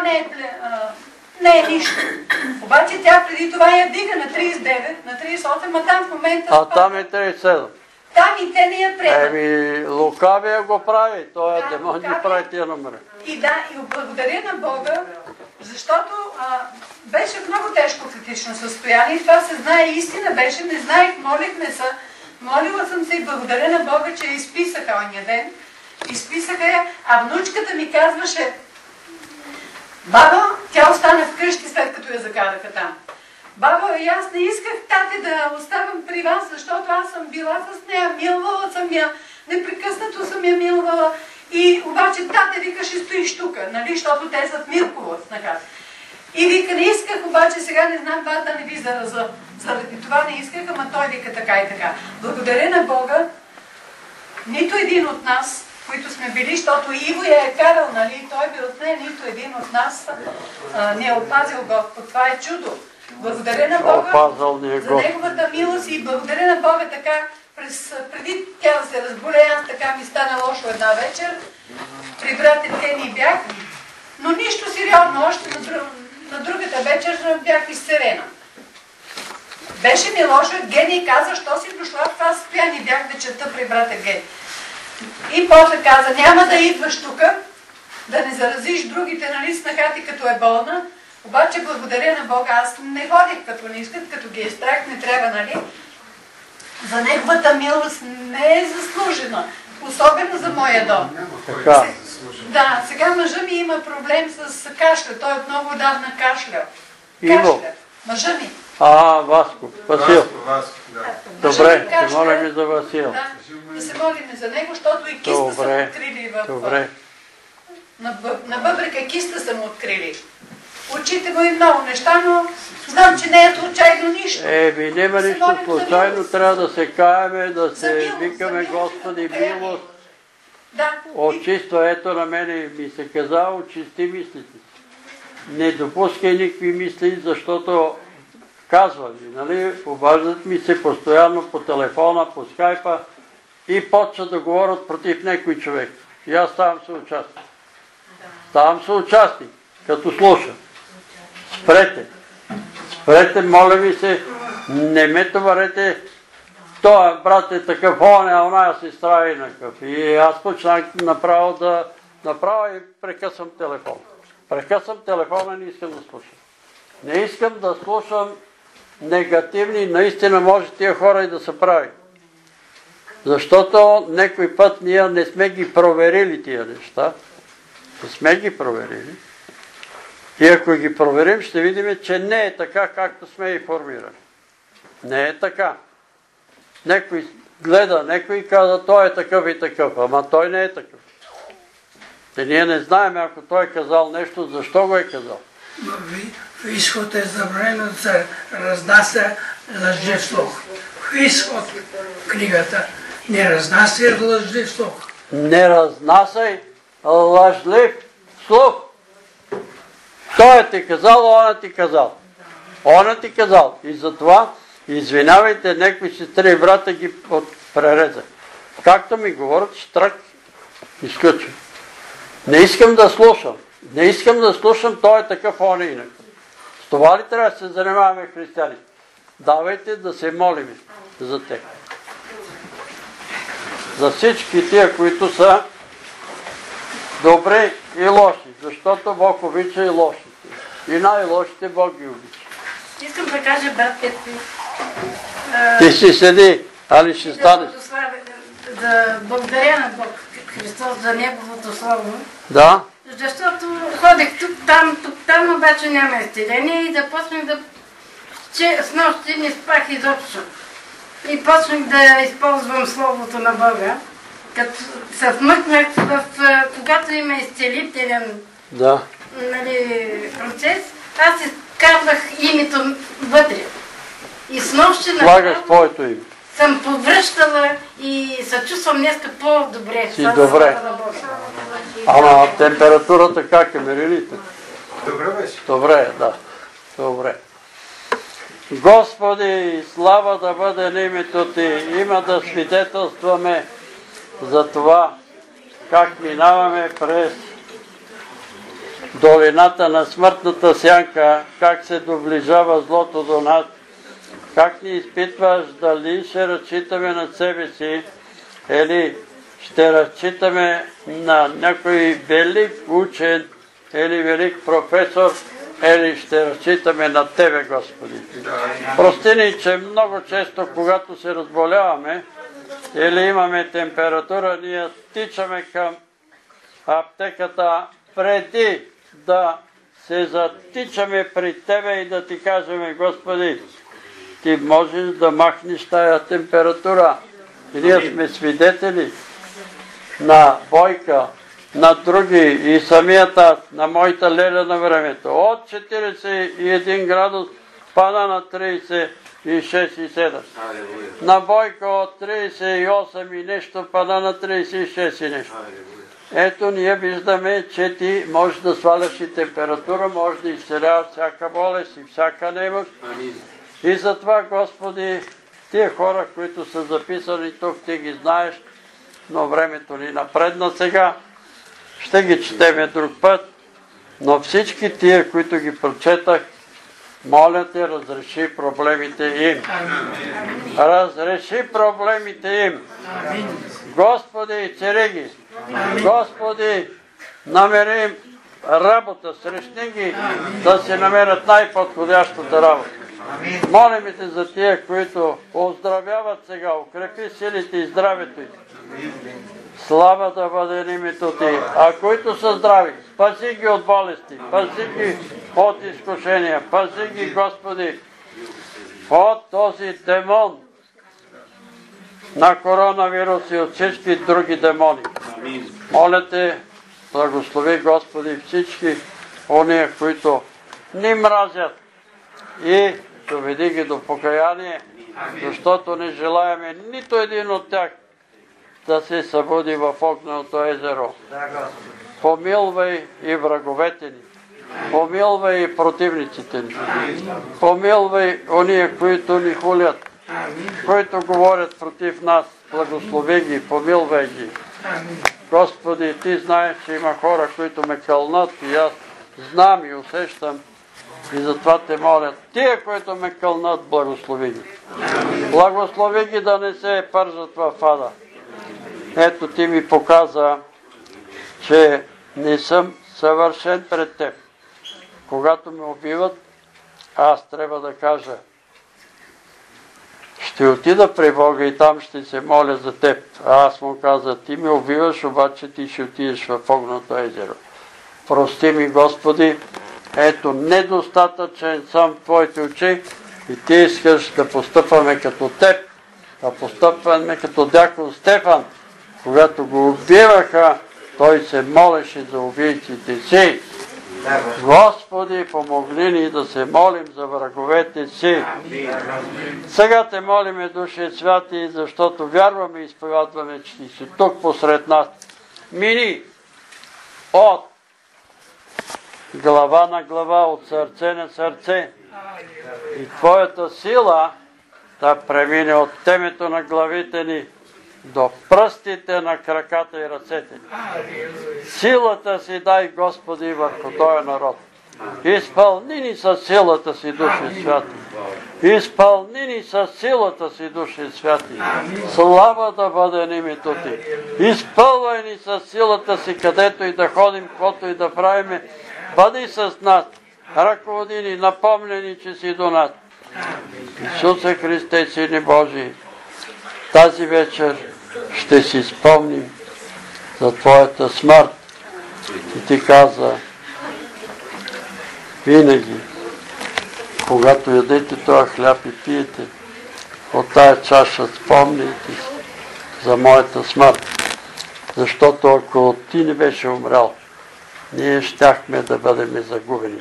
не е нищо. Обаче тя преди това я дига на 39, на 38, а там в момента... А там е 37. Там и те не я приемат. Лукавия го прави, той е демон ги прави тия номера. И благодаря на Бога, защото беше в много тежко критично състояние. Това се знае, истина беше, не знаех, молихме се. Молила съм се и благодаря на Бога, че я изписаха ония ден. Изписаха я, а внучката ми казваше: баба, тя остана вкъщи след като я закараха там. Баба, и аз не исках тате да оставам при вас, защото аз съм била с нея, милвала съм я, непрекъснато съм я милвала. И обаче тате вика: ще стоиш тук, защото те са в Милково. И вика: не исках, обаче сега не знам вас да не ви зараза. Заради това не исках, ама той вика така и така. Благодаря на Бога, нито един от нас, които сме били, защото Иво я е карал, той бил от нея, нито един от нас не е опазил Господ. Това е чудо. Благодаря на Бога за неговата милост и благодаря на Бога така, преди тя да се разболее, аз така ми стана лошо една вечер, при брат Евгений бях, но нищо сериозно, още на другата вечер бях изцерена. Беше ми лошо, Евгений каза: що си дошла в това състояние, бях вечерта при брат Евгений. И после каза: няма да идваш тук, да не заразиш другите, снахата ти като е болна. Обаче благодаря на Бога, аз не ходих като не искат, като ги е страх, не трябва, За неговата милост не е заслужена, особено за моя дом. Да, сега мъжа ми има проблем с кашля, той от много отдавна кашля. Мъжа ми. Васко, Васил. Добре, се молим за Васил. Да се молим за него, защото и киста са му открили на бъбрика киста са му открили. Очите му и много неща, но знам, че не е случайно нищо. Няма нищо случайно, трябва да се каеме, да се викаме: Господи, милост. Очиства, ето на мене ми се каза: очисти мислите си. Не допускай никакви мисли, защото казва ми, обаждат ми се постоянно по телефона, по скайпа и почват да говорят против някой човек. И аз ставам съучастник. Ставам съучастник, като слушам. Спрете, моля ви се, не ме товарете. Той брат е такъв, а оная сестра е накъв. И аз почнах направо и прекъсвам телефон. Прекъсвам телефона и не искам да слушам. Не искам да слушам негативни, наистина може тия хора и да се прави. Защото някой път ние не сме ги проверили тия неща. Не сме ги проверили. И ако ги проверим, ще видим, че не е така, както сме информирани. Не е така. Некой гледа, некой каза: той е такъв и такъв, ама той не е такъв. Ние не знаем, ако той е казал нещо, защо го е казал. В изход е забранено да се разнася лъжлив слух. В изход книгата: не разнасяй лъжлив слух. Не разнасяй лъжлив слух. Той ти казал, она ти казал. Она ти казал. И затова, извинявайте, някои сестри и брата ги пререзах. Както ми говорят, штрак изключва. Не искам да слушам. Не искам да слушам, той е такъв, он е инак. С това ли трябва да се занимаваме християни? Давайте да се молим за тях. За всички тия, които са добри и лоши, защото Бог обича и лошите. И най-лошите Бог ги обича. Искам да кажа, брат Петри. Ти си седи, али ще станеш. Да благодаря на Бог Христос за Неговото Слово. Да. Защото ходех тук, там, обаче няма изцеление и започнах да... С нощи не спах изобщо. И почнах да използвам Словото на Бога. Като се вмъкнах когато има изцелителен процес, аз изкарвах името вътре. И с нощи съм повръщала и се чувствам днеска по-добре. Си добре. Ама температурата как е, мерилите? Добре беше. Добре, да. Добре. Господи, слава да бъде на името Ти. Има да свидетелстваме за това, как минаваме през долината на смъртната сянка, как се доближава злото до нас, как ни изпитваш дали ще разчитаме на себе си или ще разчитаме на някой велик учен или велик професор, или ще разчитаме на Тебе, Господи. Прости ни, че много често, когато се разболяваме или имаме температура, ние тичаме към аптеката преди да се затичаме при Тебе и да Ти кажем, Господи, Ти можеш да махнеш тая температура. И ние сме свидетели на Бойка, на други и самият аз, на моята Леля на времето. От 41 градус пада на 36 и 7. На Бойка от 38 и нещо пада на 36 и нещо. Ето ние виждаме, че Ти можеш да сваляш и температура, можеш да изцеляваш всяка болест и всяка немощ. И затова, Господи, тия хора, които са записани тук, Ти ги знаеш, но времето ни напредна сега. Ще ги четеме друг път, но всички тия, които ги прочетах, моля Те, разреши проблемите им. Разреши проблемите им. Господи, цари ги. Господи, намери им работа, срещни ги, да се намерят най-подходящата работа. Молим Те за тия, които оздравяват сега, укрепи силите и здравето им. Слава да бъде името Ти. А които са здрави, спаси ги от болести, спаси ги от изкушения, спаси ги, Господи, от този демон на коронавирус и от всички други демони. Моля Те, благослови, Господи, всички ония, които ни мразят и доведи ги до покаяние, защото не желаеме нито един от тях да се събуди в огненото езеро. Помилвай и враговете ни. Помилвай и противниците ни. Помилвай ония, които ни хулят, които говорят против нас. Благослови ги, помилвай ги. Господи, Ти знаеш, че има хора, които ме кълнат и аз знам и усещам. И затова Те моля, тия, които ме кълнат, благослови ги. Благослови ги да не се пържат в ада. Ето Ти ми показа, че не съм съвършен пред Теб. Когато ме убиват, аз трябва да кажа, ще отида при Бога и там ще се моля за Теб. А аз му каза, Ти ме убиваш, обаче Ти ще отидеш в огненото езеро. Прости ми, Господи, ето недостатъчен съм в Твоите очи и Ти искаш да постъпваме като Теб, да постъпваме като дякон Стефан. Когато го убиваха, той се молеше за убийците си. Господи, помогни ни да се молим за враговете си. Сега Те молиме, Душе Святи, защото вярваме и изповядваме, че Ти си тук посред нас. Мини от глава на глава, от сърце на сърце. И Твоята сила да премине от темето на главите ни до пръстите на краката и ръцете. Силата си дай, Господи, върху този народ. Изпълни ни със силата си, Души Святи. Изпълни ни със силата си, Души Святи. Слава да бъде името Ти. Изпълвай ни със силата си, където и да ходим, каквото и да правим. Бъди с нас. Ръководи ни, напомня ни, че си до нас. Исусе Христе, Сине Божий, тази вечер ще си спомним за Твоята смърт. И Ти каза, винаги, когато ядете този хляб и пиете, от тая чаша спомняйте си за моята смърт. Защото ако Ти не беше умрял, ние щяхме да бъдем загубени.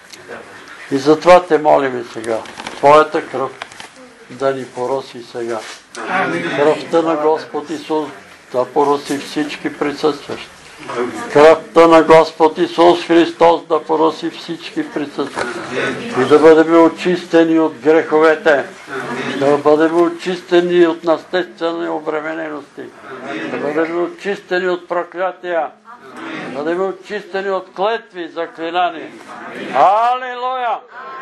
И затова те молим сега, Твоята кръв да ни пороси сега. Кръвта на Господ Исус да пороси всички присъстващи. Кръвта на Господ Исус Христос да пороси всички присъстващи. И да бъдем очистени от греховете. Да бъдем очистени от наследствени обременености. Да бъдем очистени от проклятия. Да бъдем очистени от клетви, заклинания. Алилуя!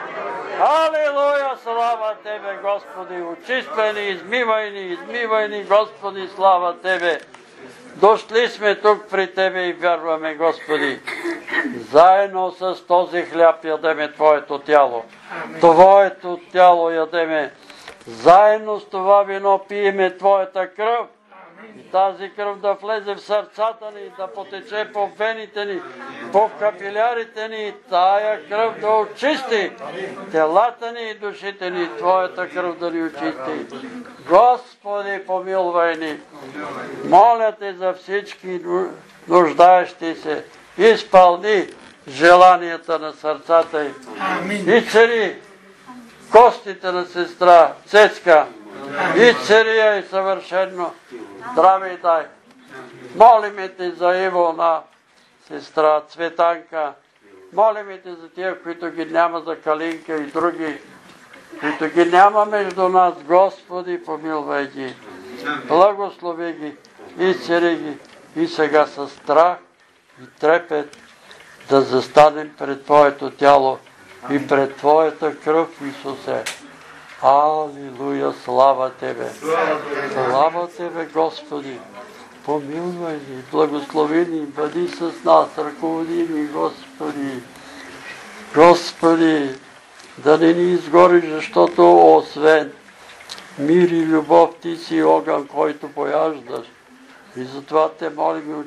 Алилуя! Слава Тебе, Господи! Очиствай ни, измивай ни, Господи, слава Тебе! Дошли сме тук при Тебе и вярваме, Господи. Заедно с този хляб ядеме Твоето тяло. Твоето тяло ядеме. Заедно с това вино пиеме Твоята кръв. И тази кръв да влезе в сърцата ни, да потече по вените ни, по капилярите ни, тая кръв да очисти телата ни и душите ни, Твоята кръв да ни очисти. Господи, помилвай ни. Моля Те за всички нуждаещи се. Изпълни желанията на сърцата им. Ицели костите на сестра Цецка. Ицелия и съвършено здраве дай. Молиме Те за Иво на сестра Цветанка. Молиме Те за тия, които ги няма, за Калинка и други, които ги няма между нас. Господи, помилвай ги. Благослови ги, изцели ги. И сега със страх и трепет да застанем пред Твоето тяло и пред Твоята кръв, Исусе. Алилуя, слава Тебе! Слава Тебе, Господи! Помилвай ни, благослови ни, бъди с нас, ръководи ни, Господи! Господи, да не ни изгориш, защото освен мир и любов Ти си огън, който пояждаш. И затова Те молим,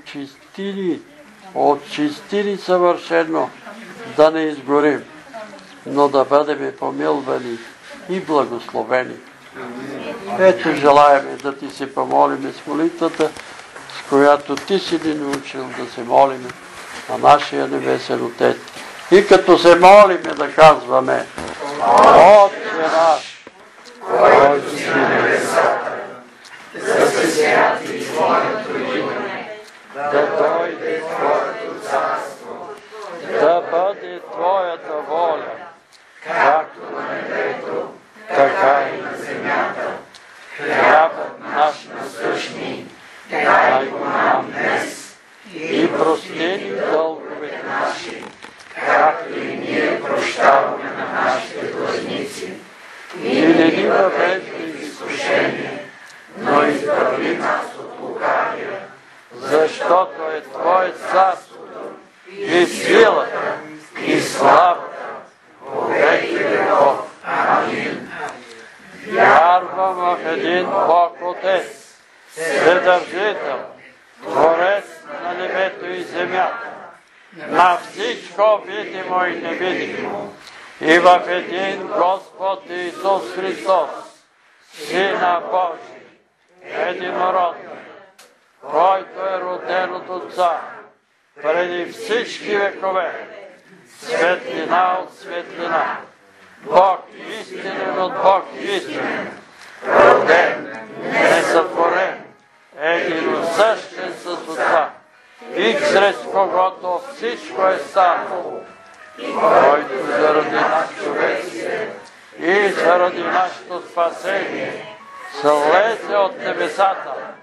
очисти ни съвършено, да не изгорим, но да бъдем помилвани и благословени. Ето желаеме да Ти се помолиме с молитвата, с която Ти си ни научил да се молиме на нашия Небесен Отец. И като се молиме да казваме: Отче наш, който си в небесата, да се святи Твоето име, да дойде Твоето царство, да бъде Твоята воля, както на небето, така и на земята. Хлябът наш насъщни, дай го нам днес и прости ни дълговете наши, както и ние прощаваме на нашите длъжници. И не ни въвеждай в изкушение, но избави нас от лукавия, защото е Твое царството и силата и славата по веки веков. Амин. Вярвам в един Бог Отец, Вседържител, Творец на небето и земята, на всичко видимо и невидимо, и в един Господ Исус Христос, Сина Божий, единороден, който е роден от Отца преди всички векове, светлина от светлина, Бог истинен от Бог истинен, роден, несътворен, единосъщен с Отца, и чрез когото всичко е станало, който заради нас човеците и заради нашето спасение слезе от небесата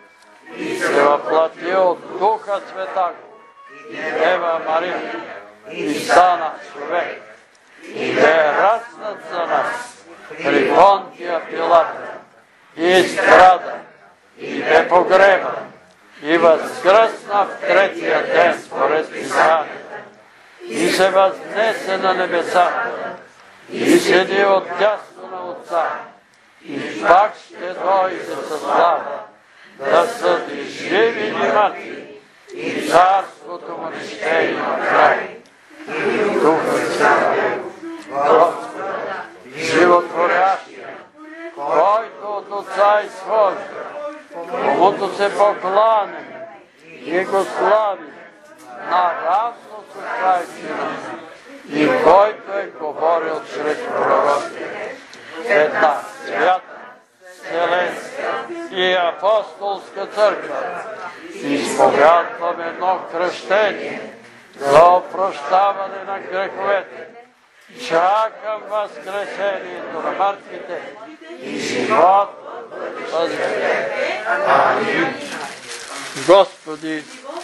и се въплати от Духа Святаго, Дева Мария, и стана човек, и бе разнат за нас при Понтия Пилат, и страда, и бе погребан, и възкръсна в третия ден според Писанието, и се възнесе на небесата, и седи отдясно на Отца, и пак ще дойде със слава, да съди живи и мъртви, и царството му не ще има край. И Духът Святия, Господа, животворящия, който от Отца изхожда, комуто се покланим и го славим, наравно с Отца и Сина, и който е говорил чрез пророците. Една свята, вселенска и апостолска църква, изповядвам едно кръщение за опрощаване на греховете. Чакам възкресението на мъртвите и живот възвечен. Амин. Господи,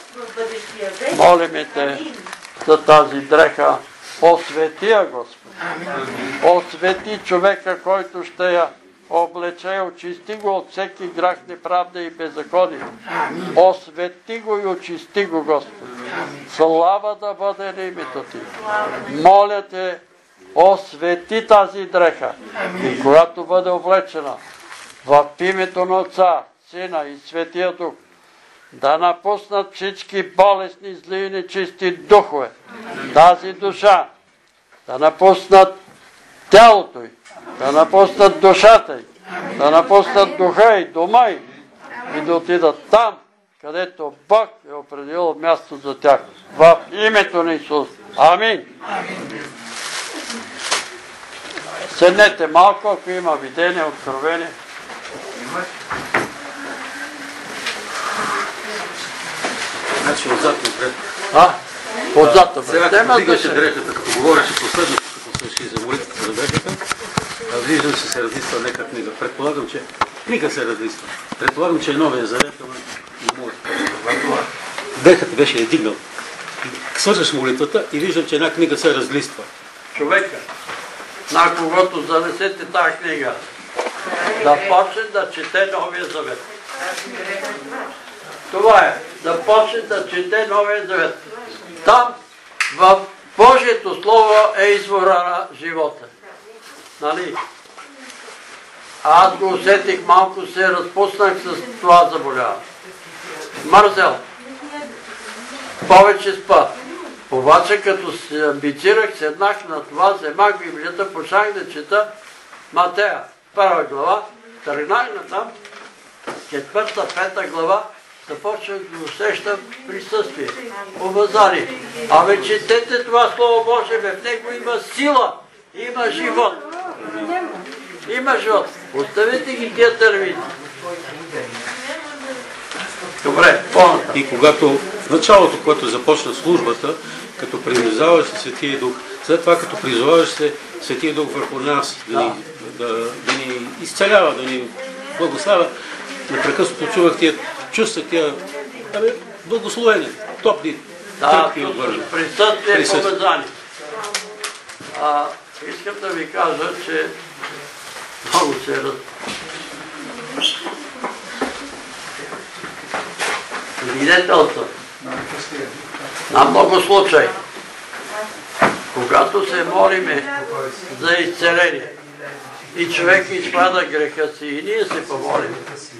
молиме Те за тази дреха. Освети я, Господи. Освети човека, който ще я облече, очисти го от всеки грях, неправда и беззаконие. Освети го и очисти го, Господи. Слава да бъде на името Ти. Моля Те, освети тази дреха. И когато бъде облечена в името на Отца, Сина и Светия Дух, да напуснат всички болесни, зли и нечисти духове. Тази душа да напуснат тялото й, да напуснат душата й, да напуснат духа й, дома й и да отидат там, където Бог е определил място за тях. В името на Исус. Амин. Седнете малко, ако има видение, откровение. Значи отзад напред. Отзад напред. Сега като вдигаше дрехата, като говореше последно, като свърши за молитвата за дрехата, виждам, че се разлиства нека книга. Предполагам, че книга се разлиства. Предполагам, че е Новия Завет, ама не може. Дрехата беше я дигнал. Свършаш молитвата и виждам, че една книга се разлиства. Човека, на когото занесете тази книга, да почне да чете Новия Завет. Това е, да почне да чете Новия Завет. Там в Божието Слово е извора на живота. Нали? Аз го усетих, малко се разпуснах с това заболяване. Мързел. Повече спа. Обаче като се амбицирах, седнах на това, вземах Библията, почнах да чета Матея, 1 глава, тръгнах натам, 4-5 глава, започнах да усещам присъствие, помазание. Абе, четете това Слово Божие, в него има сила, има живот. Има живот. Оставете ги тия термини. Добре, по-натам. И когато в началото, когато започна службата, като призоваваш се Светия Дух, след това като призоваваш се Светия Дух върху нас, да ни изцелява, да ни благославя, непрекъснато чувах тия чувства, тия благословения, топли тръпки отвърши. Присъствие, помазание. Искам да ви кажа, че много се свидетелства на много случаи, когато се молиме за изцеление и човек изпада греха си и ние се помолим,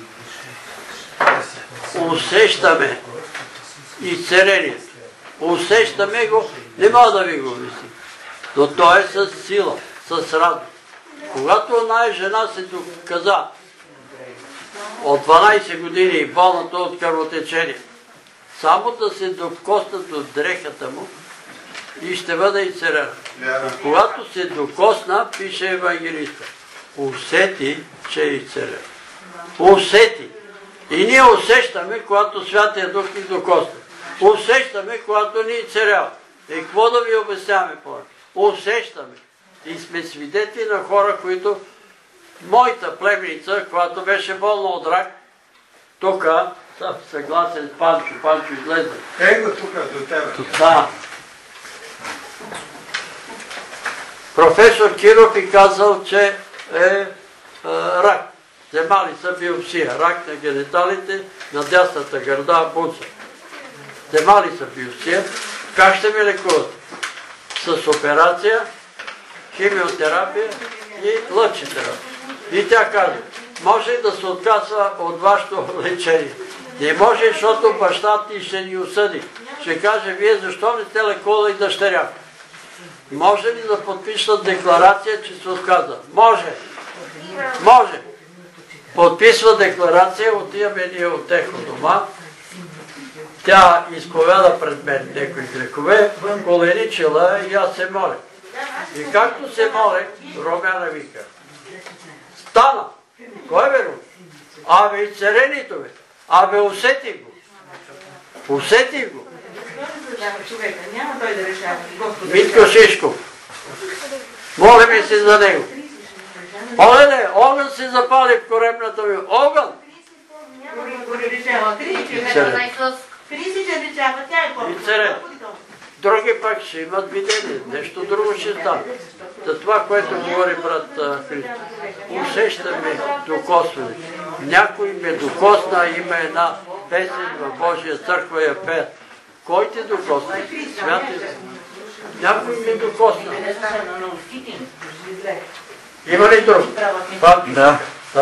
усещаме изцелението. Усещаме го, не мога да ви го обясня, но то е с сила, с радост. Когато една жена се доказа от 12 години и болната от кръвотечение, само да се докоснат от дрехата му и ще бъде изцелена. И когато се докосна, пише евангелиста, усети, че е изцелен. Усети. И ние усещаме, когато Святия Дух ни докосна. Усещаме, когато ни изцелява. И какво да ви обясняваме повече? Усещаме. И сме свидетели на хора, които моята племеница, която беше болна от рак, тук съм съгласен с Панчо. Панчо излезе. Ей го тук до тебе. Да. Професор Киров е казал, че е рак. Вземали са биопсия. Рак на гениталите, на дясната гърда, буца. Вземали са биопсия. Как ще ми лекуват? С операция, химиотерапия и лъчетерапия. И тя казва, може да се отказва от вашето лечение. Не може, защото баща ти ще ни осъди. Ще каже, вие защо не сте лекували дъщеря? Може ли да подпишат декларация, че се отказва? Може. Може. Подписва декларация, отиваме ние от техно дома. Тя изповяда пред мен някои грехове, коленичила и аз се моля. И както се молех, Румяна вика, стана. Кой бе Рум? Абе и царенито бе. Абе усети го. Усети го. Митко Шишков. Молиме се за него. Олене, огън се запали в коремната ми. Огън! И царен. Други пак ще имат видение. Нещо друго ще стане. За това, което говори брат Христо. Усещаме докосване. Някой ме докосна, има една песен в Божия църква я пеят. Кой те докосна? Смятай се. Някой ме докосна. Има ли друг? Да.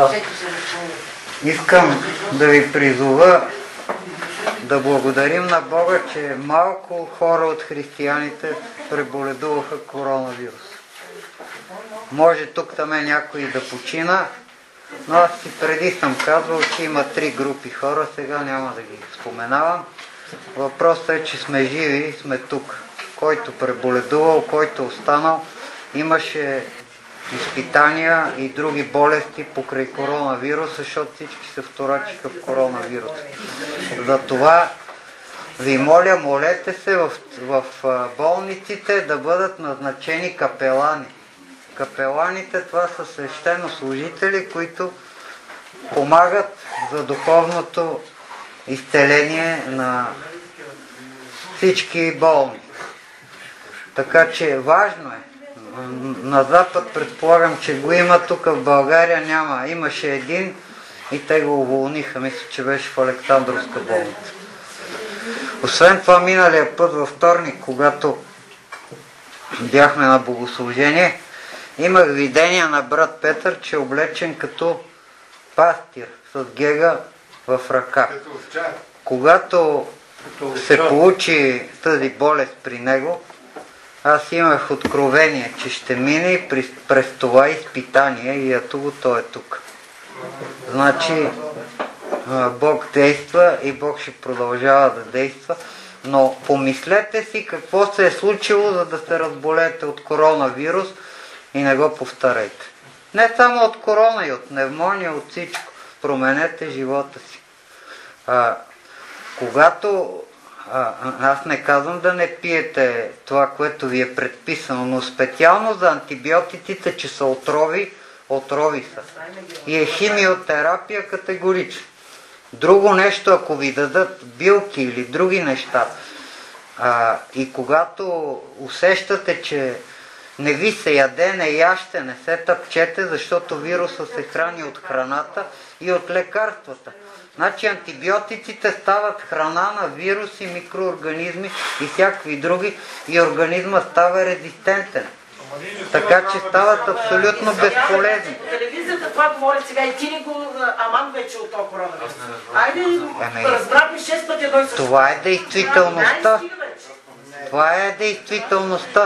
Искам да ви призова да благодарим на Бога, че малко хора от християните преболедуваха коронавирус. Може тук-там някой да почина, но аз си преди съм казвал, че има 3 групи хора, сега няма да ги споменавам. Въпросът е, че сме живи и сме тук. Който преболедувал, който останал, имаше изпитания и други болести покрай коронавируса, защото всички се вторачиха в коронавирус. Затова ви моля, молете се в болниците да бъдат назначени капелани. Капеланите това са свещенослужители, които помагат за духовното изцеление на всички болни. Така че важно е. На Запад предполагам, че го има, тук в България няма. Имаше един и те го уволниха. Мисля, че беше в Александровска болница. Освен това, миналия път във вторник, когато бяхме на богослужение, имах видение на брат Петър, че е облечен като пастир с гега в ръка. Когато се получи тази болест при него, аз имах откровение, че ще мине през това изпитание и ето го, той е тук. Значи Бог действа и Бог ще продължава да действа, но помислете си какво се е случило, за да се разболете от коронавирус и не го повторете. Не само от корона, и от пневмония, от всичко. Променете живота си. Когато аз не казвам да не пиете това, което ви е предписано, но специално за антибиотиците, че са отрови са. И е химиотерапия категорично. Друго нещо, ако ви дадат билки или други неща, и когато усещате, че не ви се яде, не яще, не се тъпчете, защото вируса се храни от храната и от лекарствата. Значи антибиотиците стават храна на вируси, микроорганизми и всякакви други и организма става резистентен. Така че стават абсолютно безполезни. По телевизията това говори сега и ти ли го аман вече от този коронавирус? Айде, разбрахме 6 пъти едно и също. Това е действителността. Това е действителността.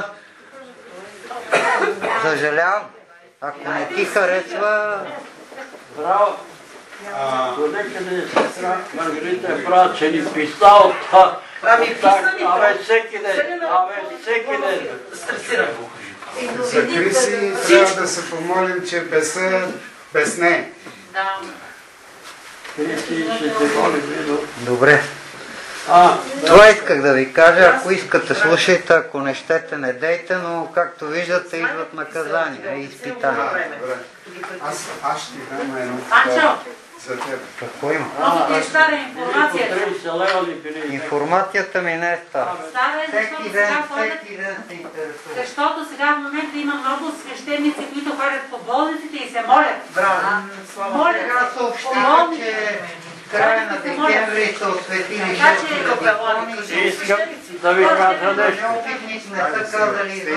Съжалявам. Ако не ти харесва... Браво! До некъде сестра Маргарита е права, че ни писа от това. Абе всеки ден. Стресирам. За Криси трябва да се помолим, че беса без нея. Да. Криси ще се молим. Добре. Това исках да ви кажа. Ако искате, слушайте. Ако не щете, не дейте, но както виждате, идват наказания и изпитания. Аз ще дам едно. За тебе. Какво има? Просто ти е стара информацията. 30 лева ли били? Информацията ми не е стара. Стара е, Всеки ден се интересува. защото сега в момента има много свещеници, които ходят по болниците и се молят. Браво. Молят. Сега съобщиха, че в края на декември са осветили жертви капелони. Искам да ви кажа нещо. Не са казали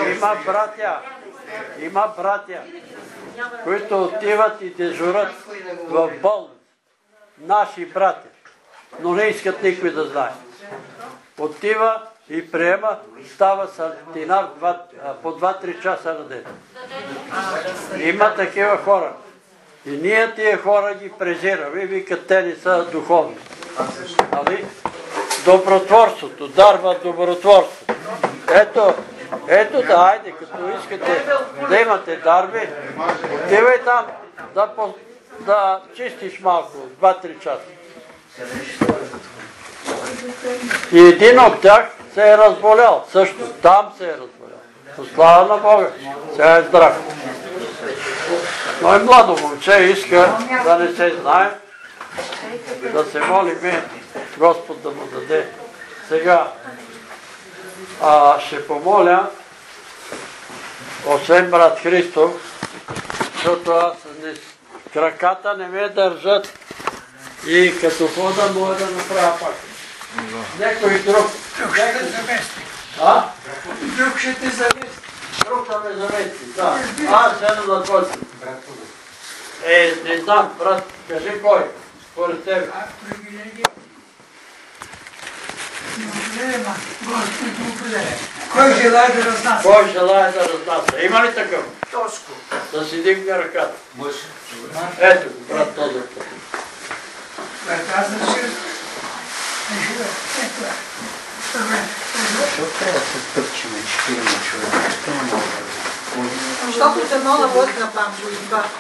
Има братя, които отиват и дежурат в болница. Наши братя, но не искат никой да знае. Отива и приема, става сантинар по 2-3 часа на ден. Има такива хора. И ние тия хора ги презираме и викат, те не са духовни. Добротворството, дарва добротворство. Ето да, айде, като искате да имате дарби, отивай там да чистиш малко, 2-3 часа. И един от тях се е разболял, също там се е разболял. По слава на Бога, сега е здрав. Но и младо момче иска да не се знае, да се молиме Господ да му даде. Сега ще помоля, освен брат Христов, защото краката не ме държат и като хода мога да направя пак. Някой друг. Друг ще те замести. Друг ще те замести. Друг ще ме замести, да. Седно да твърси. Не знам, брат, кажи кой, според тебе. Кой желая да разнася? Кой желая да разнася? Има ли такъв? Тошко. Да си дигне ръката. Ето, брат Тодор. Брат, аз да си... Защо трябва да се тъпчиме 4 човека? Защото се моля Бог на пампо и два.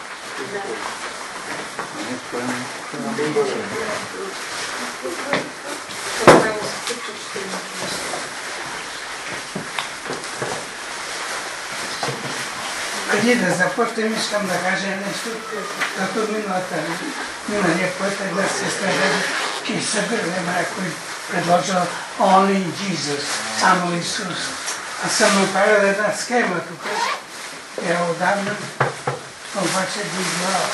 Преди да започнем, искам да кажа нещо, като миналия път една сестра че събираме някой предложил Only Jesus, само Исус. Аз съм направил една схема тук, отдавна, обаче би знал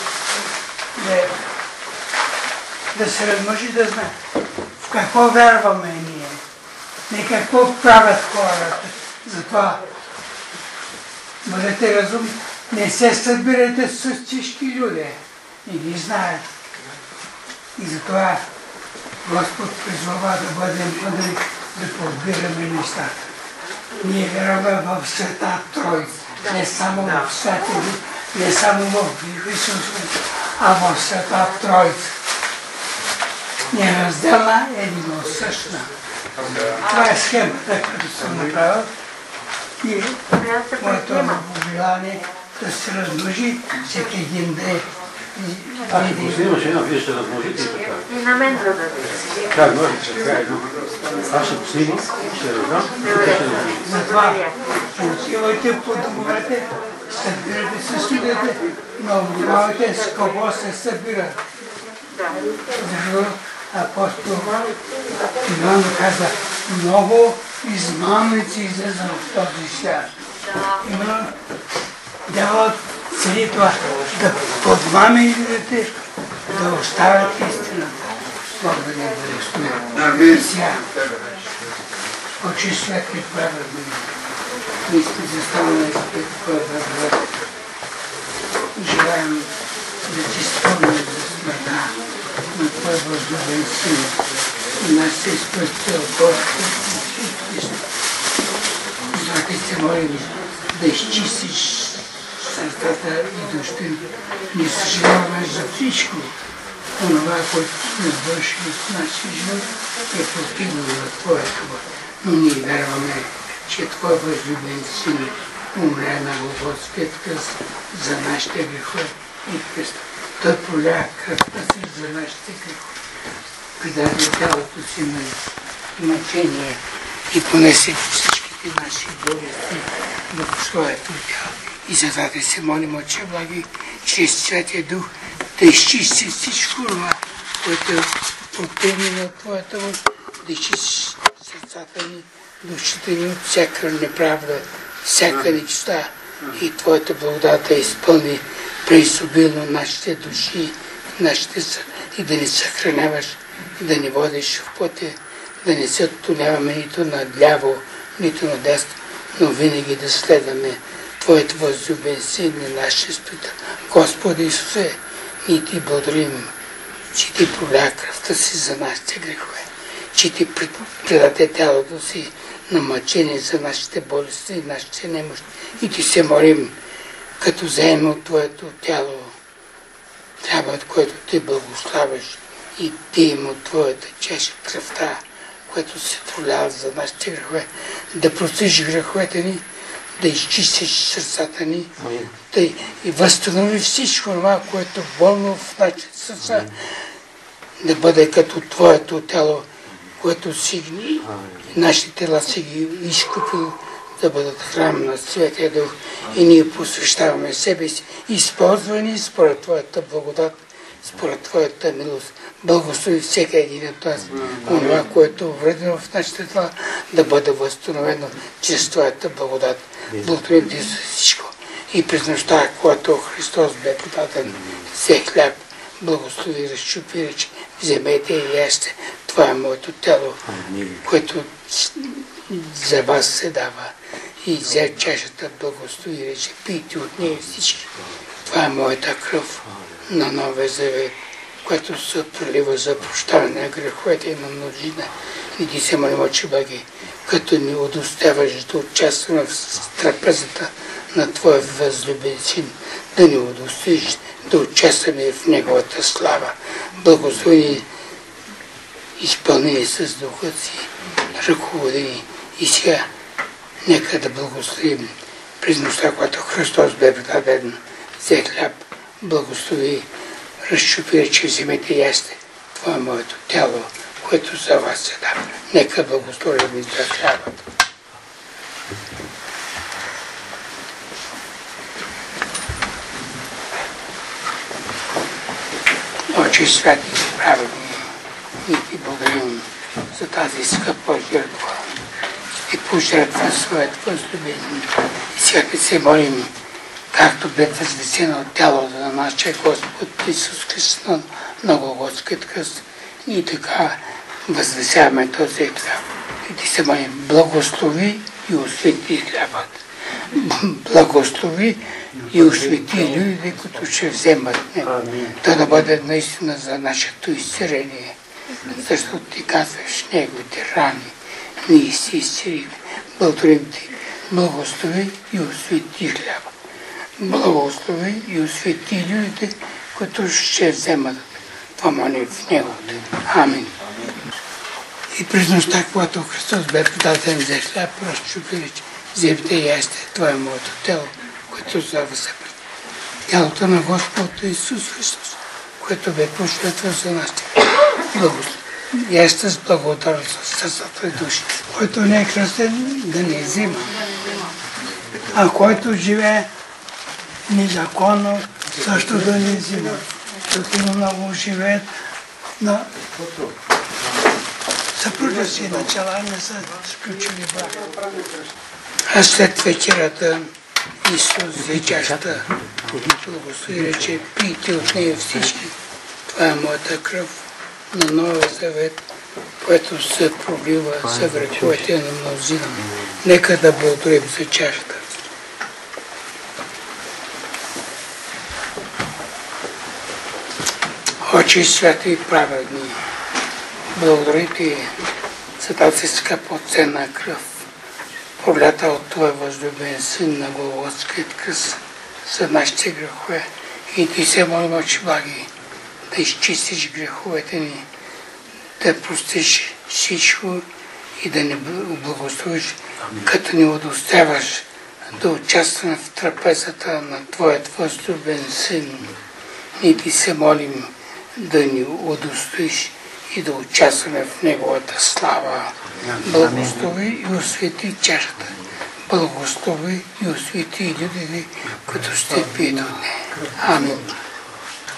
да се размножи да знае в какво вярваме ние, не какво правят хората. Затова бъдете разумни, не се събирайте с всички люди, не ги знаят. И затова Господ призвава да бъдем мъдри, да подбираме нещата. Ние вярваме в Света Троица, не само в Света Дух, не само в Исус, а в Света Троица. Неразделна, единосъщна. Това е схемата, като съм направил. И моето пожелание да се размножи всеки един ден. Аз ще поснимаш едно, вие ще размножите и така. И на мен да даде. Как може, чакай едно. Аз ще поснимам, ще раздам и те ще размножите. Затова отивайте по домовете, събирате се студите, но внимавайте с кого се събира. Защото апостол Иван каза, много измамници излезат в този свят. Именно дяволът цели това, да подмами идолите, да оставят истината. Бог да не бъде сега. Очи светли праведни. Не сте застанали пред праведни. Желаем да ти спомним за смъртта на Твой възлюбен Син и нас се изпъстил Господ Исус Христос. Затова се молим да изчистиш сърцата и душата. Ние съжаляваме за всичко. Онова, което сме вършили в нашия живот, е противно на Твоята воля. Но ние вярваме, че Твой възлюбен Син умря на Голготския кръст за нашите грехове и кръст. Той проля кръвта си за нашите грехове. Придаде тялото си на мъчение и понесе всичките наши болести в своето тяло. И затова да се молим, Отче благи, чрез Святия Дух, да изчисти всичко това, което е противно на Твоята воля, да изчистиш сърцата ни, душите ни от всяка неправда, всяка нечистота и Твоята благодат да изпълни преизобилно нашите души, нашите и да ни съхраняваш, да ни водиш в пътя, да не се отклоняваме нито надляво, нито надесно, но винаги да следваме Твоят възлюбен Син на нашия Спасител. Господи Исусе, ние Ти благодарим, че Ти проля кръвта си за нашите грехове, че Ти предаде тялото си на мъчение за нашите болести и нашите немощи. И Ти се молим, като вземем от Твоето тяло, трябва от което Ти благославяш и Ти им от Твоята чаша кръвта, което се пролява за нашите грехове, да простиш греховете ни, да изчистиш сърцата ни, да и възстанови всичко това, което е болно в нашите сърца, да бъде като Твоето тяло, което си нашите тела си ги изкупил, да бъдат храм на Святия Дух и ние посвещаваме себе си, използвани според Твоята благодат, според Твоята милост. Благослови всеки един от нас, онова, което е вредено в нашите тела, да бъде възстановено чрез Твоята благодат. Благодарим Ти за всичко. И през нощта, когато Христос бе подаден, взе хляб, благослови, разчупи, рече, вземете и ясте. Това е моето тяло, което за вас се дава. И взе чашата, благослови, рече, пийте от нея всички. Това е моята кръв на Новия Завет, което се пролива за прощаване на греховете и на множина. И Ти се молим, Отче Благи, като ни удостояваш да участваме в трапезата на Твоя възлюбен Син, да ни удостоиш да участваме в Неговата слава. Благослови, изпълни с Духа Си, ръководи ни. И сега нека да благословим през нощта, когато Христос бе предаден, взе хляб, благослови, разчупи, рече, вземете и ясте. Това е моето тяло, което за вас се дава. Нека благословим и за хлябата. Отче святи и праведни, ние Ти благодарим за тази скъпа жертва. Ти пожертва своят възлюбен. И сега Ти се молим, както бе възвесено от тялото на нашия Господ Исус Христос на Голготският кръст. И така възвесяваме този хляб. И Ти се молим, благослови и освети хлябът. Благослови и освети людите, които ще вземат него. То да бъде наистина за нашето изцеление. Защото Ти казваш неговите рани. Ние си изцелихме. Благодарим Ти. Благослови и освети хляба. Благослови и освети людите, които ще вземат. Това молим в Неговото. Амин. И през нощта, когато Христос бе предаден за хляб, разчупи, рече, вземете и ясте. Това е моето тело, което за вас е пред. Тялото на Господ Исус Христос, което бе пожертвано за нашите. Благослови. Ясте с благодарност в сърцата и души. Който не е кръстен, да не взима. А който живее незаконно, също да не взима. Защото много живеят на съпруга си начала, не са сключили брак. А след вечерата Исус взе чашата, благослови, рече, пийте от нея всички. Това е моята кръв на Новия Завет, което се пролива за греховете на мнозина. Нека да благодарим за чашата. Отче святи и праведни, благодаря Ти за тази скъпоценна кръв, пролята от Твоя възлюбен Син на Голготският кръст за нашите грехове. И Ти се молим, Отче Благи, да изчистиш греховете ни, да простиш всичко и да ни благословиш, като ни удостояваш да участваме в трапезата на Твоят възлюбен Син. Ние Ти се молим да ни удостоиш и да участваме в Неговата слава. Благослови и освети чашата. Благослови и освети людите, които ще пият от нея. Амин.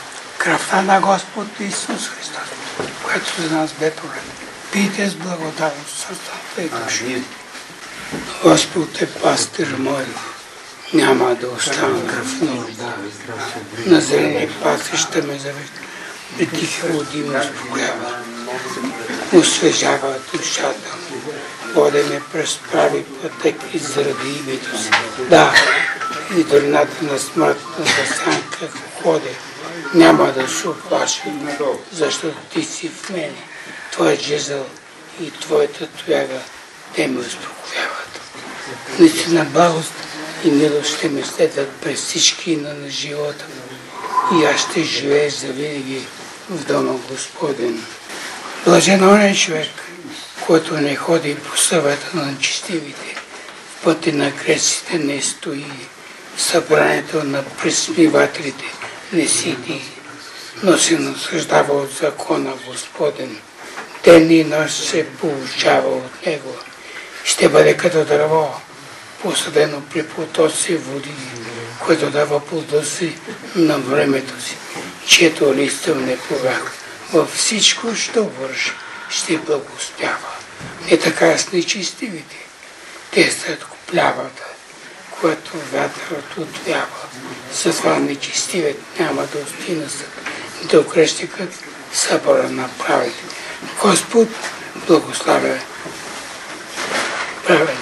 кръвта на Господ Исус Христос, което за нас бе пролет. Пийте с благодарност сърцата и души. Господ е пастир мой, няма да остана в нужда. На зелени пасища ме завежда, при тихи води ме успокоява. Освежава душата му, води ме през прави пътеки заради името си. Да, и долината на смъртната сянка, ако ходя, няма да се оплаши, защото ти си в мене. Твоят жезъл и твоята тояга, те ме успокояват. Наистина благост и милост ще ме следват през всички на живота и аз ще живея завинаги в дома Господен. Блажен оня човек, който не ходи по съвета на нечестивите, в пъти на грешните не стои, в събранието на присмивателите не сиди, но се наслаждава от закона Господен. Ден и нощ се получава от него. Ще бъде като дърво, посадено при потоци води, което дава плода си на времето си, чието листъл не повяха. Във всичко, що върши, ще благоуспява. Не така с нечестивите. Те са откопляват, което вятърът отвява. Затова нечестивят няма да остина съд, да окрещикът събора на правите. Господ благославя праведните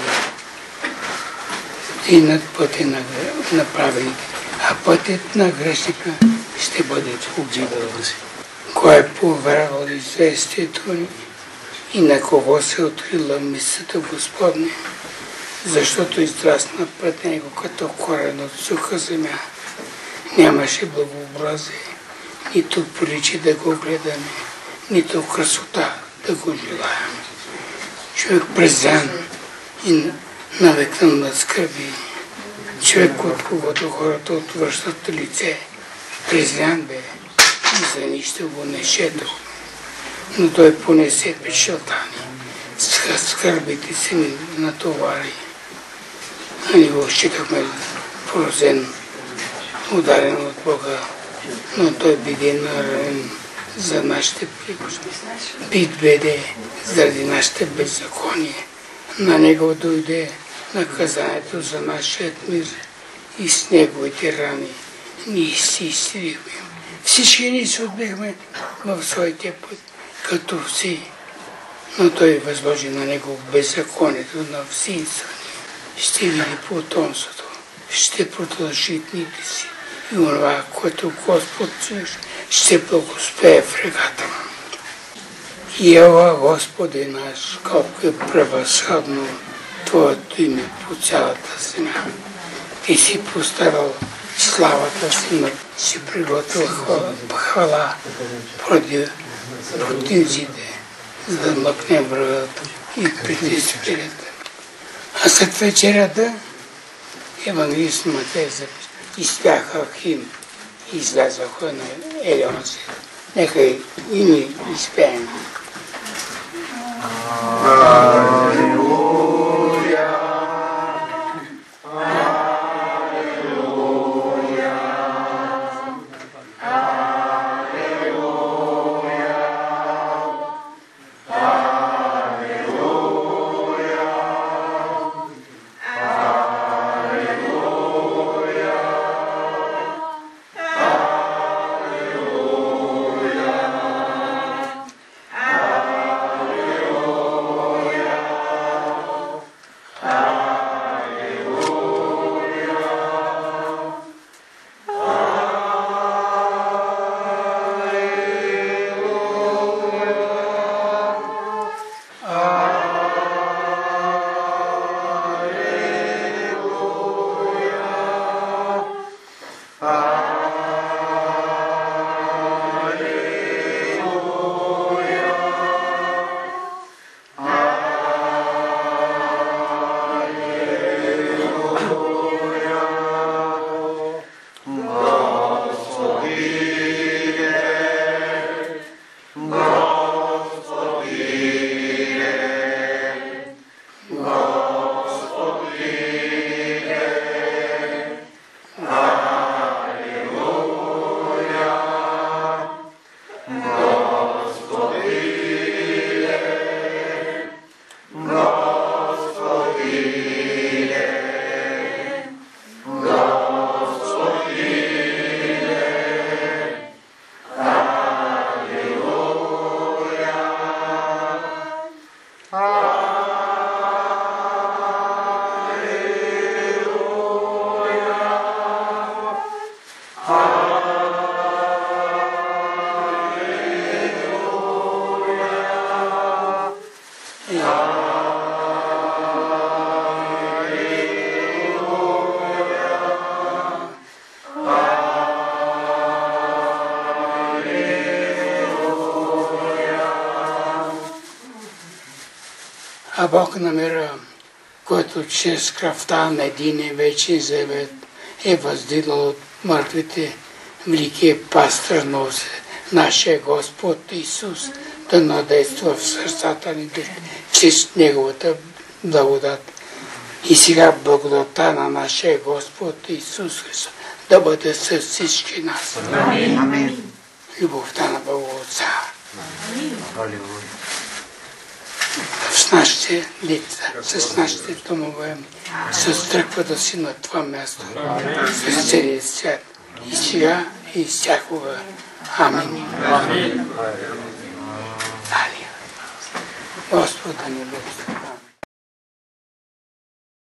и над пътя на праведните, а пътят на грешника ще бъде погибел. Кой е повярвал известието ни и на кого се отрила мисълта Господня, защото израсна пред него като корен от суха земя. Нямаше благообразие, нито приличи да го гледаме, нито красота да го желаем. Човек презрян и навекнан на скърби, човек, от когото хората отвръщат лице, презрян бе и за нищо го не шето, но той понесе печалта ни, скърбите си ни натовари. А ние го считахме поразен, ударен от Бога, но той биде наранен за нашите пригожи. Бит беде заради нашите беззаконие. На него дойде наказанието за нашият мир и с неговите рани ние си изцелихме. Всички ние се отбихме в своите път, като все, но той възложи на него беззаконието на всинца. Ще види потомството, ще продължи дните си и онова, което Господ ще благоспее в реката му. Ела, Господи наш, колко е превъзходно Твоето име по цялата земя. Ти си поставил славата си, си приготвил хвала поради противниците, за да мъкне врагът и притеснителите. А след вечерята евангелист Матей изпяха хим и излязаха на Елеон си. Нека и ни изпеем. А Бог намира, който чрез кръвта на един вечен завет е въздигнал от мъртвите великия пастир на нашия Господ Исус, да надейства в сърцата ни чрез Неговата благодат. И сега благодата на нашия Господ Исус Христос да бъде с всички нас. Амин. Любовта на Бога Отца с нашите лица, с нашите домове, с църквата си на това място, с целия свят, и сега, и всякога. Амин. Алия. Господа ни благослови.